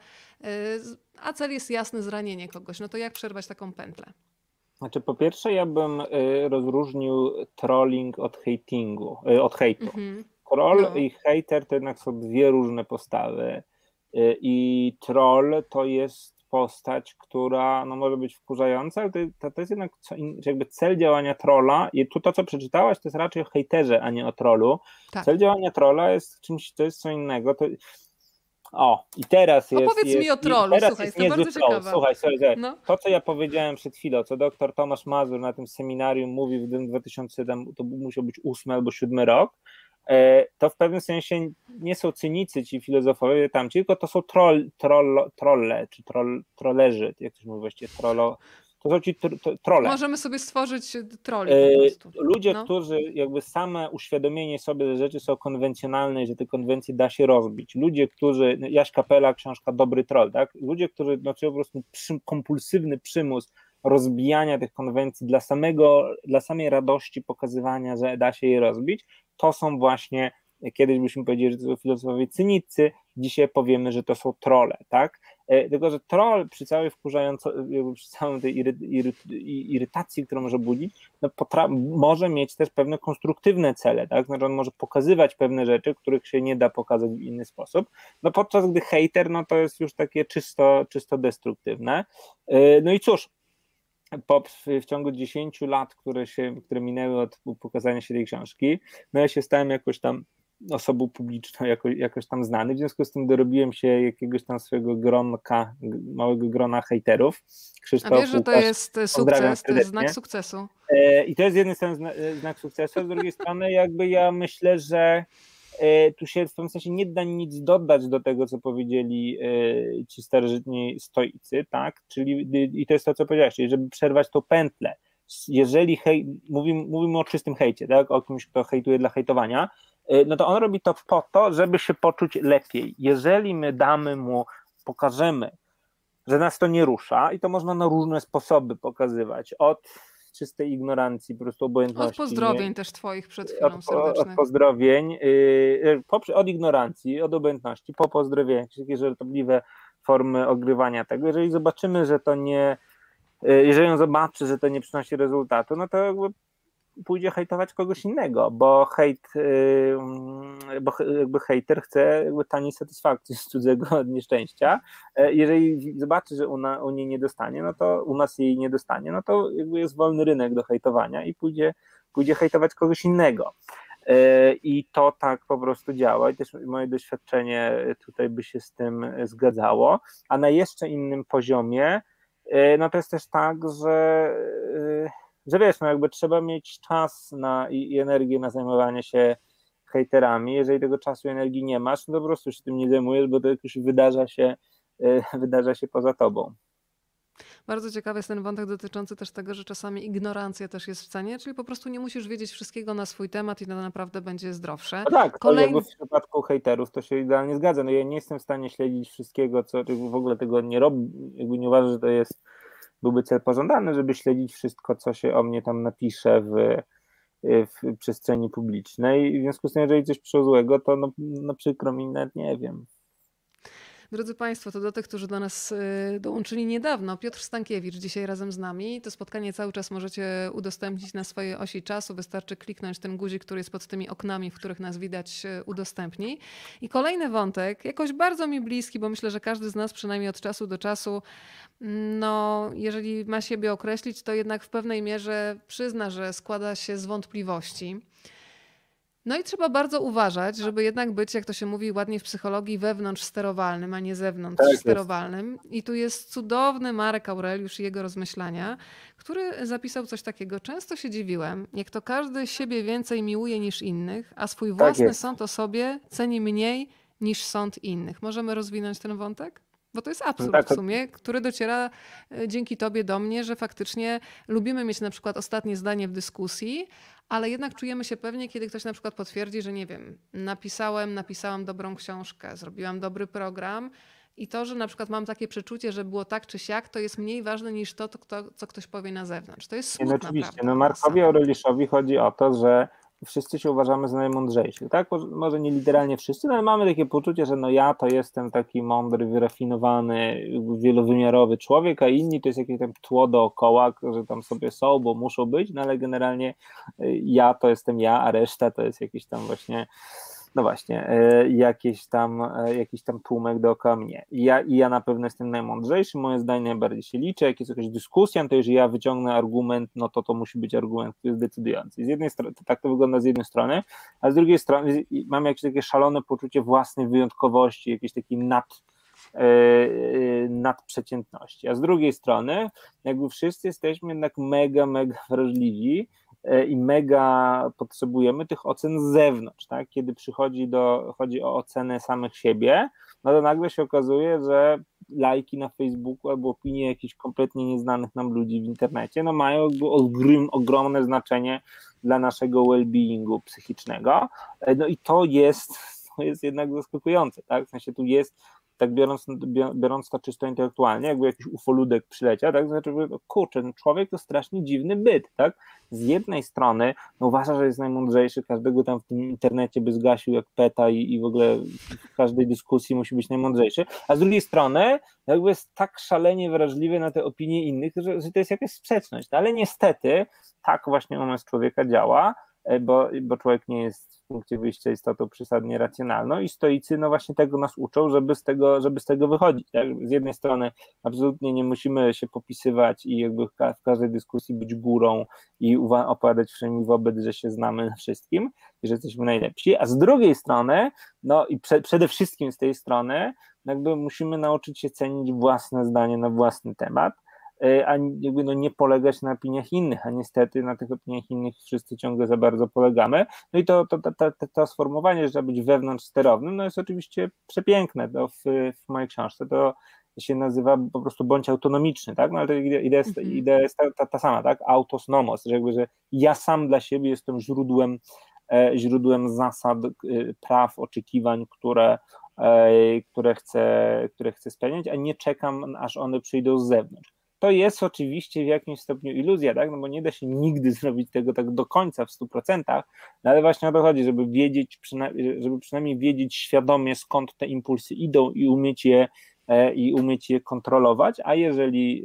a cel jest jasny, zranienie kogoś. No to jak przerwać taką pętlę? Znaczy, po pierwsze, ja bym rozróżnił trolling od hatingu, od hejtu. Troll No. i hater to jednak są dwie różne postawy. I troll to jest postać, która no, może być wkurzająca, ale to jest jednak jakby cel działania trolla. I tu to, co przeczytałaś, to jest raczej o hejterze, a nie o trollu. Tak. Cel działania trolla jest czymś, to jest co innego. I teraz jest. Opowiedz mi o trollu, słuchaj, jestem bardzo ciekawa. Słuchaj, no. To, co ja powiedziałem przed chwilą, co doktor Tomasz Mazur na tym seminarium mówi w 2007, to musiał być 8 albo 7 rok, to w pewnym sensie nie są cynicy ci filozofowie tamci, tylko to są trolle, czy trollerzy, jak to się mówi właściwie, to są ci trolle. Możemy sobie stworzyć trolli po prostu. Ludzie, którzy jakby same uświadomienie sobie, że rzeczy są konwencjonalne i że te konwencje da się rozbić. Ludzie, którzy, Jaś Kapela, książka Dobry Troll, tak? Ludzie, którzy czują po prostu kompulsywny przymus rozbijania tych konwencji dla samej radości pokazywania, że da się je rozbić, to są właśnie, kiedyś byśmy powiedzieli, że to są filozofowie cynicy, dzisiaj powiemy, że to są trolle, tak? Tylko, że troll przy całej przy całej tej irytacji, którą może budzić, no może mieć też pewne konstruktywne cele, tak? Znaczy on może pokazywać pewne rzeczy, których się nie da pokazać w inny sposób, no podczas gdy hejter, no to jest już takie czysto destruktywne. No i cóż, w ciągu 10 lat, które minęły od pokazania się tej książki, no ja się stałem jakoś tam osobą publiczną, jakoś tam znany, w związku z tym dorobiłem się jakiegoś tam swojego małego grona hejterów. Krzysztof, a wiesz, że to Łukasz, jest sukces, to jest znak sukcesu. I to jest z jednej strony znak sukcesu, a z drugiej strony jakby ja myślę, że tu się w pewnym sensie nie da nic dodać do tego, co powiedzieli ci starożytni stoicy, tak? Czyli i to jest to, co powiedziałeś, czyli żeby przerwać tą pętlę. Jeżeli mówimy o czystym hejcie, tak? O kimś, kto hejtuje dla hejtowania, no to on robi to po to, żeby się poczuć lepiej. Jeżeli my pokażemy, że nas to nie rusza, i to można na różne sposoby pokazywać, od czystej ignorancji, po prostu obojętności. Od pozdrowień też twoich przed chwilą serdecznych. Od pozdrowień, od ignorancji, od obojętności, po pozdrowieniach, takie żartobliwe formy ogrywania tego. Jeżeli zobaczymy, że to nie, jeżeli on zobaczy, że to nie przynosi rezultatu, no to jakby pójdzie hejtować kogoś innego, bo jakby hejter chce jakby taniej satysfakcji z cudzego nieszczęścia. Jeżeli zobaczy, że u niej nie dostanie, no to u nas jej nie dostanie, no to jakby jest wolny rynek do hejtowania i pójdzie hejtować kogoś innego. I to tak po prostu działa i też moje doświadczenie tutaj by się z tym zgadzało, a na jeszcze innym poziomie no to jest też tak, że wiesz, no jakby trzeba mieć czas i energię na zajmowanie się hejterami. Jeżeli tego czasu i energii nie masz, no to po prostu się tym nie zajmujesz, bo to jakoś wydarza się poza tobą. Bardzo ciekawy jest ten wątek dotyczący też tego, że czasami ignorancja też jest w cenie, czyli po prostu nie musisz wiedzieć wszystkiego na swój temat i to naprawdę będzie zdrowsze. No tak, jakby w przypadku hejterów to się idealnie zgadza. No ja nie jestem w stanie śledzić wszystkiego, co w ogóle tego nie robi, jakby nie uważam, że to byłby cel pożądany, żeby śledzić wszystko, co się o mnie tam napisze w przestrzeni publicznej. I w związku z tym, jeżeli coś przyszło złego, to no przykro mi, nawet nie wiem. Drodzy Państwo, to do tych, którzy do nas dołączyli niedawno. Piotr Stankiewicz dzisiaj razem z nami. To spotkanie cały czas możecie udostępnić na swojej osi czasu. Wystarczy kliknąć ten guzik, który jest pod tymi oknami, w których nas widać, udostępnij. I kolejny wątek, jakoś bardzo mi bliski, bo myślę, że każdy z nas przynajmniej od czasu do czasu, no jeżeli ma siebie określić, to jednak w pewnej mierze przyzna, że składa się z wątpliwości. No i trzeba bardzo uważać, żeby jednak być, jak to się mówi ładnie w psychologii, wewnątrz sterowalnym, a nie zewnątrz Tak jest. sterowalnym. I tu jest cudowny Marek Aureliusz i jego rozmyślania, który zapisał coś takiego. Często się dziwiłem, jak to każdy siebie więcej miłuje niż innych, a swój własny jest. sąd o sobie ceni mniej niż sąd innych. Możemy rozwinąć ten wątek? Bo to jest absurd Tak, w sumie, który dociera dzięki tobie do mnie, że faktycznie lubimy mieć na przykład ostatnie zdanie w dyskusji, ale jednak czujemy się pewnie, kiedy ktoś na przykład potwierdzi, że nie wiem, napisałam dobrą książkę, zrobiłam dobry program i to, że na przykład mam takie przeczucie, że było tak czy siak, to jest mniej ważne niż to, co ktoś powie na zewnątrz. To jest No smutna oczywiście, prawda. Markowi Aureliuszowi chodzi o to, że wszyscy się uważamy za najmądrzejszych, tak? Może nie literalnie wszyscy, ale mamy takie poczucie, że no ja to jestem taki mądry, wyrafinowany, wielowymiarowy człowiek, a inni to jest jakieś tam tło dookoła, że tam sobie są, bo muszą być, no ale generalnie ja to jestem ja, a reszta to jest jakiś tam właśnie, no właśnie, jakiś tam tłumek dookoła mnie. Ja na pewno jestem najmądrzejszy, moje zdanie najbardziej się liczy, jak jest jakaś dyskusja, to jeżeli ja wyciągnę argument, no to musi być argument, który jest decydujący. Z jednej strony, tak to wygląda z jednej strony, a z drugiej strony mam jakieś takie szalone poczucie własnej wyjątkowości, jakiejś takiej nadprzeciętności. A z drugiej strony, jakby wszyscy jesteśmy jednak mega wrażliwi i mega potrzebujemy tych ocen z zewnątrz, tak? Kiedy chodzi o ocenę samych siebie, no to nagle się okazuje, że lajki na Facebooku albo opinie jakichś kompletnie nieznanych nam ludzi w internecie, no mają ogromne znaczenie dla naszego well-beingu psychicznego, no i to jest jednak zaskakujące, tak? W sensie tu jest, tak biorąc to czysto intelektualnie, jakby jakiś ufoludek przyleciał, tak, znaczy, kurczę, ten człowiek to strasznie dziwny byt, tak, z jednej strony no, uważa, że jest najmądrzejszy, każdego tam w tym internecie by zgasił jak peta i w ogóle w każdej dyskusji musi być najmądrzejszy, a z drugiej strony jakby jest tak szalenie wrażliwy na te opinie innych, że to jest jakaś sprzeczność, no, ale niestety tak właśnie umysł człowieka działa, bo człowiek nie jest w punkcie wyjścia istotą przesadnie racjonalną i stoicy no właśnie tego nas uczą, żeby z tego wychodzić. Tak? Z jednej strony absolutnie nie musimy się popisywać i jakby w każdej dyskusji być górą i opowiadać wszędzie wobec, że się znamy na wszystkim i że jesteśmy najlepsi, a z drugiej strony, no i przede wszystkim z tej strony jakby musimy nauczyć się cenić własne zdanie na własny temat, a jakby no nie polegać na opiniach innych, a niestety na tych opiniach innych wszyscy ciągle za bardzo polegamy. No i to sformułowanie, że trzeba być wewnątrz sterownym, no jest oczywiście przepiękne. W mojej książce to się nazywa po prostu bądź autonomiczny, tak? No ale to idea jest ta sama, tak? Autos nomos, że ja sam dla siebie jestem źródłem zasad, praw, oczekiwań, które chcę spełniać, a nie czekam, aż one przyjdą z zewnątrz. To jest oczywiście w jakimś stopniu iluzja, tak? No bo nie da się nigdy zrobić tego tak do końca w 100%, no ale właśnie o to chodzi, żeby przynajmniej wiedzieć świadomie, skąd te impulsy idą i umieć je kontrolować, a jeżeli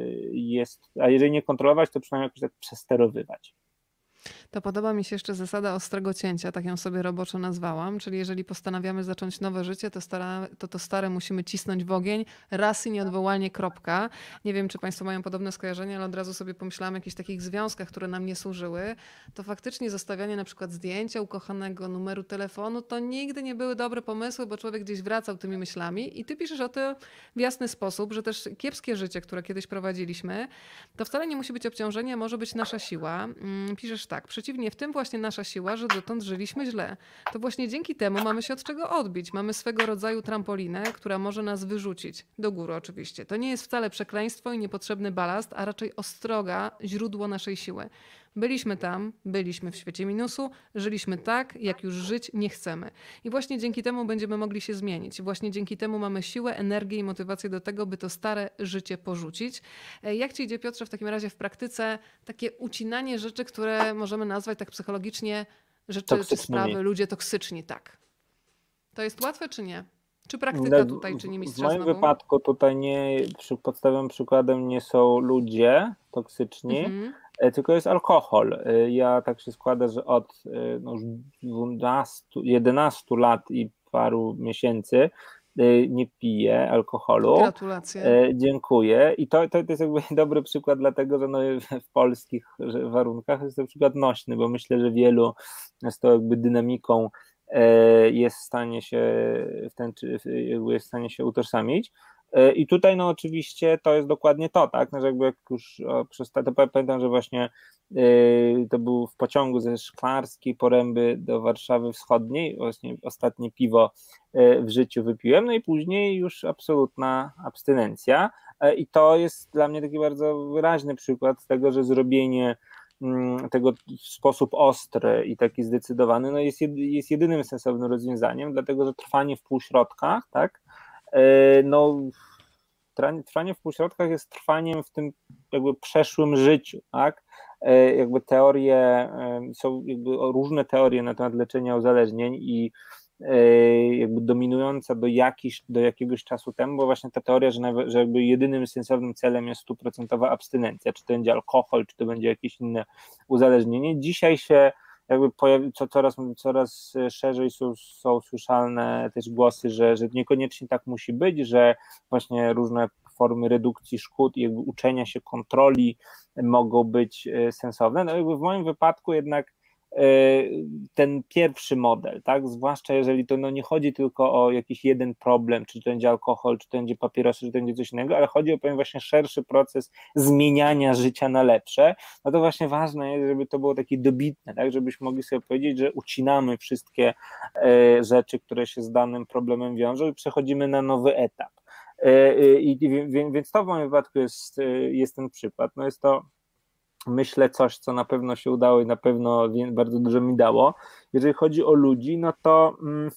nie kontrolować, to przynajmniej jakoś tak przesterowywać. To podoba mi się jeszcze zasada ostrego cięcia, tak ją sobie roboczo nazwałam, czyli jeżeli postanawiamy zacząć nowe życie, to stare musimy cisnąć w ogień, raz i nieodwołalnie, kropka. Nie wiem, czy Państwo mają podobne skojarzenia, ale od razu sobie pomyślałam o jakichś takich związkach, które nam nie służyły. To faktycznie zostawianie na przykład zdjęcia ukochanego, numeru telefonu, to nigdy nie były dobre pomysły, bo człowiek gdzieś wracał tymi myślami i ty piszesz o tym w jasny sposób, że też kiepskie życie, które kiedyś prowadziliśmy, to wcale nie musi być obciążenie, może być nasza siła. Piszesz tak, przeciwnie, w tym właśnie nasza siła, że dotąd żyliśmy źle. To właśnie dzięki temu mamy się od czego odbić. Mamy swego rodzaju trampolinę, która może nas wyrzucić. Do góry oczywiście. To nie jest wcale przekleństwo i niepotrzebny balast, a raczej ostroga, źródło naszej siły. Byliśmy tam, byliśmy w świecie minusu, żyliśmy tak, jak już żyć nie chcemy. I właśnie dzięki temu będziemy mogli się zmienić. Właśnie dzięki temu mamy siłę, energię i motywację do tego, by to stare życie porzucić. Jak ci idzie, Piotrze, w takim razie w praktyce takie ucinanie rzeczy, które możemy nazwać tak psychologicznie rzeczy czy sprawy, ludzie toksyczni, tak. To jest łatwe czy nie? Czy No, praktyka tutaj czyni w mistrza moim znowu? wypadku tutaj podstawowym przykładem nie są ludzie toksyczni, Mhm. tylko jest alkohol. Ja tak się składa, że od no już 12, 11 lat i paru miesięcy nie piję alkoholu. Gratulacje. Dziękuję. I to jest jakby dobry przykład, dlatego że no w polskich warunkach jest to przykład nośny, bo myślę, że wielu z tą jakby dynamiką jest w stanie się jakby jest w stanie się utożsamić. I tutaj no oczywiście to jest dokładnie to, tak, no, że jakby jak już to pamiętam, że właśnie to był w pociągu ze Szklarskiej Poręby do Warszawy Wschodniej, właśnie ostatnie piwo w życiu wypiłem, no i później już absolutna abstynencja i to jest dla mnie taki bardzo wyraźny przykład tego, że zrobienie tego w sposób ostry i taki zdecydowany no jest jedynym sensownym rozwiązaniem, dlatego że trwanie w półśrodkach, tak, no trwanie w półśrodkach jest trwaniem w tym jakby przeszłym życiu, tak? Jakby teorie, są jakby różne teorie na temat leczenia uzależnień i jakby dominująca do jakiegoś czasu temu, bo właśnie ta teoria, że jakby jedynym sensownym celem jest 100% abstynencja, czy to będzie alkohol, czy to będzie jakieś inne uzależnienie. Dzisiaj się jakby coraz szerzej są słyszalne też głosy, że niekoniecznie tak musi być, że właśnie różne formy redukcji szkód i jakby uczenia się kontroli mogą być sensowne. No jakby w moim wypadku jednak ten pierwszy model, tak, zwłaszcza jeżeli to no nie chodzi tylko o jakiś jeden problem, czy to będzie alkohol, czy to będzie papierosy, czy to będzie coś innego, ale chodzi o pewien właśnie szerszy proces zmieniania życia na lepsze, no to właśnie ważne jest, żeby to było takie dobitne, tak, żebyśmy mogli sobie powiedzieć, że ucinamy wszystkie rzeczy, które się z danym problemem wiążą i przechodzimy na nowy etap. Więc to w moim wypadku jest ten przykład. No jest to, myślę, coś, co na pewno się udało i na pewno bardzo dużo mi dało. Jeżeli chodzi o ludzi, no to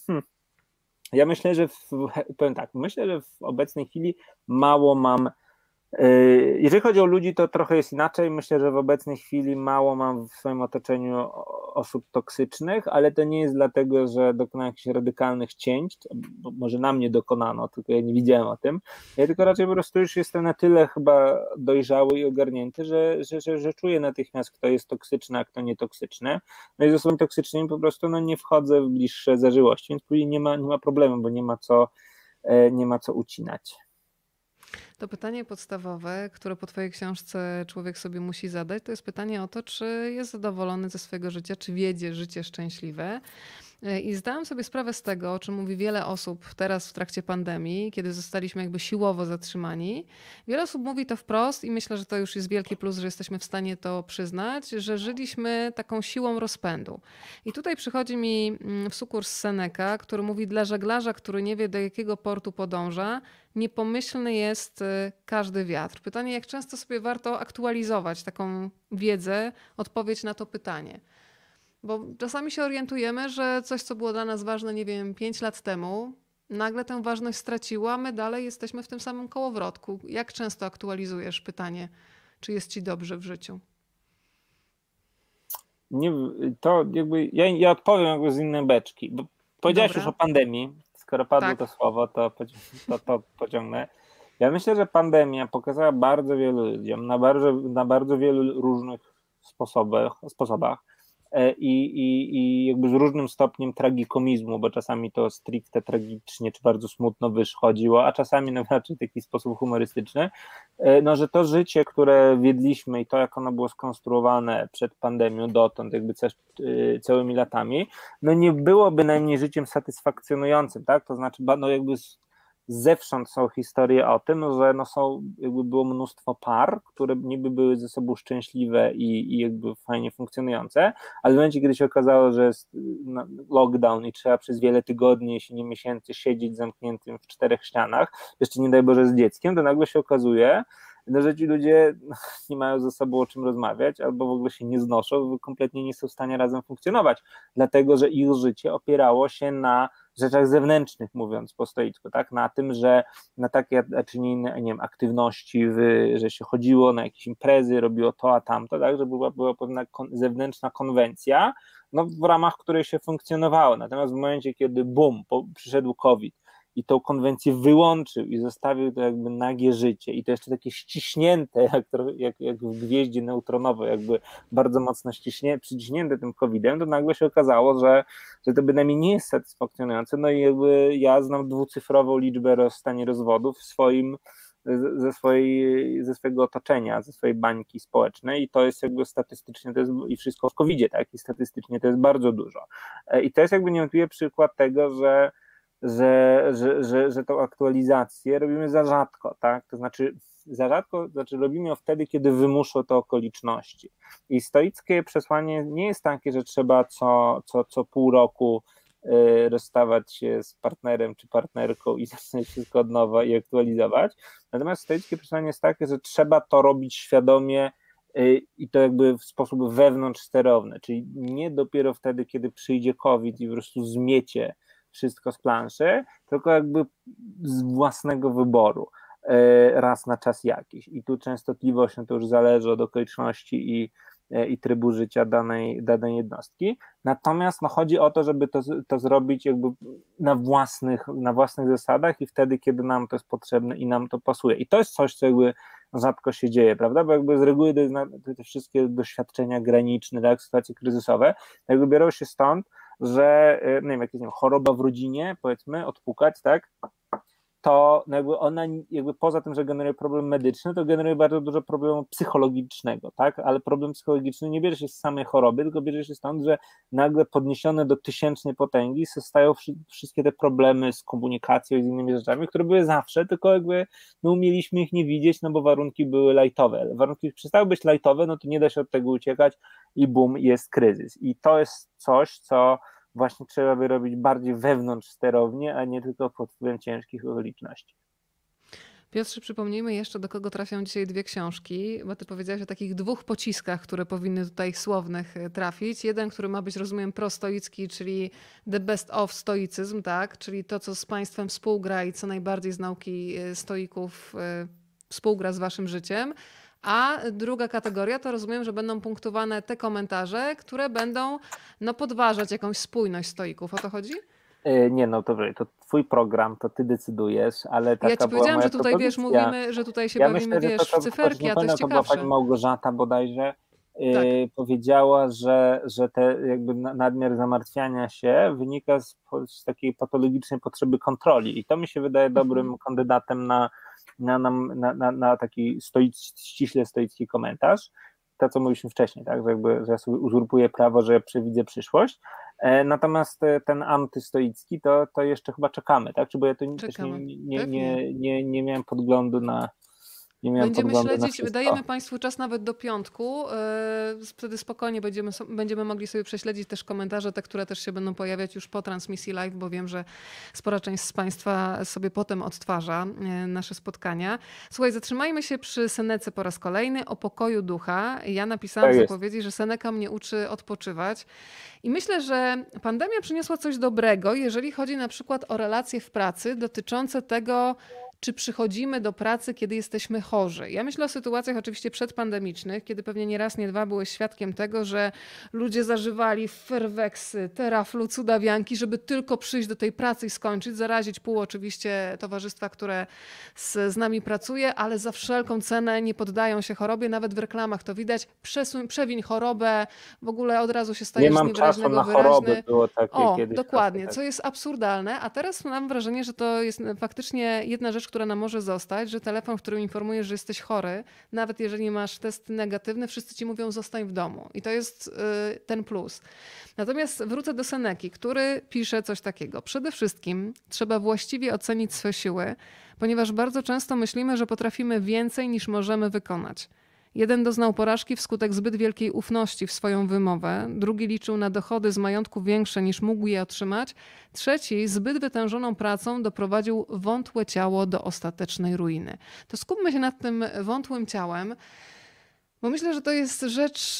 ja myślę, że powiem tak, myślę, że w obecnej chwili mało mam. Jeżeli chodzi o ludzi, to trochę jest inaczej. Myślę, że w obecnej chwili mało mam w swoim otoczeniu osób toksycznych, ale to nie jest dlatego, że dokonałem jakichś radykalnych cięć, bo może na mnie dokonano, tylko ja nie widziałem o tym. Ja tylko raczej po prostu już jestem na tyle chyba dojrzały i ogarnięty, że czuję natychmiast, kto jest toksyczny, a kto nietoksyczny. No i z osobami toksycznymi po prostu no, nie wchodzę w bliższe zażyłości, więc później nie ma problemu, bo nie ma co ucinać. To pytanie podstawowe, które po twojej książce człowiek sobie musi zadać, to jest pytanie o to, czy jest zadowolony ze swojego życia, czy wiedzie życie szczęśliwe. I zdałam sobie sprawę z tego, o czym mówi wiele osób teraz w trakcie pandemii, kiedy zostaliśmy jakby siłowo zatrzymani. Wiele osób mówi to wprost i myślę, że to już jest wielki plus, że jesteśmy w stanie to przyznać, że żyliśmy taką siłą rozpędu. I tutaj przychodzi mi w sukurs Seneca, który mówi, dla żeglarza, który nie wie, do jakiego portu podąża, niepomyślny jest każdy wiatr. Pytanie, jak często sobie warto aktualizować taką wiedzę, odpowiedź na to pytanie. Bo czasami się orientujemy, że coś, co było dla nas ważne, nie wiem, 5 lat temu, nagle tę ważność straciło, a my dalej jesteśmy w tym samym kołowrotku. Jak często aktualizujesz pytanie, czy jest ci dobrze w życiu? Nie, to jakby ja odpowiem jakby z innej beczki, bo powiedziałeś już Dobra, o pandemii, skoro padło to tak. słowo, to pociągnę. Ja myślę, że pandemia pokazała bardzo wielu ludziom na bardzo wielu różnych sposobach i jakby z różnym stopniem tragikomizmu, bo czasami to stricte tragicznie czy bardzo smutno wychodziło, a czasami no raczej w taki sposób humorystyczny, no, że to życie, które wiedliśmy i to, jak ono było skonstruowane przed pandemią dotąd, jakby całymi latami, no nie było bynajmniej życiem satysfakcjonującym, tak? To znaczy, no jakby zewsząd są historie o tym, że no jakby było mnóstwo par, które niby były ze sobą szczęśliwe i jakby fajnie funkcjonujące, ale w momencie, kiedy się okazało, że jest lockdown i trzeba przez wiele tygodni, jeśli nie miesięcy, siedzieć zamkniętym w 4 ścianach, jeszcze nie daj Boże z dzieckiem, to nagle się okazuje, no, że ci ludzie nie mają ze sobą o czym rozmawiać, albo w ogóle się nie znoszą, kompletnie nie są w stanie razem funkcjonować, dlatego, że ich życie opierało się na rzeczach zewnętrznych, mówiąc po stoicku, tak? Na tym, że na takie czy nie inne, nie wiem, aktywności, że się chodziło na jakieś imprezy, robiło to, a tamto, tak? Że była pewna zewnętrzna konwencja, no, w ramach której się funkcjonowało. Natomiast w momencie, kiedy przyszedł COVID i tą konwencję wyłączył i zostawił to jakby nagie życie i to jeszcze takie ściśnięte, jak w gwieździe neutronowej, jakby bardzo mocno przyciśnięte tym COVID-em, to nagle się okazało, że to bynajmniej nie jest satysfakcjonujące. No i jakby ja znam dwucyfrową liczbę stanie rozwodów ze swojego otoczenia, ze swojej bańki społecznej i to jest jakby statystycznie, to jest i wszystko w COVID-zie, tak, i statystycznie to jest bardzo dużo. I to jest jakby niewątpliwie przykład tego, że tą aktualizację robimy za rzadko, tak, to znaczy robimy ją wtedy, kiedy wymuszą to okoliczności. I stoickie przesłanie nie jest takie, że trzeba co pół roku rozstawać się z partnerem czy partnerką i zacząć wszystko od nowa i aktualizować. Natomiast stoickie przesłanie jest takie, że trzeba to robić świadomie i to jakby w sposób wewnątrzsterowny, czyli nie dopiero wtedy, kiedy przyjdzie COVID i po prostu zmiecie wszystko z planszy, tylko jakby z własnego wyboru raz na czas jakiś. I tu częstotliwość, no to już zależy od okoliczności i trybu życia danej jednostki. Natomiast no, chodzi o to, żeby to zrobić jakby na własnych zasadach i wtedy, kiedy nam to jest potrzebne i nam to pasuje. I to jest coś, co jakby rzadko się dzieje, prawda? Bo jakby z reguły te wszystkie doświadczenia graniczne, tak, sytuacje kryzysowe, jakby biorą się stąd, że nie wiem, jakieś choroba w rodzinie, powiedzmy, odpukać, tak? To jakby ona jakby poza tym, że generuje problem medyczny, to generuje bardzo dużo problemu psychologicznego, tak? Ale problem psychologiczny nie bierze się z samej choroby, tylko bierze się stąd, że nagle podniesione do tysięcznej potęgi zostają wszystkie te problemy z komunikacją i z innymi rzeczami, które były zawsze, tylko jakby no, umieliśmy ich nie widzieć, no bo warunki były lajtowe. Warunki przestały być lajtowe, no to nie da się od tego uciekać i bum, jest kryzys. I to jest coś, co właśnie trzeba by robić bardziej wewnątrz sterownie, a nie tylko pod wpływem ciężkich okoliczności. Piotrze, przypomnijmy jeszcze, do kogo trafią dzisiaj 2 książki, bo ty powiedziałeś o takich 2 pociskach, które powinny tutaj słownych trafić. Jeden, który ma być, rozumiem, prostoicki, czyli the best of stoicyzm, tak? Czyli to, co z państwem współgra i co najbardziej z nauki stoików współgra z waszym życiem. A druga kategoria to rozumiem, że będą punktowane te komentarze, które będą podważać jakąś spójność stoików. O to chodzi? Nie, no dobrze, to twój program, to ty decydujesz, ale taka ja ci była powiedziałam, moja że tutaj propozycja. mówimy, że tutaj się bawimy, myślę, że w cyferki, a to jest to była ciekawsze. pani Małgorzata bodajże, Tak. powiedziała, że te jakby nadmiar zamartwiania się wynika z takiej patologicznej potrzeby kontroli i to mi się wydaje dobrym kandydatem na taki ściśle stoicki komentarz. To, co mówiliśmy wcześniej, tak, że ja sobie uzurpuję prawo, że ja przewidzę przyszłość. Natomiast ten antystoicki, to jeszcze chyba czekamy, tak? Czy bo ja to też nie miałem podglądu na. Będziemy śledzić, dajemy Państwu czas nawet do piątku. Wtedy spokojnie będziemy mogli sobie prześledzić też komentarze, te, które też się będą pojawiać już po transmisji live, bo wiem, że spora część z Państwa sobie potem odtwarza nasze spotkania. Słuchaj, zatrzymajmy się przy Senece po raz kolejny, o pokoju ducha. Ja napisałam w zapowiedzi, że Seneca mnie uczy odpoczywać. I myślę, że pandemia przyniosła coś dobrego, jeżeli chodzi na przykład o relacje w pracy dotyczące tego, czy przychodzimy do pracy, kiedy jesteśmy chorzy. Ja myślę o sytuacjach oczywiście przedpandemicznych, kiedy pewnie nie raz, nie dwa byłeś świadkiem tego, że ludzie zażywali ferweksy, teraflu, cudawianki, żeby tylko przyjść do tej pracy i skończyć, zarazić pół oczywiście towarzystwa, które z nami pracuje, ale za wszelką cenę nie poddają się chorobie, nawet w reklamach to widać. Przewiń chorobę, w ogóle od razu się stajesz z niewyraźnego wyraźny. Choroby było takie kiedyś. Dokładnie, tak. Co jest absurdalne, a teraz mam wrażenie, że to jest faktycznie jedna rzecz, która nam może zostać, że telefon, w którym informujesz, że jesteś chory, nawet jeżeli masz test negatywny, wszyscy ci mówią zostań w domu. I to jest ten plus. Natomiast wrócę do Seneki, który pisze coś takiego. Przede wszystkim trzeba właściwie ocenić swoje siły, ponieważ bardzo często myślimy, że potrafimy więcej niż możemy wykonać. Jeden doznał porażki wskutek zbyt wielkiej ufności w swoją wymowę, drugi liczył na dochody z majątku większe niż mógł je otrzymać, trzeci zbyt wytężoną pracą doprowadził wątłe ciało do ostatecznej ruiny. To skupmy się nad tym wątłym ciałem, bo myślę, że to jest rzecz,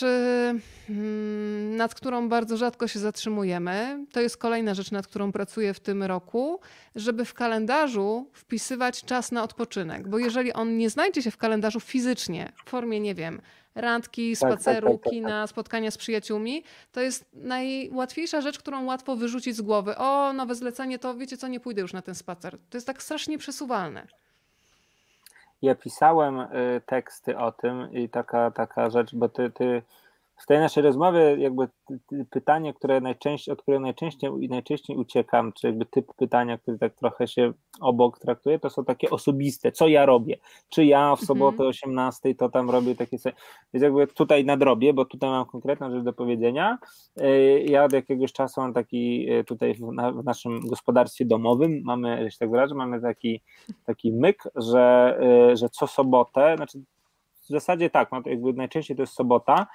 nad którą bardzo rzadko się zatrzymujemy. To jest kolejna rzecz, nad którą pracuję w tym roku, żeby w kalendarzu wpisywać czas na odpoczynek. Bo jeżeli on nie znajdzie się w kalendarzu fizycznie, w formie, nie wiem, randki, Tak, tak, spaceru, tak, tak, tak. kina, spotkania z przyjaciółmi, to jest najłatwiejsza rzecz, którą łatwo wyrzucić z głowy. O, nowe zlecenie, to wiecie co, nie pójdę już na ten spacer. To jest tak strasznie przesuwalne. Ja pisałem teksty o tym i taka rzecz, bo ty w tej naszej rozmowie jakby pytanie, od którego najczęściej uciekam, czy jakby typ pytania, który tak trochę się obok traktuje, to są takie osobiste. Co ja robię? Czy ja w sobotę o 18 to tam robię takie sobie, więc jakby tutaj nadrobię, bo tutaj mam konkretną rzecz do powiedzenia. Ja od jakiegoś czasu mam taki tutaj w naszym gospodarstwie domowym mamy, że tak wyrażę, mamy taki myk, że co sobotę, znaczy w zasadzie tak, no to jakby najczęściej to jest sobota,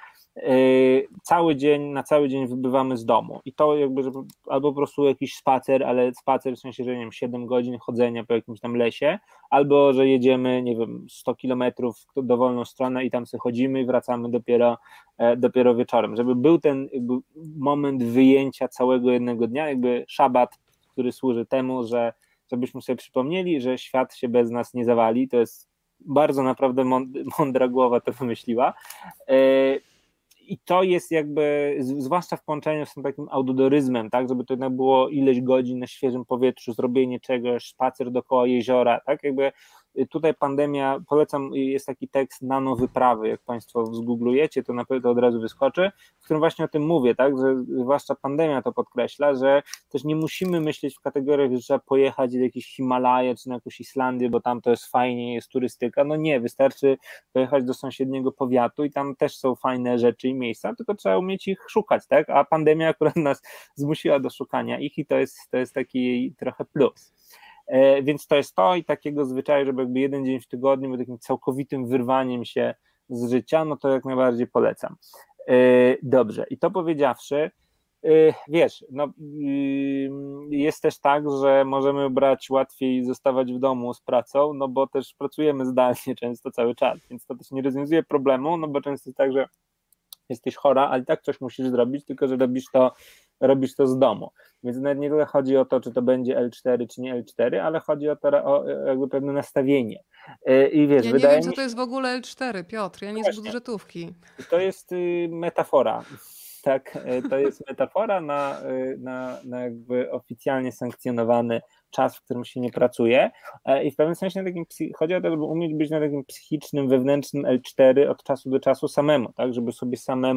na cały dzień wybywamy z domu i to jakby, żeby albo po prostu jakiś spacer, ale spacer w sensie, że nie wiem, 7 godzin chodzenia po jakimś tam lesie, albo że jedziemy, nie wiem, 100 kilometrów w dowolną stronę i tam sobie chodzimy i wracamy dopiero wieczorem, żeby był ten jakby moment wyjęcia całego jednego dnia, jakby szabat, który służy temu, żebyśmy sobie przypomnieli, że świat się bez nas nie zawali. To jest bardzo naprawdę mądra głowa to wymyśliła. I to jest jakby, zwłaszcza w połączeniu z tym takim outdooryzmem, tak, żeby to jednak było ileś godzin na świeżym powietrzu, zrobienie czegoś, spacer dookoła jeziora, tak, jakby tutaj pandemia, polecam, jest taki tekst Nano Wyprawy, jak Państwo zgooglujecie, to na pewno od razu wyskoczy, w którym właśnie o tym mówię, tak, że zwłaszcza pandemia to podkreśla, że też nie musimy myśleć w kategoriach, że trzeba pojechać do jakiejś Himalaje czy na jakąś Islandię, bo tam to jest fajnie, jest turystyka, no nie, wystarczy pojechać do sąsiedniego powiatu i tam też są fajne rzeczy i miejsca, tylko trzeba umieć ich szukać, tak, a pandemia akurat nas zmusiła do szukania ich i to jest taki trochę plus. Więc to jest to i takiego zwyczaju, żeby jakby jeden dzień w tygodniu był takim całkowitym wyrwaniem się z życia, no to jak najbardziej polecam. Dobrze, i to powiedziawszy, wiesz, no, jest też tak, że możemy brać łatwiej i zostawać w domu z pracą, no bo też pracujemy zdalnie często cały czas, więc to też nie rozwiązuje problemu, no bo często jest tak, że jesteś chora, ale i tak coś musisz zrobić, tylko że robisz to z domu. Więc nawet nie tyle chodzi o to, czy to będzie L4, czy nie L4, ale chodzi o jakby pewne nastawienie. I wiesz, Ja nie wydaje wiem, co mi to się, jest w ogóle L4, Piotr, ja nie z właśnie, budżetówki. to jest metafora. Tak, to jest metafora na jakby oficjalnie sankcjonowany czas, w którym się nie pracuje i w pewnym sensie chodzi o to, żeby umieć być na takim psychicznym, wewnętrznym L4 od czasu do czasu samemu, tak, żeby sobie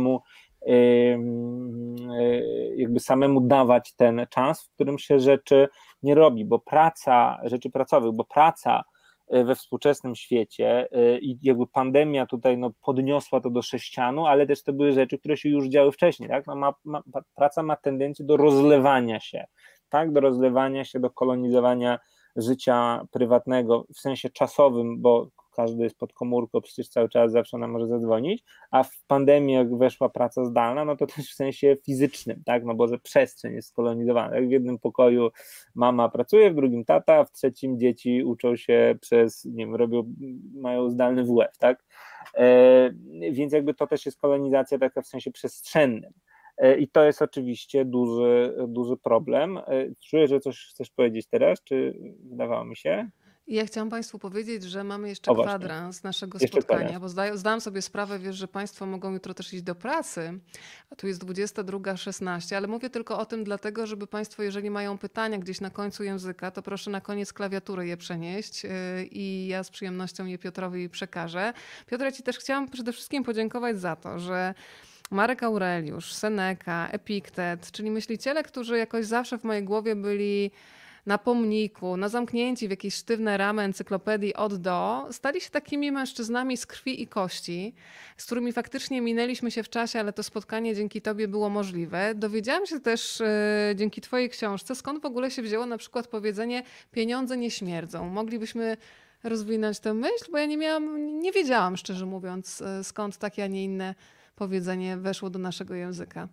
jakby samemu dawać ten czas, w którym się rzeczy nie robi, rzeczy pracowych, bo praca we współczesnym świecie i jakby pandemia tutaj no, podniosła to do sześcianu, ale też to były rzeczy, które się już działy wcześniej. Tak? No, praca ma tendencję do rozlewania się, tak? Do rozlewania się, do kolonizowania życia prywatnego w sensie czasowym, bo każdy jest pod komórką, przecież cały czas zawsze nam może zadzwonić, a w pandemii jak weszła praca zdalna, no to też w sensie fizycznym, tak, no bo że przestrzeń jest skolonizowana, tak? W jednym pokoju mama pracuje, w drugim tata, a w trzecim dzieci uczą się nie wiem, mają zdalny WF, tak, więc jakby to też jest kolonizacja taka w sensie przestrzennym. I to jest oczywiście duży problem. Czuję, że coś chcesz powiedzieć teraz, czy wydawało mi się? Ja chciałam Państwu powiedzieć, że mamy jeszcze O właśnie, kwadrans naszego jeszcze kwadrans. spotkania, bo zdałam sobie sprawę, wiesz, że Państwo mogą jutro też iść do pracy, a tu jest 22:16, ale mówię tylko o tym dlatego, żeby Państwo, jeżeli mają pytania gdzieś na końcu języka, to proszę na koniec klawiatury je przenieść i ja z przyjemnością je Piotrowi przekażę. Piotr, ja Ci też chciałam przede wszystkim podziękować za to, że Marek Aureliusz, Seneca, Epiktet, czyli myśliciele, którzy jakoś zawsze w mojej głowie byli na pomniku, na zamknięci w jakieś sztywne ramy encyklopedii od do, stali się takimi mężczyznami z krwi i kości, z którymi faktycznie minęliśmy się w czasie, ale to spotkanie dzięki Tobie było możliwe. Dowiedziałam się też dzięki Twojej książce, skąd w ogóle się wzięło na przykład powiedzenie pieniądze nie śmierdzą. Moglibyśmy rozwinąć tę myśl, bo ja nie wiedziałam, szczerze mówiąc, skąd takie, a nie inne powiedzenie weszło do naszego języka.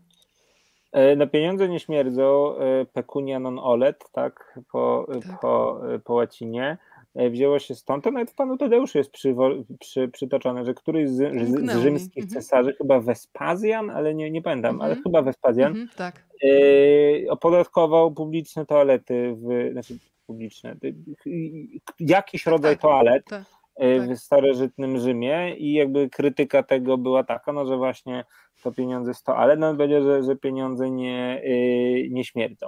No pieniądze nie śmierdzą, pecunia non olet, tak, Tak. po łacinie. Wzięło się stąd, to nawet w Panu Tadeuszu jest przytoczone, że któryś z Umknęło mi. rzymskich cesarzy, chyba Wespazjan, ale nie pamiętam, ale Mhm. chyba Wespazjan, Tak. opodatkował publiczne toalety, znaczy publiczne, jakiś rodzaj Tak. toalet, Tak. Tak. w starożytnym Rzymie i jakby krytyka tego była taka, no że właśnie to pieniądze jest to, ale no będzie, że pieniądze nie śmierdzą.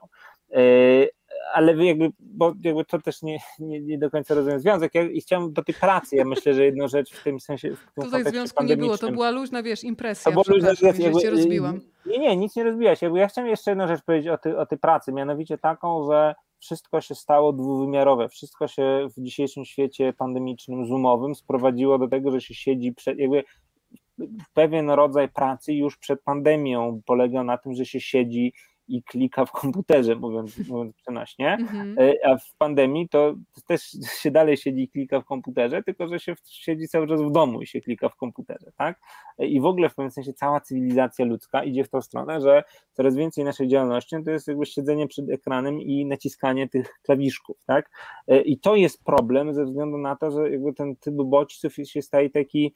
Ale jakby, bo jakby to też nie do końca rozumiem związek. Ja chciałem do tej pracy, ja myślę, że jedną rzecz w tym sensie, w tym Tutaj kontekście związku nie było, to pandemicznym, była luźna, wiesz, to impresja, było luźne, przepraszam, jeżeli jakby, cię rozbiłam. nic nie rozbija się. Bo ja chciałem jeszcze jedną rzecz powiedzieć o tej pracy, mianowicie taką, że wszystko się stało dwuwymiarowe. Wszystko się w dzisiejszym świecie pandemicznym, zoomowym sprowadziło do tego, że się siedzi jakby pewien rodzaj pracy już przed pandemią polegał na tym, że się siedzi i klika w komputerze, mówiąc przenośnie, a w pandemii to też się dalej siedzi i klika w komputerze, tylko że się siedzi cały czas w domu i się klika w komputerze, tak? I w ogóle w pewnym sensie cała cywilizacja ludzka idzie w tą stronę, że coraz więcej naszej działalności to jest jakby siedzenie przed ekranem i naciskanie tych klawiszków, tak? I to jest problem ze względu na to, że jakby ten typ bodźców się staje taki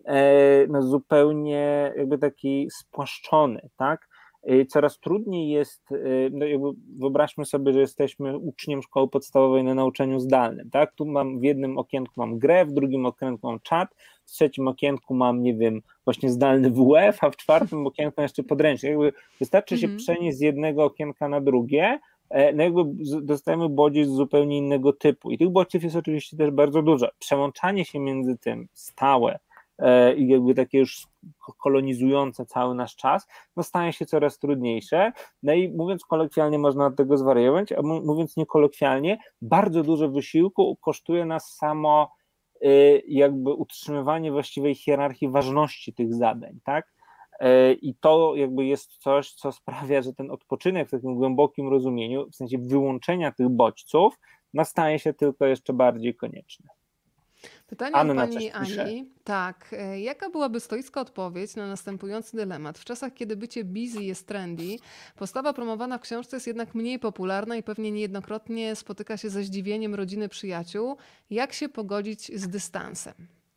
no zupełnie jakby taki spłaszczony, tak? Coraz trudniej jest, no jakby wyobraźmy sobie, że jesteśmy uczniem szkoły podstawowej na nauczaniu zdalnym, tak? Tu mam w jednym okienku mam grę, w drugim okienku mam czat, w trzecim okienku mam, nie wiem, właśnie zdalny WF, a w czwartym okienku jeszcze podręcznik. Jakby wystarczy się przenieść z jednego okienka na drugie, no jakby dostajemy bodziec zupełnie innego typu i tych bodźców jest oczywiście też bardzo dużo. Przełączanie się między tym stałe i jakby takie już kolonizujące cały nasz czas, no staje się coraz trudniejsze. No i mówiąc kolokwialnie, można od tego zwariować, a mówiąc niekolokwialnie, bardzo dużo wysiłku kosztuje nas samo jakby utrzymywanie właściwej hierarchii ważności tych zadań, tak? I to jakby jest coś, co sprawia, że ten odpoczynek w takim głębokim rozumieniu, w sensie wyłączenia tych bodźców, no staje się tylko jeszcze bardziej konieczny. Pytanie od Anna pani coś pisze. Ani. Tak. Jaka byłaby stoicka odpowiedź na następujący dylemat? W czasach, kiedy bycie busy jest trendy, postawa promowana w książce jest jednak mniej popularna i pewnie niejednokrotnie spotyka się ze zdziwieniem rodziny, przyjaciół. Jak się pogodzić z dystansem?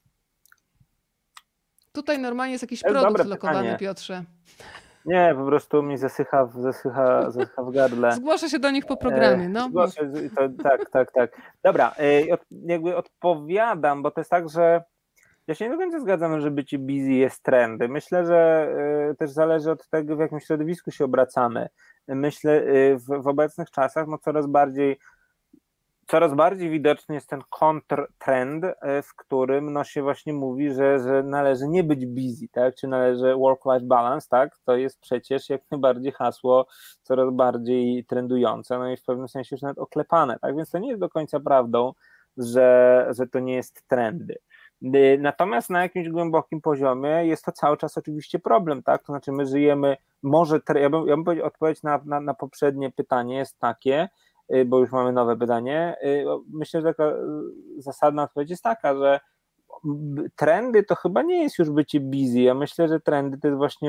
Tutaj normalnie jest jakiś To jest produkt dobre lokowany, pytanie. Piotrze. Nie, po prostu mi zasycha w gardle. Zgłoszę się do nich po programie. No, mów. Zgłoszę, tak. Dobra, jakby odpowiadam, bo to jest tak, że ja się nie do końca zgadzam, że bycie busy jest trendy. Myślę, że też zależy od tego, w jakim środowisku się obracamy. Myślę, w obecnych czasach no coraz bardziej widoczny jest ten kontrtrend, w którym no się właśnie mówi, że należy nie być busy, tak? Czy należy work-life balance, tak? To jest przecież jak najbardziej hasło coraz bardziej trendujące, no i w pewnym sensie już nawet oklepane, tak? Więc to nie jest do końca prawdą, że to nie jest trendy. Natomiast na jakimś głębokim poziomie jest to cały czas oczywiście problem, tak? To znaczy my żyjemy, ja bym powiedział, odpowiedź na poprzednie pytanie jest takie, bo już mamy nowe pytanie. Myślę, że taka zasadna odpowiedź jest taka, że trendy to chyba nie jest już bycie busy. Ja myślę, że trendy to jest właśnie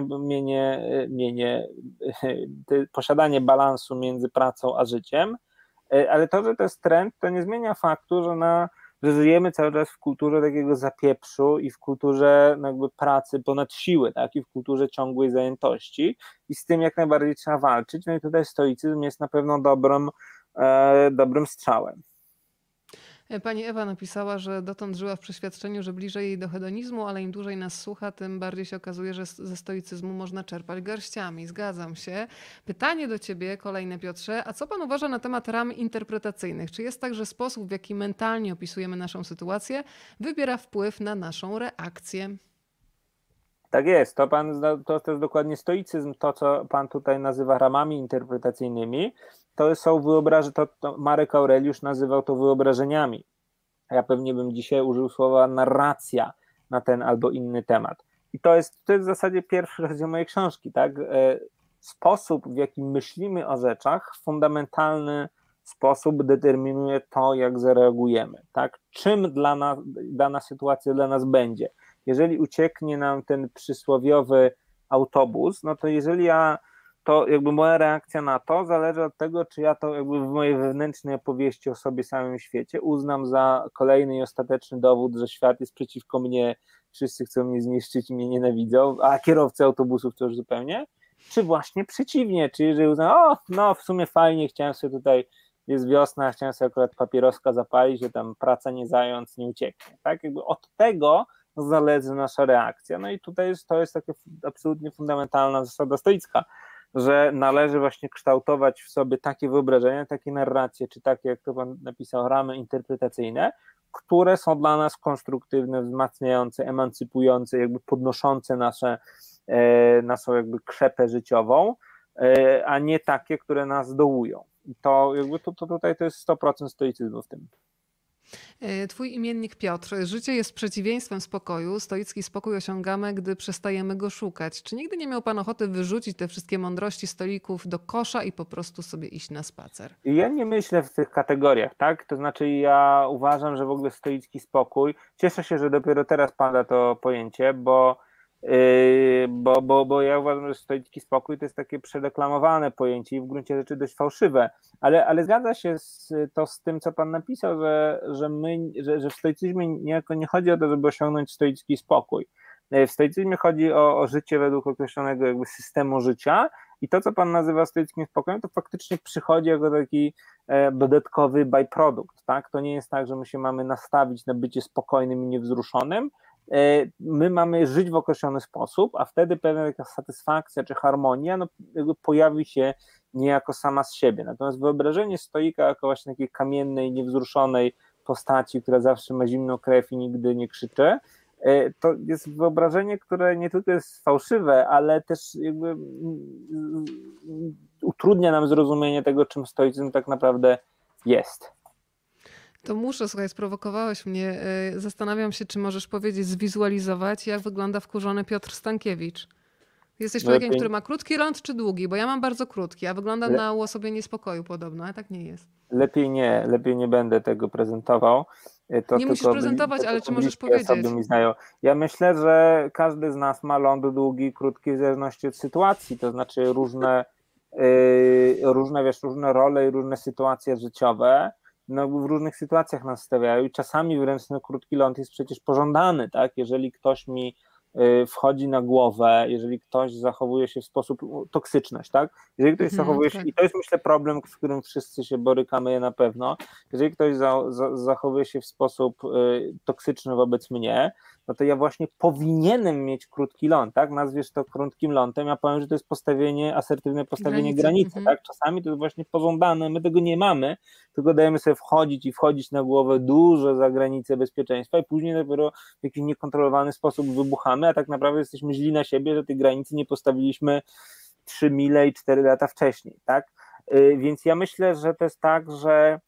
posiadanie balansu między pracą a życiem, ale to, że to jest trend, to nie zmienia faktu, że żyjemy cały czas w kulturze takiego zapieprzu i w kulturze jakby pracy ponad siły, tak? I w kulturze ciągłej zajętości i z tym jak najbardziej trzeba walczyć. No i tutaj stoicyzm jest na pewno dobrym strzałem. Pani Ewa napisała, że dotąd żyła w przeświadczeniu, że bliżej jej do hedonizmu, ale im dłużej nas słucha, tym bardziej się okazuje, że ze stoicyzmu można czerpać garściami. Zgadzam się. Pytanie do ciebie, kolejne Piotrze. A co pan uważa na temat ram interpretacyjnych? Czy jest tak, że sposób, w jaki mentalnie opisujemy naszą sytuację, wybiera wpływ na naszą reakcję? Tak jest, to jest dokładnie stoicyzm, to co pan tutaj nazywa ramami interpretacyjnymi, to są to Marek Aureliusz nazywał to wyobrażeniami. Ja pewnie bym dzisiaj użył słowa narracja na ten albo inny temat. I to jest w zasadzie pierwszy rozdział mojej książki, tak? Sposób, w jaki myślimy o rzeczach, w fundamentalny sposób determinuje to, jak zareagujemy, tak? Czym dana sytuacja dla nas będzie. Jeżeli ucieknie nam ten przysłowiowy autobus, no to to jakby moja reakcja na to zależy od tego, czy ja to jakby w mojej wewnętrznej opowieści o sobie samym świecie uznam za kolejny i ostateczny dowód, że świat jest przeciwko mnie, wszyscy chcą mnie zniszczyć i mnie nienawidzą, a kierowcy autobusów to już zupełnie, czy właśnie przeciwnie, czy jeżeli uznam, no w sumie fajnie, chciałem sobie tutaj jest wiosna, chciałem sobie akurat papieroska zapalić, że tam praca nie zając, nie ucieknie, tak? Jakby od tego zależy nasza reakcja. No i tutaj to jest taka absolutnie fundamentalna zasada stoicka, że należy właśnie kształtować w sobie takie wyobrażenia, takie narracje, czy takie, jak to pan napisał, ramy interpretacyjne, które są dla nas konstruktywne, wzmacniające, emancypujące, jakby podnoszące naszą jakby krzepę życiową, a nie takie, które nas dołują. I to jakby tutaj to jest 100% stoicyzmu w tym. Twój imiennik Piotr. Życie jest przeciwieństwem spokoju. Stoicki spokój osiągamy, gdy przestajemy go szukać. Czy nigdy nie miał pan ochoty wyrzucić te wszystkie mądrości stoików do kosza i po prostu sobie iść na spacer? Ja nie myślę w tych kategoriach, tak? To znaczy ja uważam, że w ogóle stoicki spokój, cieszę się, że dopiero teraz pada to pojęcie, bo ja uważam, że stoicki spokój to jest takie przedeklamowane pojęcie i w gruncie rzeczy dość fałszywe, ale zgadza się z tym, co pan napisał, że w stoicyzmie niejako nie chodzi o to, żeby osiągnąć stoicki spokój. W stoicyzmie chodzi o życie według określonego jakby systemu życia i to, co pan nazywa stoickim spokojem, to faktycznie przychodzi jako taki dodatkowy byproduct, tak? To nie jest tak, że my się mamy nastawić na bycie spokojnym i niewzruszonym. My mamy żyć w określony sposób, a wtedy pewna taka satysfakcja czy harmonia jakby pojawi się niejako sama z siebie. Natomiast wyobrażenie stoika jako właśnie takiej kamiennej, niewzruszonej postaci, która zawsze ma zimną krew i nigdy nie krzyczy, to jest wyobrażenie, które nie tylko jest fałszywe, ale też jakby utrudnia nam zrozumienie tego, czym stoicyzm tak naprawdę jest. To muszę, słuchaj, sprowokowałeś mnie. Zastanawiam się, czy możesz powiedzieć, zwizualizować, jak wygląda wkurzony Piotr Stankiewicz. Jesteś człowiekiem, który ma krótki ląd czy długi? Bo ja mam bardzo krótki, a wygląda na uosobienie spokoju podobno, ale tak nie jest. Lepiej nie będę tego prezentował. To nie musisz prezentować, ale czy możesz powiedzieć? Osoby mi znają. Ja myślę, że każdy z nas ma ląd długi, krótki w zależności od sytuacji, to znaczy różne role i różne sytuacje życiowe no, w różnych sytuacjach nas stawiają i czasami wręcz ten krótki ląd jest przecież pożądany, tak? Jeżeli ktoś mi wchodzi na głowę, jeżeli ktoś zachowuje się w sposób toksyczność, tak? Jeżeli ktoś zachowuje się, tak. i to jest myślę problem, z którym wszyscy się borykamy na pewno, jeżeli ktoś zachowuje się w sposób toksyczny wobec mnie, no to ja właśnie powinienem mieć krótki ląd, tak? Nazwiesz to krótkim lądem, ja powiem, że to jest asertywne postawienie granicy, tak? Czasami to jest właśnie pożądane, my tego nie mamy, tylko dajemy sobie wchodzić na głowę dużo za granicę bezpieczeństwa i później dopiero w jakiś niekontrolowany sposób wybuchamy, a tak naprawdę jesteśmy źli na siebie, że tej granicy nie postawiliśmy 3 mile i 4 lata wcześniej, tak? Więc ja myślę, że to jest tak, że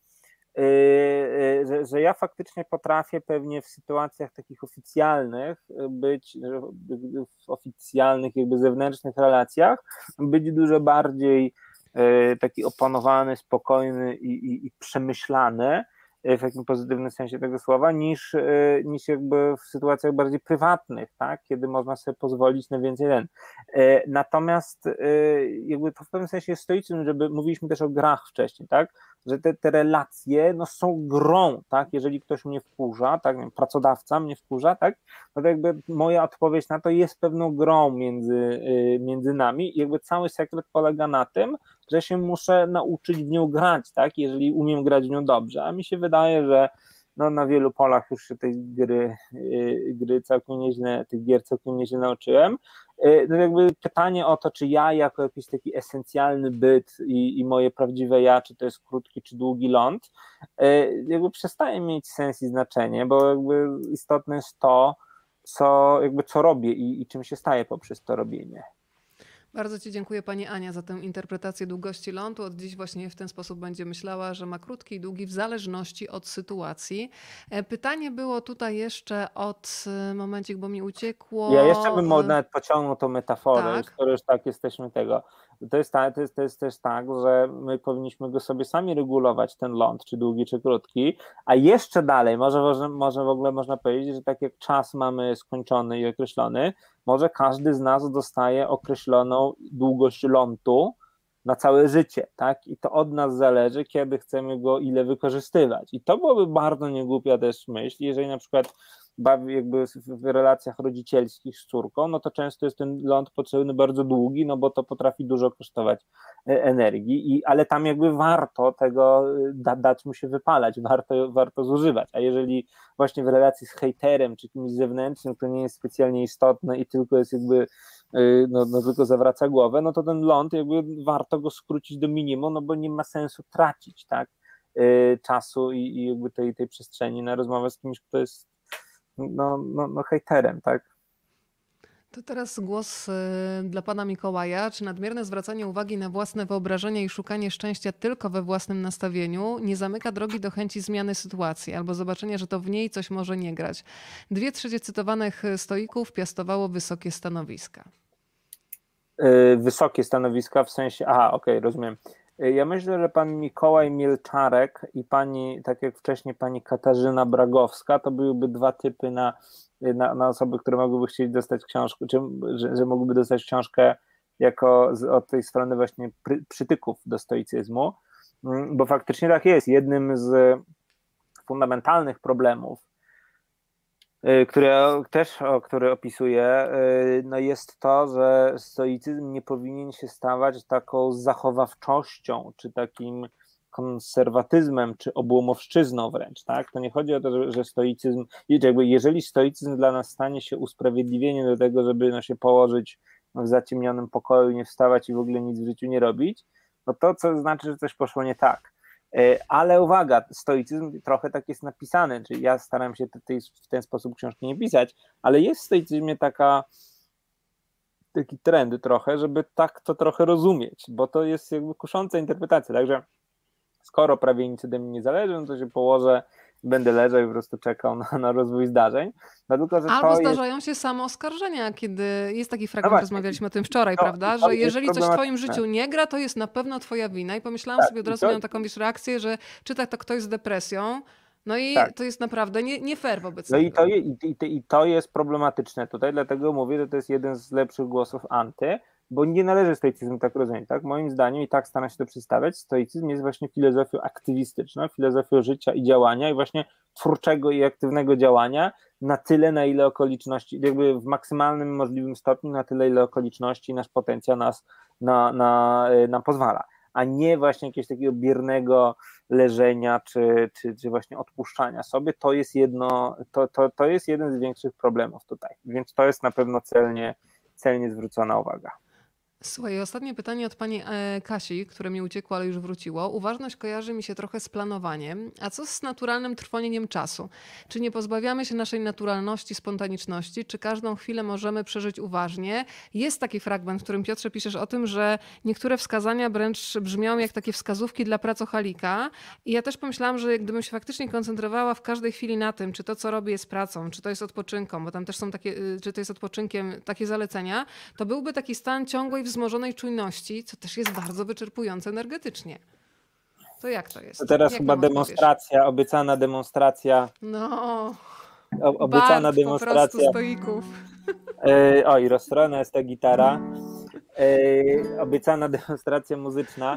ja faktycznie potrafię pewnie w sytuacjach takich oficjalnych być, w oficjalnych jakby zewnętrznych relacjach być dużo bardziej taki opanowany, spokojny i przemyślany w takim pozytywnym sensie tego słowa, niż jakby w sytuacjach bardziej prywatnych, tak? Kiedy można sobie pozwolić na więcej Natomiast jakby to w pewnym sensie jest stoicyzm, żeby mówiliśmy też o grach wcześniej, tak? Że te relacje no, są grą, tak? Jeżeli ktoś mnie wkurza, tak? Nie wiem, pracodawca mnie wkurza, tak? No to jakby moja odpowiedź na to jest pewną grą między nami i jakby cały sekret polega na tym, że się muszę nauczyć w nią grać, tak? Jeżeli umiem grać w nią dobrze, a mi się wydaje, że no, na wielu polach już się tej gry całkiem nieźle, tych gier całkiem nieźle nauczyłem. No jakby pytanie o to, czy ja jako jakiś taki esencjalny byt i moje prawdziwe ja, czy to jest krótki czy długi ląd, jakby przestaje mieć sens i znaczenie, bo jakby istotne jest to, co robię i czym się staję poprzez to robienie. Bardzo Ci dziękuję Pani Ania za tę interpretację długości lądu. Od dziś właśnie w ten sposób będzie myślała, że ma krótki i długi w zależności od sytuacji. Pytanie było tutaj jeszcze momencik, bo mi uciekło. Ja jeszcze bym nawet pociągnął tą metaforę, tak. skoro już tak jesteśmy tego. To jest też tak, że my powinniśmy go sobie sami regulować, ten ląd, czy długi, czy krótki, a jeszcze dalej, może w ogóle można powiedzieć, że tak jak czas mamy skończony i określony, może każdy z nas dostaje określoną długość lądu na całe życie, tak? I to od nas zależy, kiedy chcemy go ile wykorzystywać. I to byłoby bardzo niegłupia też myśl, jeżeli na przykład bawi jakby w relacjach rodzicielskich z córką, no to często jest ten ląd potrzebny bardzo długi, no bo to potrafi dużo kosztować energii, ale tam jakby warto tego dać mu się wypalać, warto zużywać, a jeżeli właśnie w relacji z hejterem czy kimś zewnętrznym, to nie jest specjalnie istotne i tylko jest jakby no tylko zawraca głowę, no to ten ląd jakby warto go skrócić do minimum, no bo nie ma sensu tracić, tak, czasu i jakby tej przestrzeni na rozmowę z kimś, kto jest no hejterem, tak. To teraz głos dla pana Mikołaja. Czy nadmierne zwracanie uwagi na własne wyobrażenia i szukanie szczęścia tylko we własnym nastawieniu nie zamyka drogi do chęci zmiany sytuacji albo zobaczenia, że to w niej coś może nie grać? 2/3 cytowanych stoików piastowało wysokie stanowiska. Wysokie stanowiska w sensie, okej, rozumiem. Ja myślę, że pan Mikołaj Mielczarek i pani, tak jak wcześniej pani Katarzyna Bragowska, to byłyby dwa typy na osoby, które mogłyby chcieć dostać książkę, czy że mogłyby dostać książkę jako od tej strony właśnie przytyków do stoicyzmu, bo faktycznie tak jest. Jednym z fundamentalnych problemów, który opisuję, no jest to, że stoicyzm nie powinien się stawać taką zachowawczością, czy takim konserwatyzmem, czy obłomowszczyzną wręcz, tak? To nie chodzi o to, że stoicyzm, jeżeli stoicyzm dla nas stanie się usprawiedliwieniem do tego, żeby się położyć w zaciemnionym pokoju, nie wstawać i w ogóle nic w życiu nie robić, no to co znaczy, że coś poszło nie tak. Ale uwaga, stoicyzm trochę tak jest napisany, czyli ja staram się w ten sposób książki nie pisać, ale jest w stoicyzmie taki trend trochę, żeby tak to trochę rozumieć, bo to jest jakby kusząca interpretacja, także skoro prawie nic ode mnie nie zależy, no to się położę, będę leżał i po prostu czekał na rozwój zdarzeń. No tylko, że albo zdarzają się samooskarżenia, kiedy jest taki fragment, rozmawialiśmy o tym wczoraj, prawda, że jeżeli coś w twoim życiu nie gra, to jest na pewno twoja wina i pomyślałam sobie, od razu miałam taką reakcję, że czyta to ktoś z depresją, no i to jest naprawdę nie fair wobec niego. I to jest problematyczne tutaj, dlatego mówię, że to jest jeden z lepszych głosów anty, bo nie należy stoicyzm tak rozumieć, tak? Moim zdaniem, i tak staram się to przedstawiać, stoicyzm jest właśnie filozofią aktywistyczną, filozofią życia i działania i właśnie twórczego i aktywnego działania na tyle, na ile okoliczności, jakby w maksymalnym możliwym stopniu, na tyle, ile okoliczności nasz potencjał nam pozwala, a nie właśnie jakiegoś takiego biernego leżenia czy właśnie odpuszczania sobie. To jest to jest jeden z większych problemów tutaj, więc to jest na pewno celnie zwrócona uwaga. Słuchaj, ostatnie pytanie od pani Kasi, które mi uciekło, ale już wróciło. Uważność kojarzy mi się trochę z planowaniem. A co z naturalnym trwonieniem czasu? Czy nie pozbawiamy się naszej naturalności, spontaniczności? Czy każdą chwilę możemy przeżyć uważnie? Jest taki fragment, w którym, Piotrze, piszesz o tym, że niektóre wskazania wręcz brzmią jak takie wskazówki dla pracochalika. I ja też pomyślałam, że gdybym się faktycznie koncentrowała w każdej chwili na tym, czy to, co robię, jest pracą, czy to jest odpoczynką, bo tam też są takie, czy to jest odpoczynkiem, takie zalecenia, to byłby taki stan ciągłej wzmożonej czujności, co też jest bardzo wyczerpujące energetycznie. To jak to jest? To teraz chyba demonstracja, obiecana demonstracja. No, obiecana demonstracja. Po prostu stoików. I rozstrojona jest ta gitara. Obiecana demonstracja muzyczna.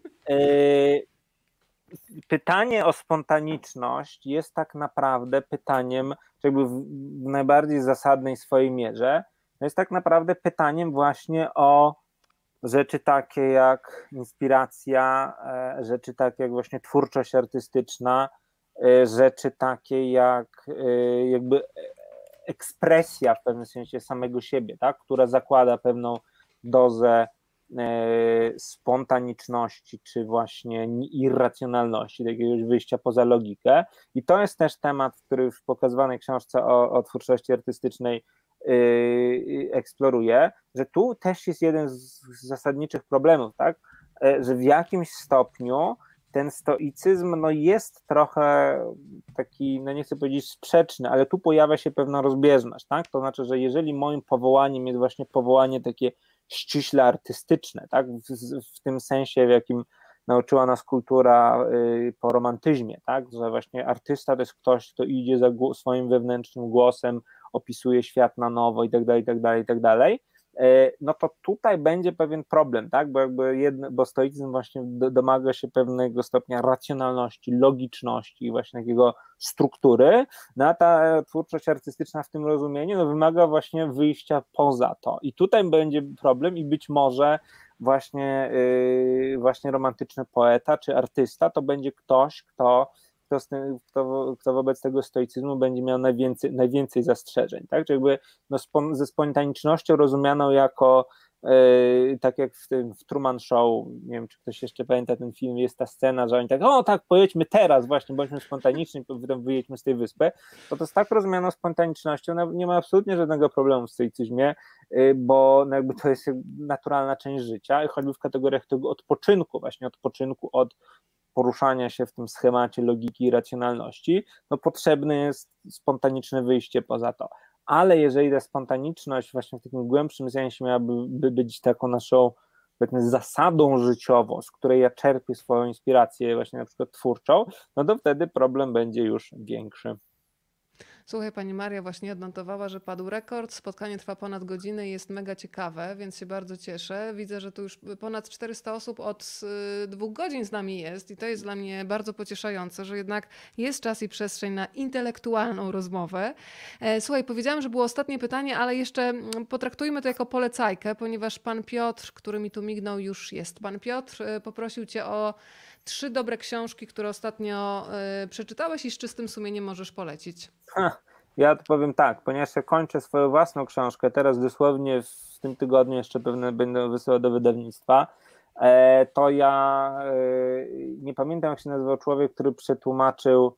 Pytanie o spontaniczność jest tak naprawdę pytaniem, jakby w najbardziej zasadnej swojej mierze, to jest tak naprawdę pytaniem właśnie o rzeczy takie jak inspiracja, rzeczy takie jak właśnie twórczość artystyczna, rzeczy takie jak jakby ekspresja w pewnym sensie samego siebie, tak? Która zakłada pewną dozę spontaniczności, czy właśnie irracjonalności, jakiegoś wyjścia poza logikę. I to jest też temat, który w pokazywanej książce o twórczości artystycznej eksploruje, że tu też jest jeden z zasadniczych problemów, tak? Że w jakimś stopniu ten stoicyzm jest trochę taki, nie chcę powiedzieć sprzeczny, ale tu pojawia się pewna rozbieżność, tak? To znaczy, że jeżeli moim powołaniem jest właśnie powołanie takie ściśle artystyczne, tak? W tym sensie, w jakim nauczyła nas kultura po romantyzmie, tak? Że właśnie artysta to jest ktoś, kto idzie za swoim wewnętrznym głosem, opisuje świat na nowo i tak dalej, i tak dalej, i tak dalej, no to tutaj będzie pewien problem, tak? Bo stoicyzm właśnie domaga się pewnego stopnia racjonalności, logiczności, właśnie takiego struktury, no a ta twórczość artystyczna w tym rozumieniu no, wymaga właśnie wyjścia poza to. I tutaj będzie problem i być może właśnie romantyczny poeta czy artysta to będzie ktoś, kto wobec tego stoicyzmu będzie miał najwięcej zastrzeżeń, tak? Czyli jakby no, ze spontanicznością rozumianą jako tak jak w Truman Show, nie wiem, czy ktoś jeszcze pamięta ten film, jest ta scena, że oni tak, o tak, pojedźmy teraz właśnie, bądźmy spontaniczni, potem wyjedźmy z tej wyspy, to z tak rozumianą spontanicznością no, nie ma absolutnie żadnego problemu w stoicyzmie, bo no, jakby to jest naturalna część życia i choćby w kategoriach tego odpoczynku, właśnie odpoczynku od poruszania się w tym schemacie logiki i racjonalności, no potrzebne jest spontaniczne wyjście poza to. Ale jeżeli ta spontaniczność właśnie w takim głębszym sensie miałaby być taką naszą powiedzmy zasadą życiową, z której ja czerpię swoją inspirację właśnie na przykład twórczą, no to wtedy problem będzie już większy. Słuchaj, pani Maria właśnie odnotowała, że padł rekord. Spotkanie trwa ponad godzinę i jest mega ciekawe, więc się bardzo cieszę. Widzę, że tu już ponad 400 osób od 2 godzin z nami jest i to jest dla mnie bardzo pocieszające, że jednak jest czas i przestrzeń na intelektualną rozmowę. Słuchaj, powiedziałam, że było ostatnie pytanie, ale jeszcze potraktujmy to jako polecajkę, ponieważ pan Piotr, który mi tu mignął, już jest. Pan Piotr poprosił cię o 3 dobre książki, które ostatnio przeczytałeś i z czystym sumieniem możesz polecić. Ja to powiem tak, ponieważ ja kończę swoją własną książkę, teraz dosłownie w tym tygodniu jeszcze pewnie będę wysyłał do wydawnictwa, to ja nie pamiętam jak się nazywał człowiek, który przetłumaczył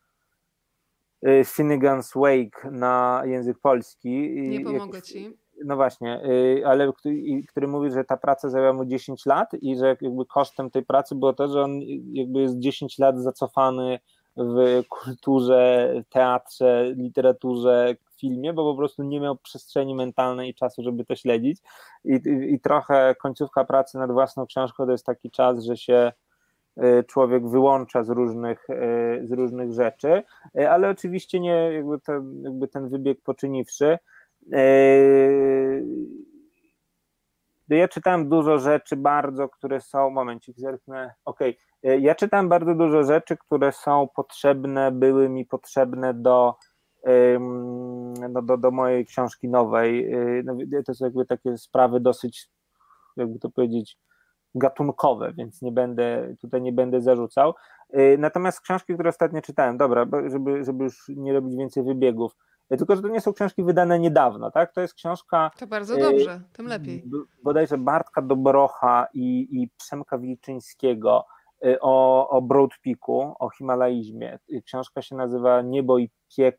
Finnegan's Wake na język polski. Nie pomogę ci. No właśnie, ale który mówi, że ta praca zajęła mu 10 lat i że jakby kosztem tej pracy było to, że on jakby jest 10 lat zacofany w kulturze, teatrze, literaturze, filmie, bo po prostu nie miał przestrzeni mentalnej i czasu, żeby to śledzić i trochę końcówka pracy nad własną książką to jest taki czas, że się człowiek wyłącza z różnych rzeczy, ale oczywiście nie jakby ten wybieg poczyniwszy. Ja czytałem dużo rzeczy bardzo, które są, momencik, zerknę, okej. Ja czytałem bardzo dużo rzeczy, które były mi potrzebne do mojej książki nowej. No, to są jakby takie sprawy dosyć, jakby to powiedzieć, gatunkowe, więc tutaj nie będę zarzucał. Natomiast książki, które ostatnio czytałem, dobra, żeby już nie robić więcej wybiegów, tylko że to nie są książki wydane niedawno, tak? To jest książka... To bardzo dobrze, tym lepiej. Bodajże Bartka Dobrocha i Przemka Wilczyńskiego o Broad Peaku, o Himalaizmie. Książka się nazywa Niebo i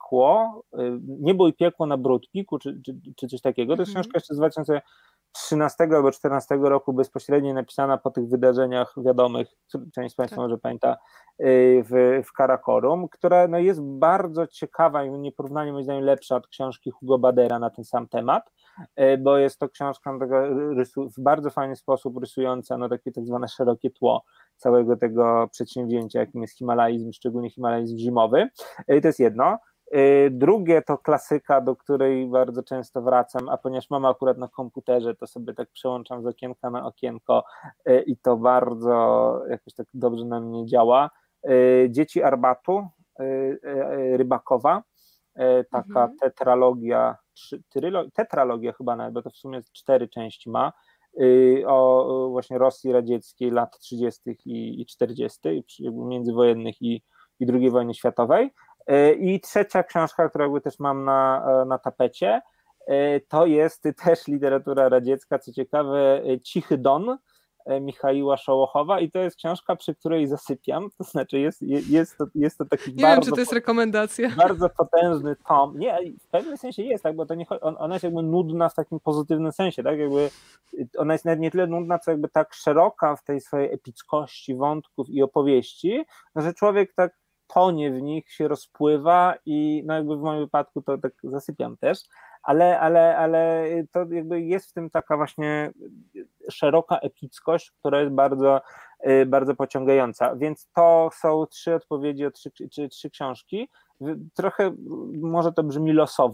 piekło na Broad Peaku, czy coś takiego. To jest książka jeszcze z 2013 albo 2014 roku, bezpośrednio napisana po tych wydarzeniach wiadomych, część z Państwa może pamięta, w Karakorum, która no, jest bardzo ciekawa i nieporównanie moim zdaniem lepsza od książki Hugo Badera na ten sam temat, bo jest to książka w bardzo fajny sposób rysująca no, takie tak zwane szerokie tło całego tego przedsięwzięcia, jakim jest himalaizm, szczególnie himalaizm zimowy. I to jest jedno. Drugie to klasyka, do której bardzo często wracam, a ponieważ mam akurat na komputerze, to sobie tak przełączam z okienka na okienko i to bardzo jakoś tak dobrze na mnie działa. Dzieci Arbatu Rybakowa, taka tetralogia chyba nawet, bo to w sumie 4 części ma, o właśnie Rosji radzieckiej lat 30. i 40., międzywojennych i II wojny światowej. I trzecia książka, którą jakby też mam na tapecie, to jest też literatura radziecka, co ciekawe, Cichy Don Michaiła Szołochowa i to jest książka, przy której zasypiam, to znaczy jest to taki nie wiem, czy to jest rekomendacja. Bardzo potężny tom. Nie, w pewnym sensie jest, tak, bo to nie, ona jest jakby nudna w takim pozytywnym sensie, tak, jakby ona jest nawet nie tyle nudna, co jakby tak szeroka w tej swojej epickości wątków i opowieści, że człowiek tak tonie w nich, się rozpływa i no jakby w moim wypadku to tak zasypiam też, ale to jakby jest w tym taka właśnie szeroka epickość, która jest bardzo, bardzo pociągająca, więc to są 3 odpowiedzi o 3 książki. Trochę może to brzmi losowo,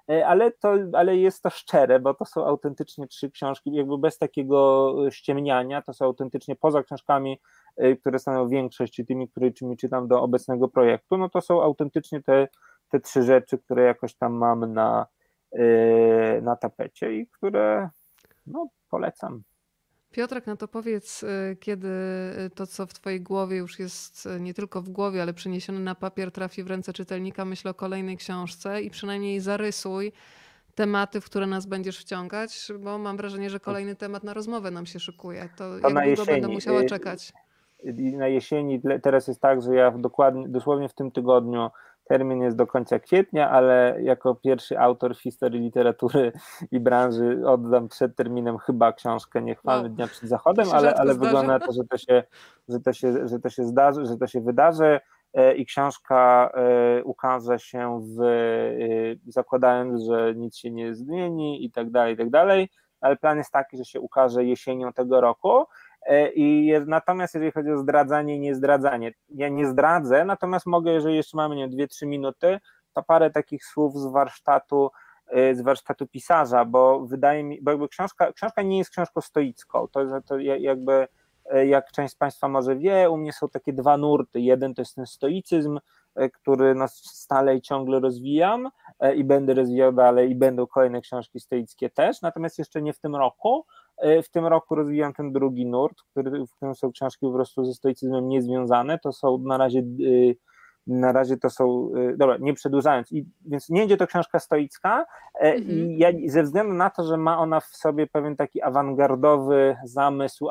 ale jest to szczere, bo to są autentycznie 3 książki, jakby bez takiego ściemniania, to są autentycznie poza książkami, które stanowią większość, czy tymi, którymi czytam do obecnego projektu, no to są autentycznie te 3 rzeczy, które jakoś tam mam na tapecie i które polecam. Piotrek, no to powiedz, kiedy to, co w twojej głowie już jest nie tylko w głowie, ale przeniesione na papier, trafi w ręce czytelnika, myśl o kolejnej książce i przynajmniej zarysuj tematy, w które nas będziesz wciągać, bo mam wrażenie, że kolejny temat na rozmowę nam się szykuje. To To jak na długo będę jesieni. musiała czekać? Na jesieni, teraz jest tak, że ja dosłownie w tym tygodniu, termin jest do końca kwietnia, ale jako pierwszy autor w historii literatury i branży oddam przed terminem chyba książkę Niechwalny Dnia przed Zachodem, To się rzadko ale zdarza. wygląda na to, że to się zdarzy, że to się wydarzy i książka ukaże się zakładając, że nic się nie zmieni i tak dalej, ale plan jest taki, że się ukaże jesienią tego roku. Natomiast jeżeli chodzi o zdradzanie i niezdradzanie, ja nie zdradzę, natomiast mogę, jeżeli jeszcze mamy 2-3 minuty, to parę takich słów z warsztatu pisarza, bo wydaje mi, bo jakby książka nie jest książką stoicką, to jakby jak część z Państwa może wie, u mnie są takie 2 nurty, jeden to jest ten stoicyzm, który stale i ciągle rozwijam i będę rozwijał dalej i będą kolejne książki stoickie też, natomiast jeszcze nie w tym roku. W tym roku rozwijam ten drugi nurt, w którym są książki po prostu ze stoicyzmem niezwiązane, to są na razie to są, dobra, nie przedłużając, więc nie będzie to książka stoicka i ja ze względu na to, że ma ona w sobie pewien taki awangardowy zamysł,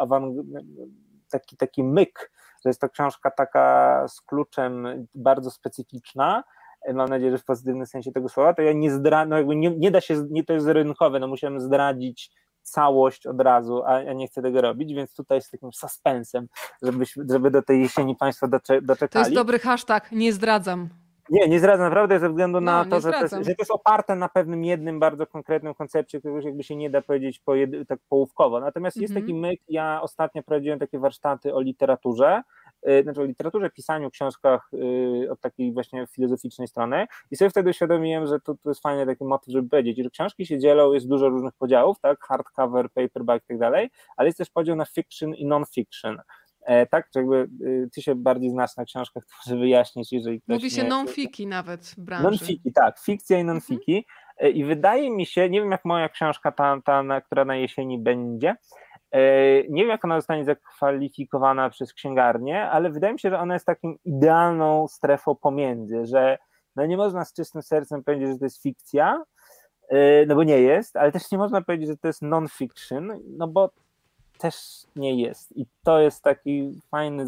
taki myk, że jest to książka taka z kluczem bardzo specyficzna, mam nadzieję, że w pozytywnym sensie tego słowa, to ja nie zdradzę, jakby nie da się, to jest rynkowe, musiałem zdradzić całość od razu, a ja nie chcę tego robić, więc tutaj z takim suspensem, żeby do tej jesieni Państwo doczekali. To jest dobry hashtag, nie zdradzam. Nie zdradzam naprawdę ze względu na to, że zdradzam. to jest oparte na pewnym jednym bardzo konkretnym koncepcie, którego jakby się nie da powiedzieć tak połówkowo. Natomiast jest taki myk, ja ostatnio prowadziłem takie warsztaty o literaturze, o literaturze, pisaniu, książkach od takiej właśnie filozoficznej strony i sobie wtedy uświadomiłem, że to jest fajny taki motyw, żeby powiedzieć, że książki się dzielą, jest dużo różnych podziałów, tak, hardcover, paperback i tak dalej, ale jest też podział na fiction i non-fiction. Tak, czy jakby ty się bardziej znasz na książkach, to może wyjaśnić, jeżeli ktoś Mówi się non-fiki nawet w branży. Non-fiki, tak, fikcja i non-fiki. I wydaje mi się, nie wiem jak moja książka, która na jesieni będzie, nie wiem jak ona zostanie zakwalifikowana przez księgarnię, ale wydaje mi się, że ona jest taką idealną strefą pomiędzy, że nie można z czystym sercem powiedzieć, że to jest fikcja, no bo nie jest, ale też nie można powiedzieć, że to jest non-fiction, no bo też nie jest. I to jest taki fajny,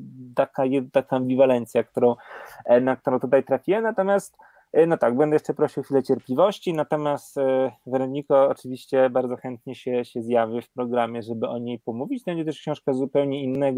taka ambiwalencja, na którą tutaj trafiłem. Natomiast, no tak, będę jeszcze prosił chwilę cierpliwości, natomiast Weroniko oczywiście bardzo chętnie się zjawi w programie, żeby o niej pomówić. To będzie też książka zupełnie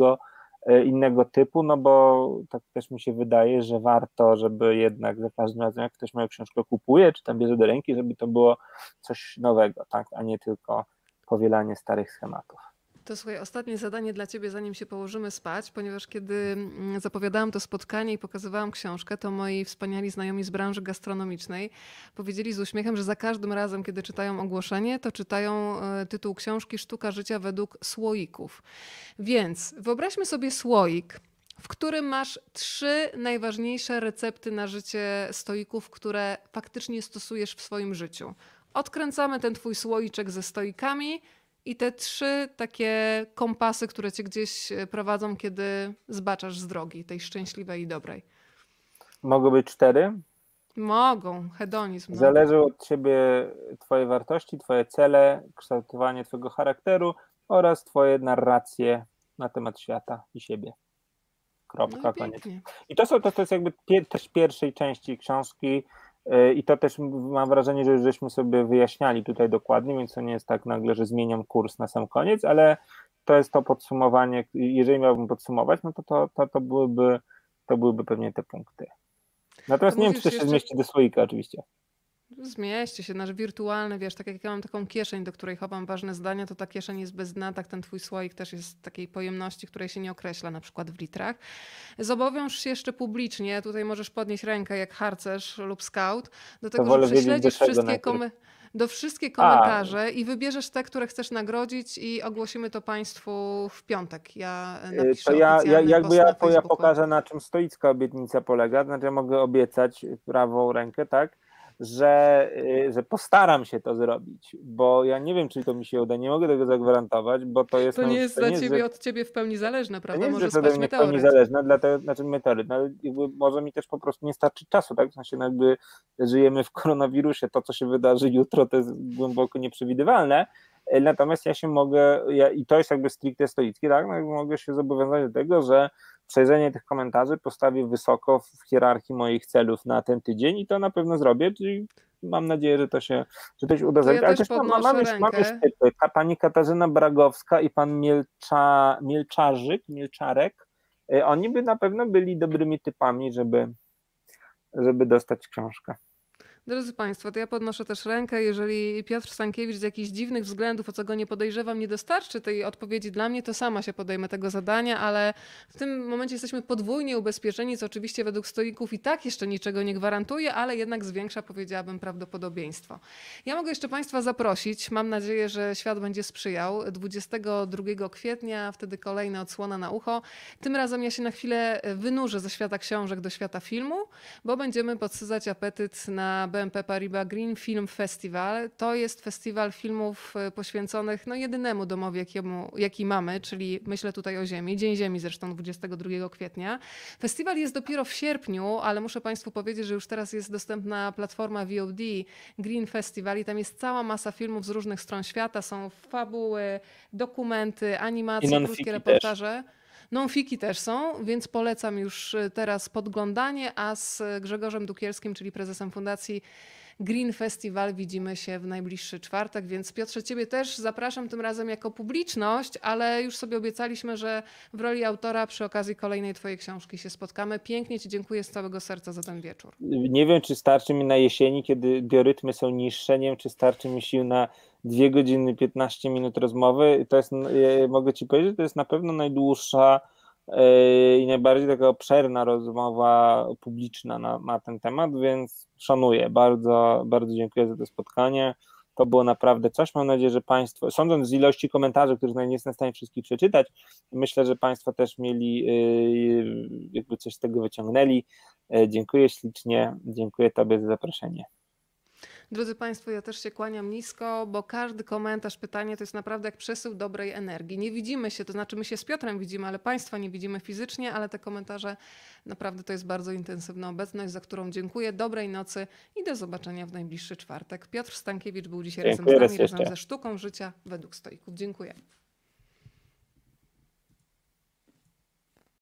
innego typu, no bo tak też mi się wydaje, że warto, żeby jednak za każdym razem, jak ktoś moją książkę kupuje, czy tam bierze do ręki, żeby to było coś nowego, tak, a nie tylko powielanie starych schematów. To słuchaj, ostatnie zadanie dla ciebie, zanim się położymy spać, ponieważ kiedy zapowiadałam to spotkanie i pokazywałam książkę, to moi wspaniali znajomi z branży gastronomicznej powiedzieli z uśmiechem, że za każdym razem, kiedy czytają ogłoszenie, to czytają tytuł książki Sztuka życia według słoików. Więc wyobraźmy sobie słoik, w którym masz 3 najważniejsze recepty na życie stoików, które faktycznie stosujesz w swoim życiu. Odkręcamy ten twój słoiczek ze stoikami i te 3 takie kompasy, które cię gdzieś prowadzą, kiedy zbaczasz z drogi, tej szczęśliwej i dobrej. Mogą być 4? Mogą, hedonizm. No. Zależy od ciebie twoje wartości, twoje cele, kształtowanie twojego charakteru oraz twoje narracje na temat świata i siebie. Kropka, koniec. I to jest jakby też pierwszej części książki i to też mam wrażenie, że już żeśmy sobie wyjaśniali tutaj dokładnie, więc to nie jest tak nagle, że zmieniam kurs na sam koniec, ale to jest to podsumowanie, jeżeli miałbym podsumować, no to byłyby pewnie te punkty. Natomiast nie wiem, czy to się zmieści do słoika oczywiście. Zmieści się, nasz wirtualny, wiesz, tak jak ja mam taką kieszeń, do której chowam ważne zdania, to ta kieszeń jest bez dna, tak ten twój słoik też jest takiej pojemności, której się nie określa na przykład w litrach. Zobowiąż się jeszcze publicznie, tutaj możesz podnieść rękę jak harcerz lub scout, do To tego, że wolę wiedzieć do prześledzisz czego najpierw. wszystkie A, komentarze i wybierzesz te, które chcesz nagrodzić i ogłosimy to Państwu w piątek. Ja napiszę oficjalny post na to ja Facebooku. pokażę, na czym stoicka obietnica polega. Znaczy, ja mogę obiecać prawą rękę, tak, że postaram się to zrobić, bo ja nie wiem, czy to mi się uda, nie mogę tego zagwarantować, bo to jest, To nie jest za że od ciebie w pełni zależne, to nie prawda? jest Może rzecz ode spać mnie w pełni meteoryt. zależna, dlatego, znaczy meteoryt, no, ale jakby może mi też po prostu nie starczy czasu, tak? W sensie, no jakby żyjemy w koronawirusie, to co się wydarzy jutro, to jest głęboko nieprzewidywalne, natomiast ja się mogę, i to jest jakby stricte stoickie, tak? No, jakby mogę się zobowiązać do tego, że przejrzenie tych komentarzy postawię wysoko w hierarchii moich celów na ten tydzień i to na pewno zrobię, czyli mam nadzieję, że to się uda To ja zrobić, ale też też podnoszę mam już rękę. typy. Pani Katarzyna Bragowska i pan Mielczarek, oni by na pewno byli dobrymi typami, żeby dostać książkę. Drodzy Państwo, to ja podnoszę też rękę. Jeżeli Piotr Stankiewicz z jakichś dziwnych względów, o co go nie podejrzewam, nie dostarczy tej odpowiedzi dla mnie, to sama się podejmę tego zadania, ale w tym momencie jesteśmy podwójnie ubezpieczeni, co oczywiście według stoików i tak jeszcze niczego nie gwarantuje, ale jednak zwiększa, powiedziałabym, prawdopodobieństwo. Ja mogę jeszcze Państwa zaprosić, mam nadzieję, że świat będzie sprzyjał. 22 kwietnia, wtedy kolejna odsłona na ucho. Tym razem ja się na chwilę wynurzę ze świata książek do świata filmu, bo będziemy podsycać apetyt na BNP Paribas Green Film Festival. To jest festiwal filmów poświęconych jedynemu domowi, jaki mamy, czyli myślę tutaj o Ziemi. Dzień Ziemi zresztą 22 kwietnia. Festiwal jest dopiero w sierpniu, ale muszę Państwu powiedzieć, że już teraz jest dostępna platforma VOD Green Festival i tam jest cała masa filmów z różnych stron świata. Są fabuły, dokumenty, I animacje, krótkie non-fiki reportaże. Non-fiki też są, więc polecam już teraz podglądanie, a z Grzegorzem Dukielskim, czyli prezesem Fundacji Green Festival widzimy się w najbliższy czwartek, więc Piotrze, Ciebie też zapraszam tym razem jako publiczność, ale już sobie obiecaliśmy, że w roli autora przy okazji kolejnej Twojej książki się spotkamy. Pięknie Ci dziękuję z całego serca za ten wieczór. Nie wiem, czy starczy mi na jesieni, kiedy biorytmy są niższe, nie wiem, czy starczy mi sił na 2 godziny 15 minut rozmowy. To jest, mogę Ci powiedzieć, że to jest na pewno najdłuższa i najbardziej taka obszerna rozmowa publiczna na ten temat, więc szanuję. Bardzo, bardzo dziękuję za to spotkanie. To było naprawdę coś. Mam nadzieję, że Państwo, sądząc z ilości komentarzy, których nie jestem w stanie wszystkich przeczytać, myślę, że Państwo też mieli, jakby coś z tego wyciągnęli. Dziękuję ślicznie, dziękuję Tobie za zaproszenie. Drodzy Państwo, ja też się kłaniam nisko, bo każdy komentarz, pytanie to jest naprawdę jak przesył dobrej energii. Nie widzimy się, to znaczy my się z Piotrem widzimy, ale Państwa nie widzimy fizycznie, ale te komentarze naprawdę to jest bardzo intensywna obecność, za którą dziękuję. Dobrej nocy i do zobaczenia w najbliższy czwartek. Piotr Stankiewicz był dzisiaj razem z nami, razem ze Sztuką Życia według stoików. Dziękuję.